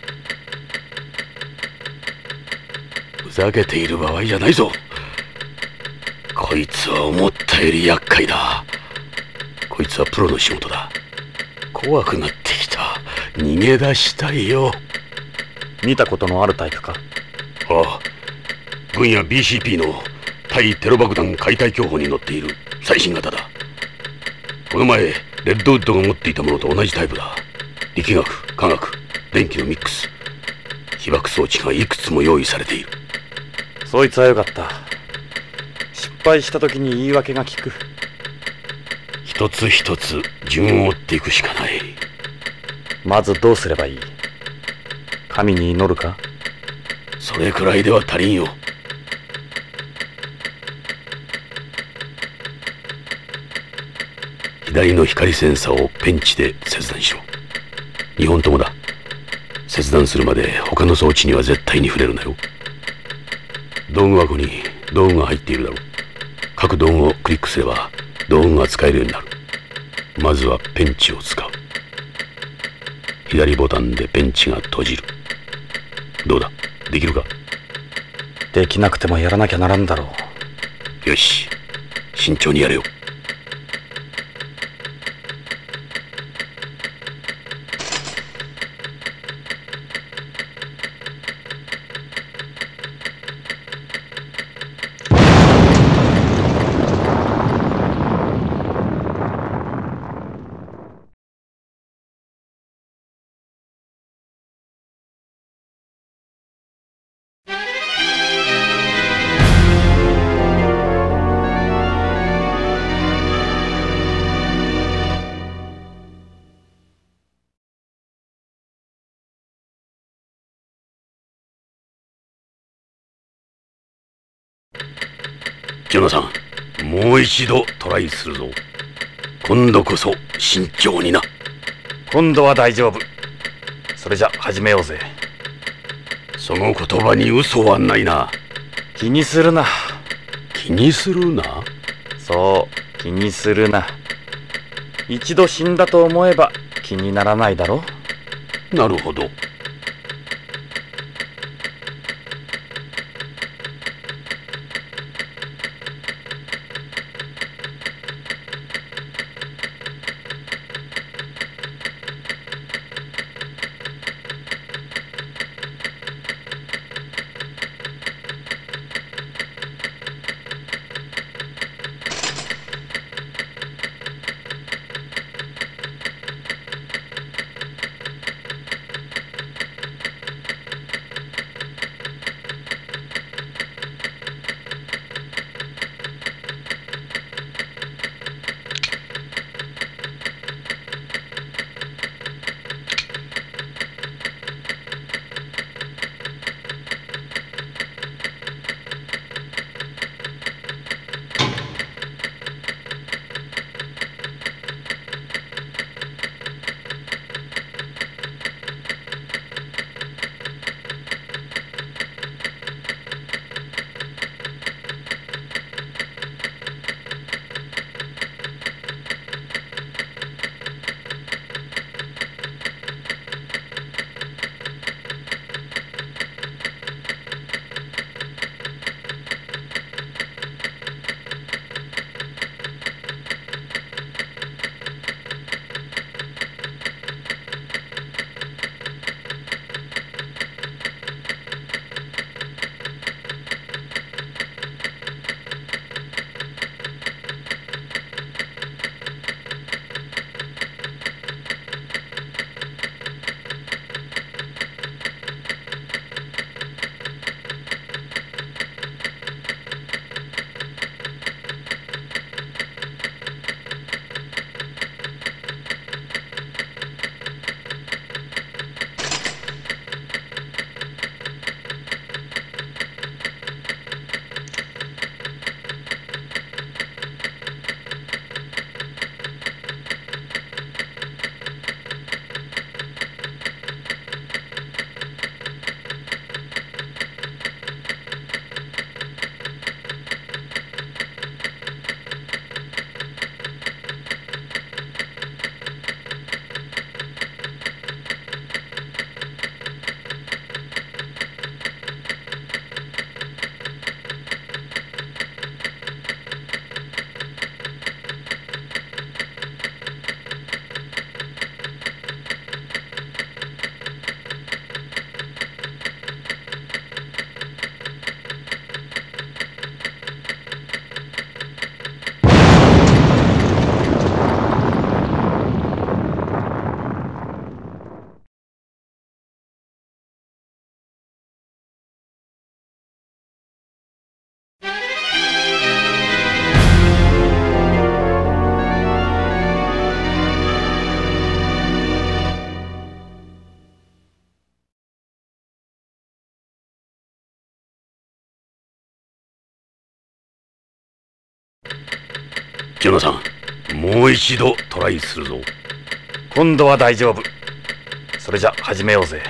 ふざけている場合じゃないぞ。こいつは思ったより厄介だ。こいつはプロの仕事だ。怖くなってきた。逃げ出したいよ。 見たことのあるタイプか？ ああ、軍や ビーシーピー の対テロ爆弾解体競歩に乗っている最新型だ。この前レッドウッドが持っていたものと同じタイプだ。力学、化学、電気のミックス、被爆装置がいくつも用意されている。 そいつはよかった。失敗した時に言い訳が効く。 一つ一つ順を追っていくしかない。 まずどうすればいい？神に祈るか？ それくらいでは足りんよ。左の光センサーをペンチで切断しろ。にほんともだ。切断するまで他の装置には絶対に触れるなよ。道具箱に道具が入っているだろう。各道具をクリックすれば道具が使えるようになる。まずはペンチを使う。左ボタンでペンチが閉じる。どうだ、できるか？ できなくてもやらなきゃならんだろう。よし、慎重にやれよ。ジョナさん、もう一度トライするぞ。今度こそ慎重にな。 今度は大丈夫。それじゃ始めようぜ。 その言葉に嘘はないな。 気にするな。 気にするな？ そう、気にするな。一度死んだと思えば気にならないだろ？ なるほど。 ジョナさん、もう一度トライするぞ。 今度は大丈夫。それじゃ始めようぜ。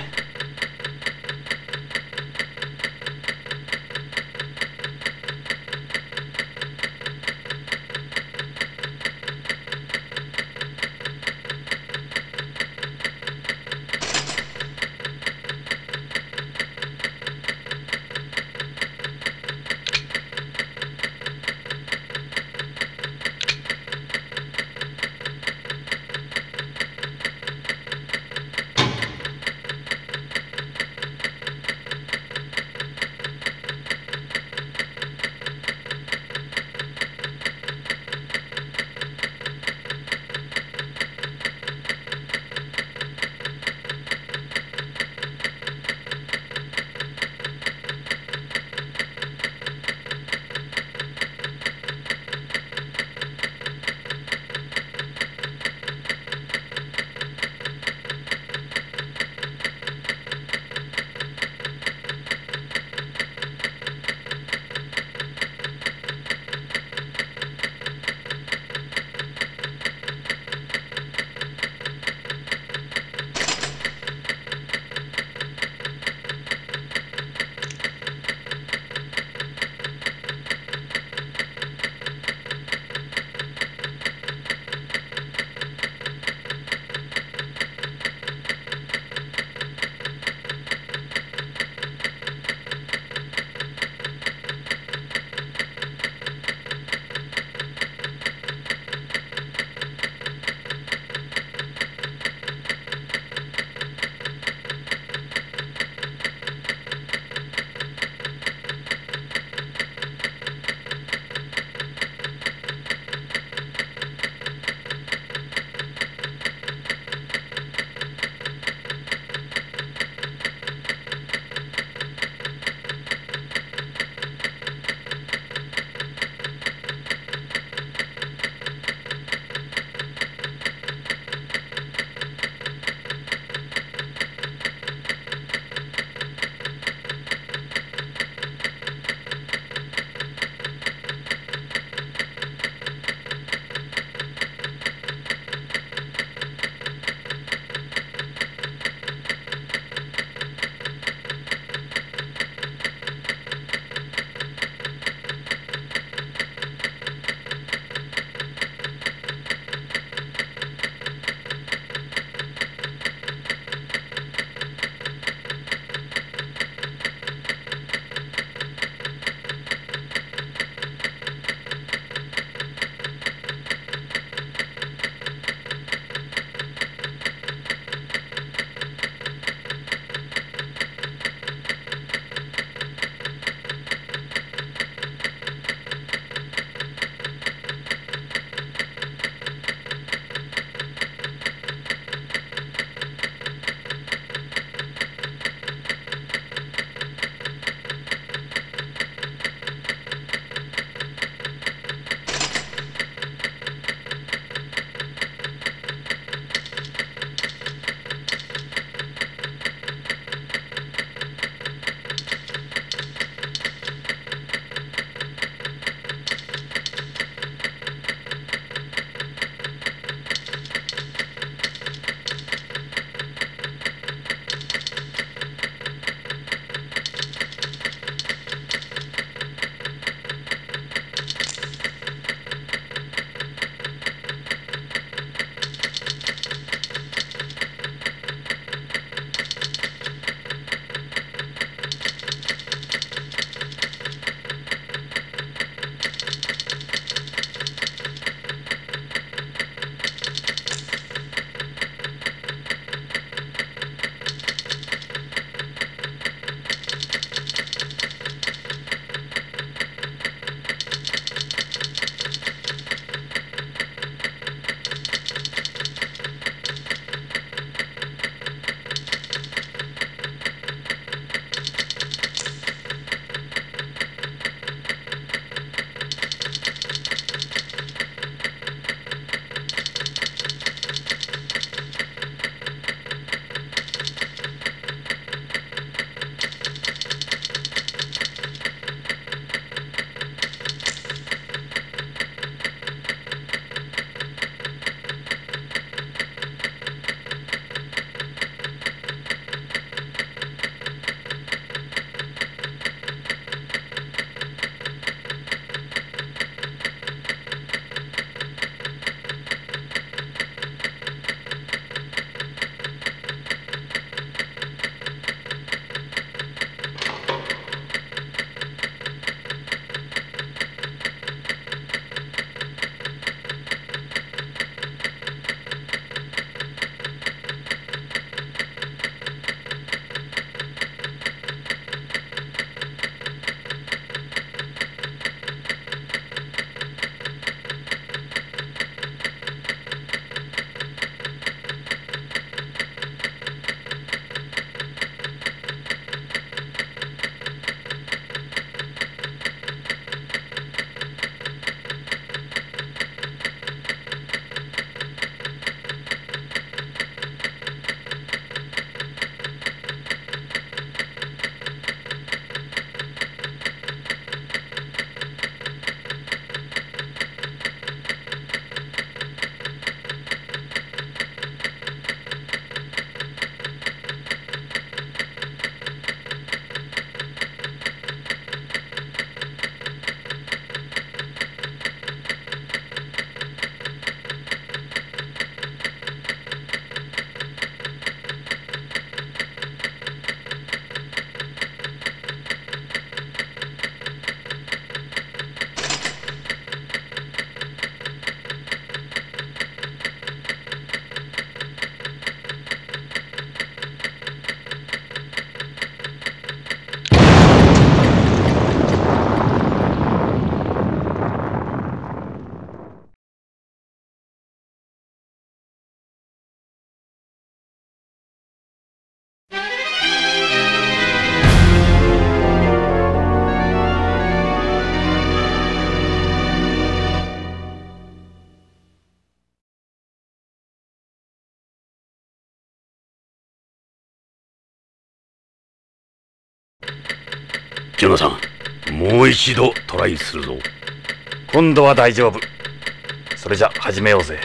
ジョナサン、もう一度トライするぞ。 今度は大丈夫。それじゃ始めようぜ。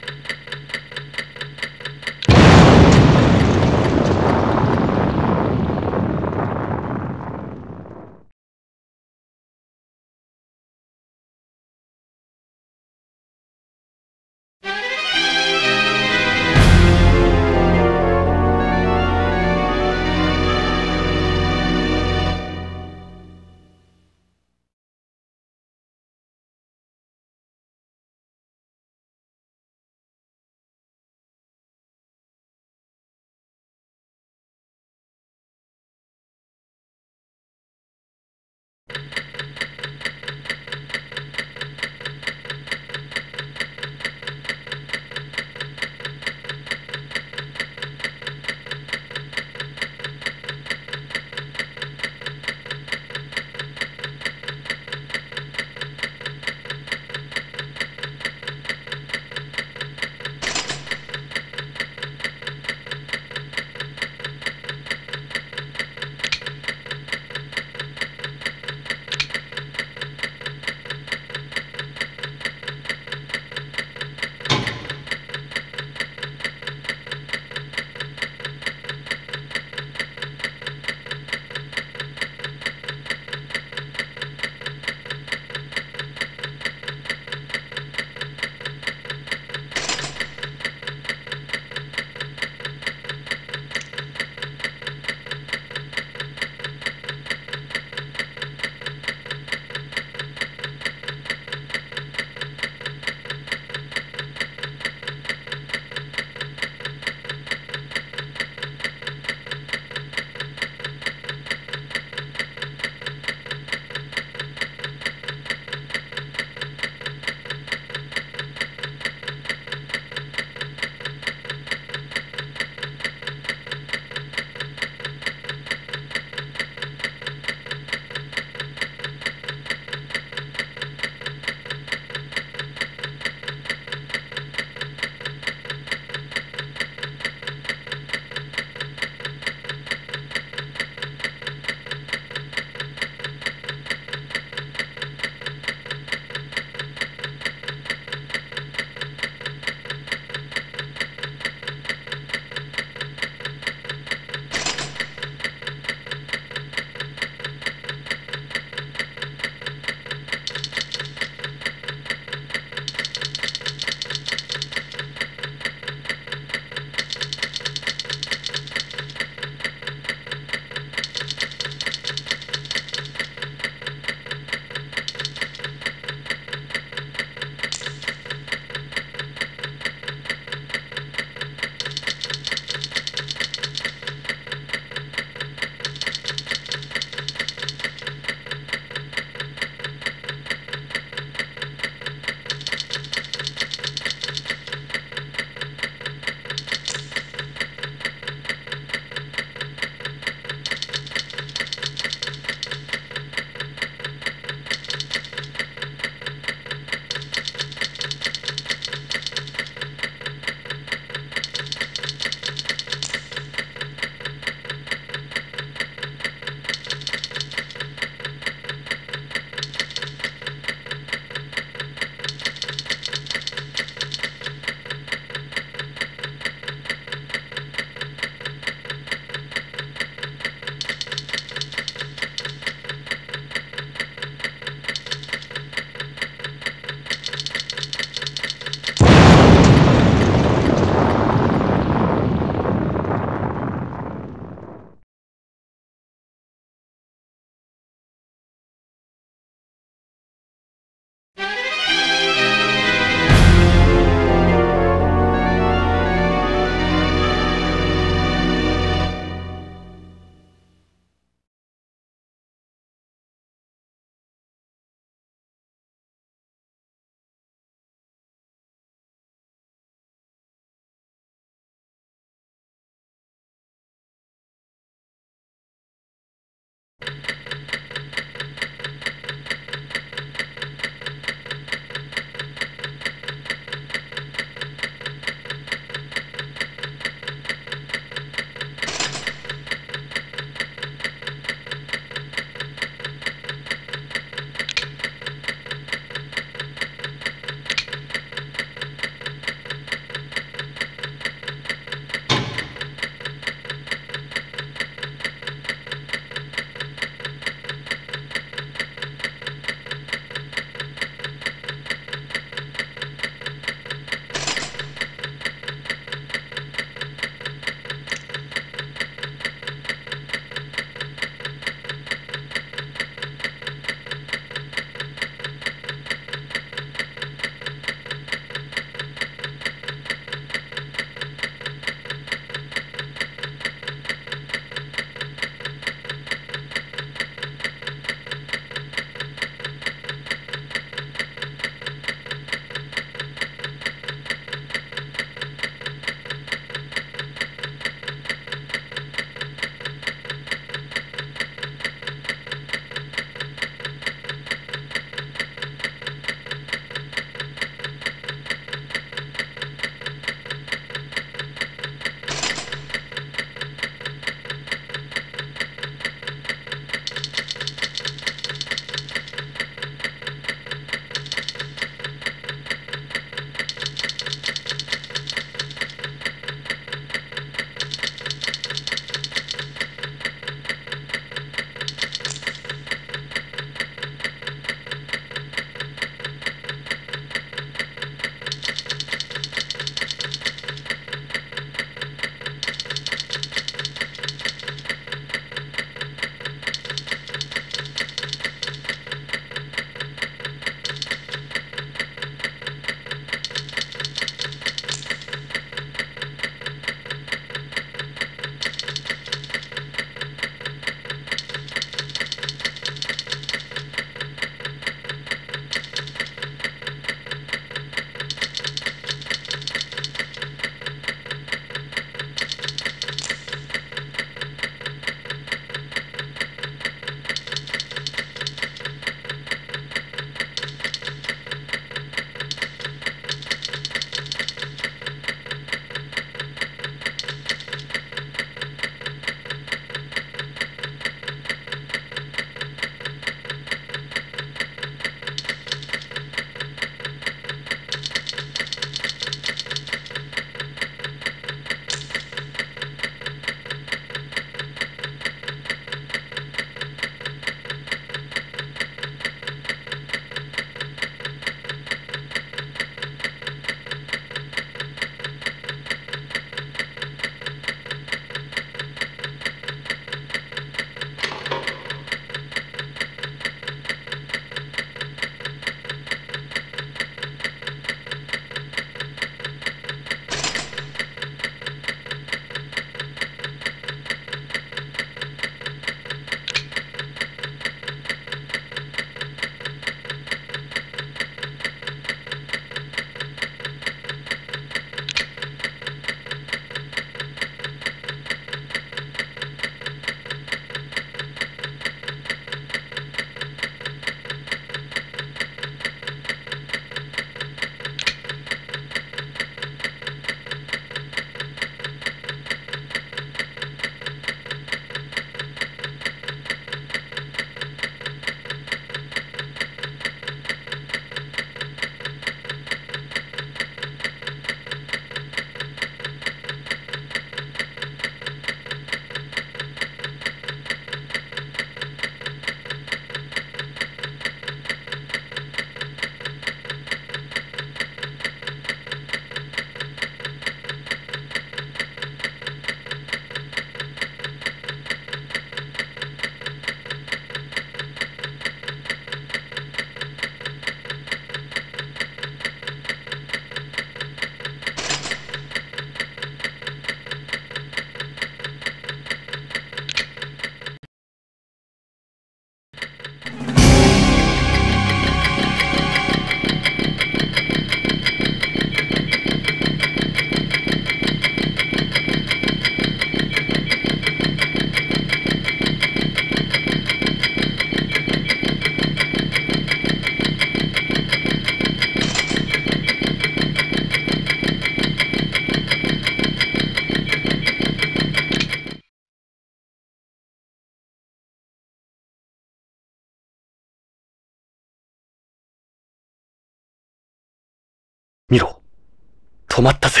見ろ、止まったぜ。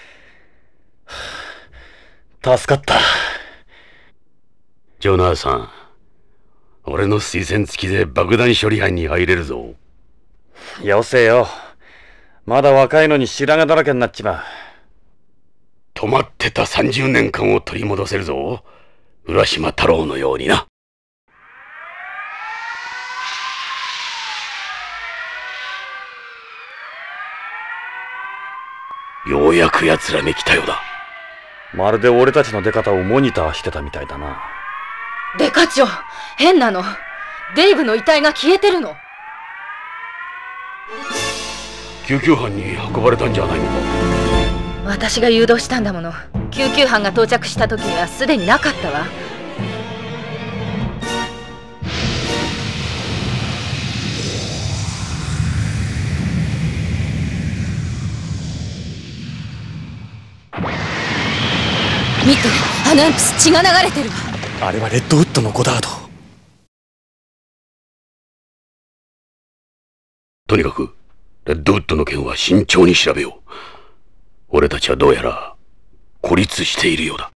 助かった。 ジョナーさん、俺の推薦付きで爆弾処理班に入れるぞ。 よせよ。まだ若いのに白髪だらけになっちまう。 止まってたさんじゅうねんかんを取り戻せるぞ。浦島太郎のようにな。ようやく奴らに来たようだ。 まるで俺たちの出方をモニターしてたみたいだな。 デカ長、変なの。デイブの遺体が消えてるの。 救急班に運ばれたんじゃないのか。 私が誘導したんだもの。救急班が到着した時にはすでになかったわ。見て、アナンプス、血が流れてるわ。 あれはレッドウッドのゴダード。 とにかくレッドウッドの件は慎重に調べよう。俺たちはどうやら孤立しているようだ。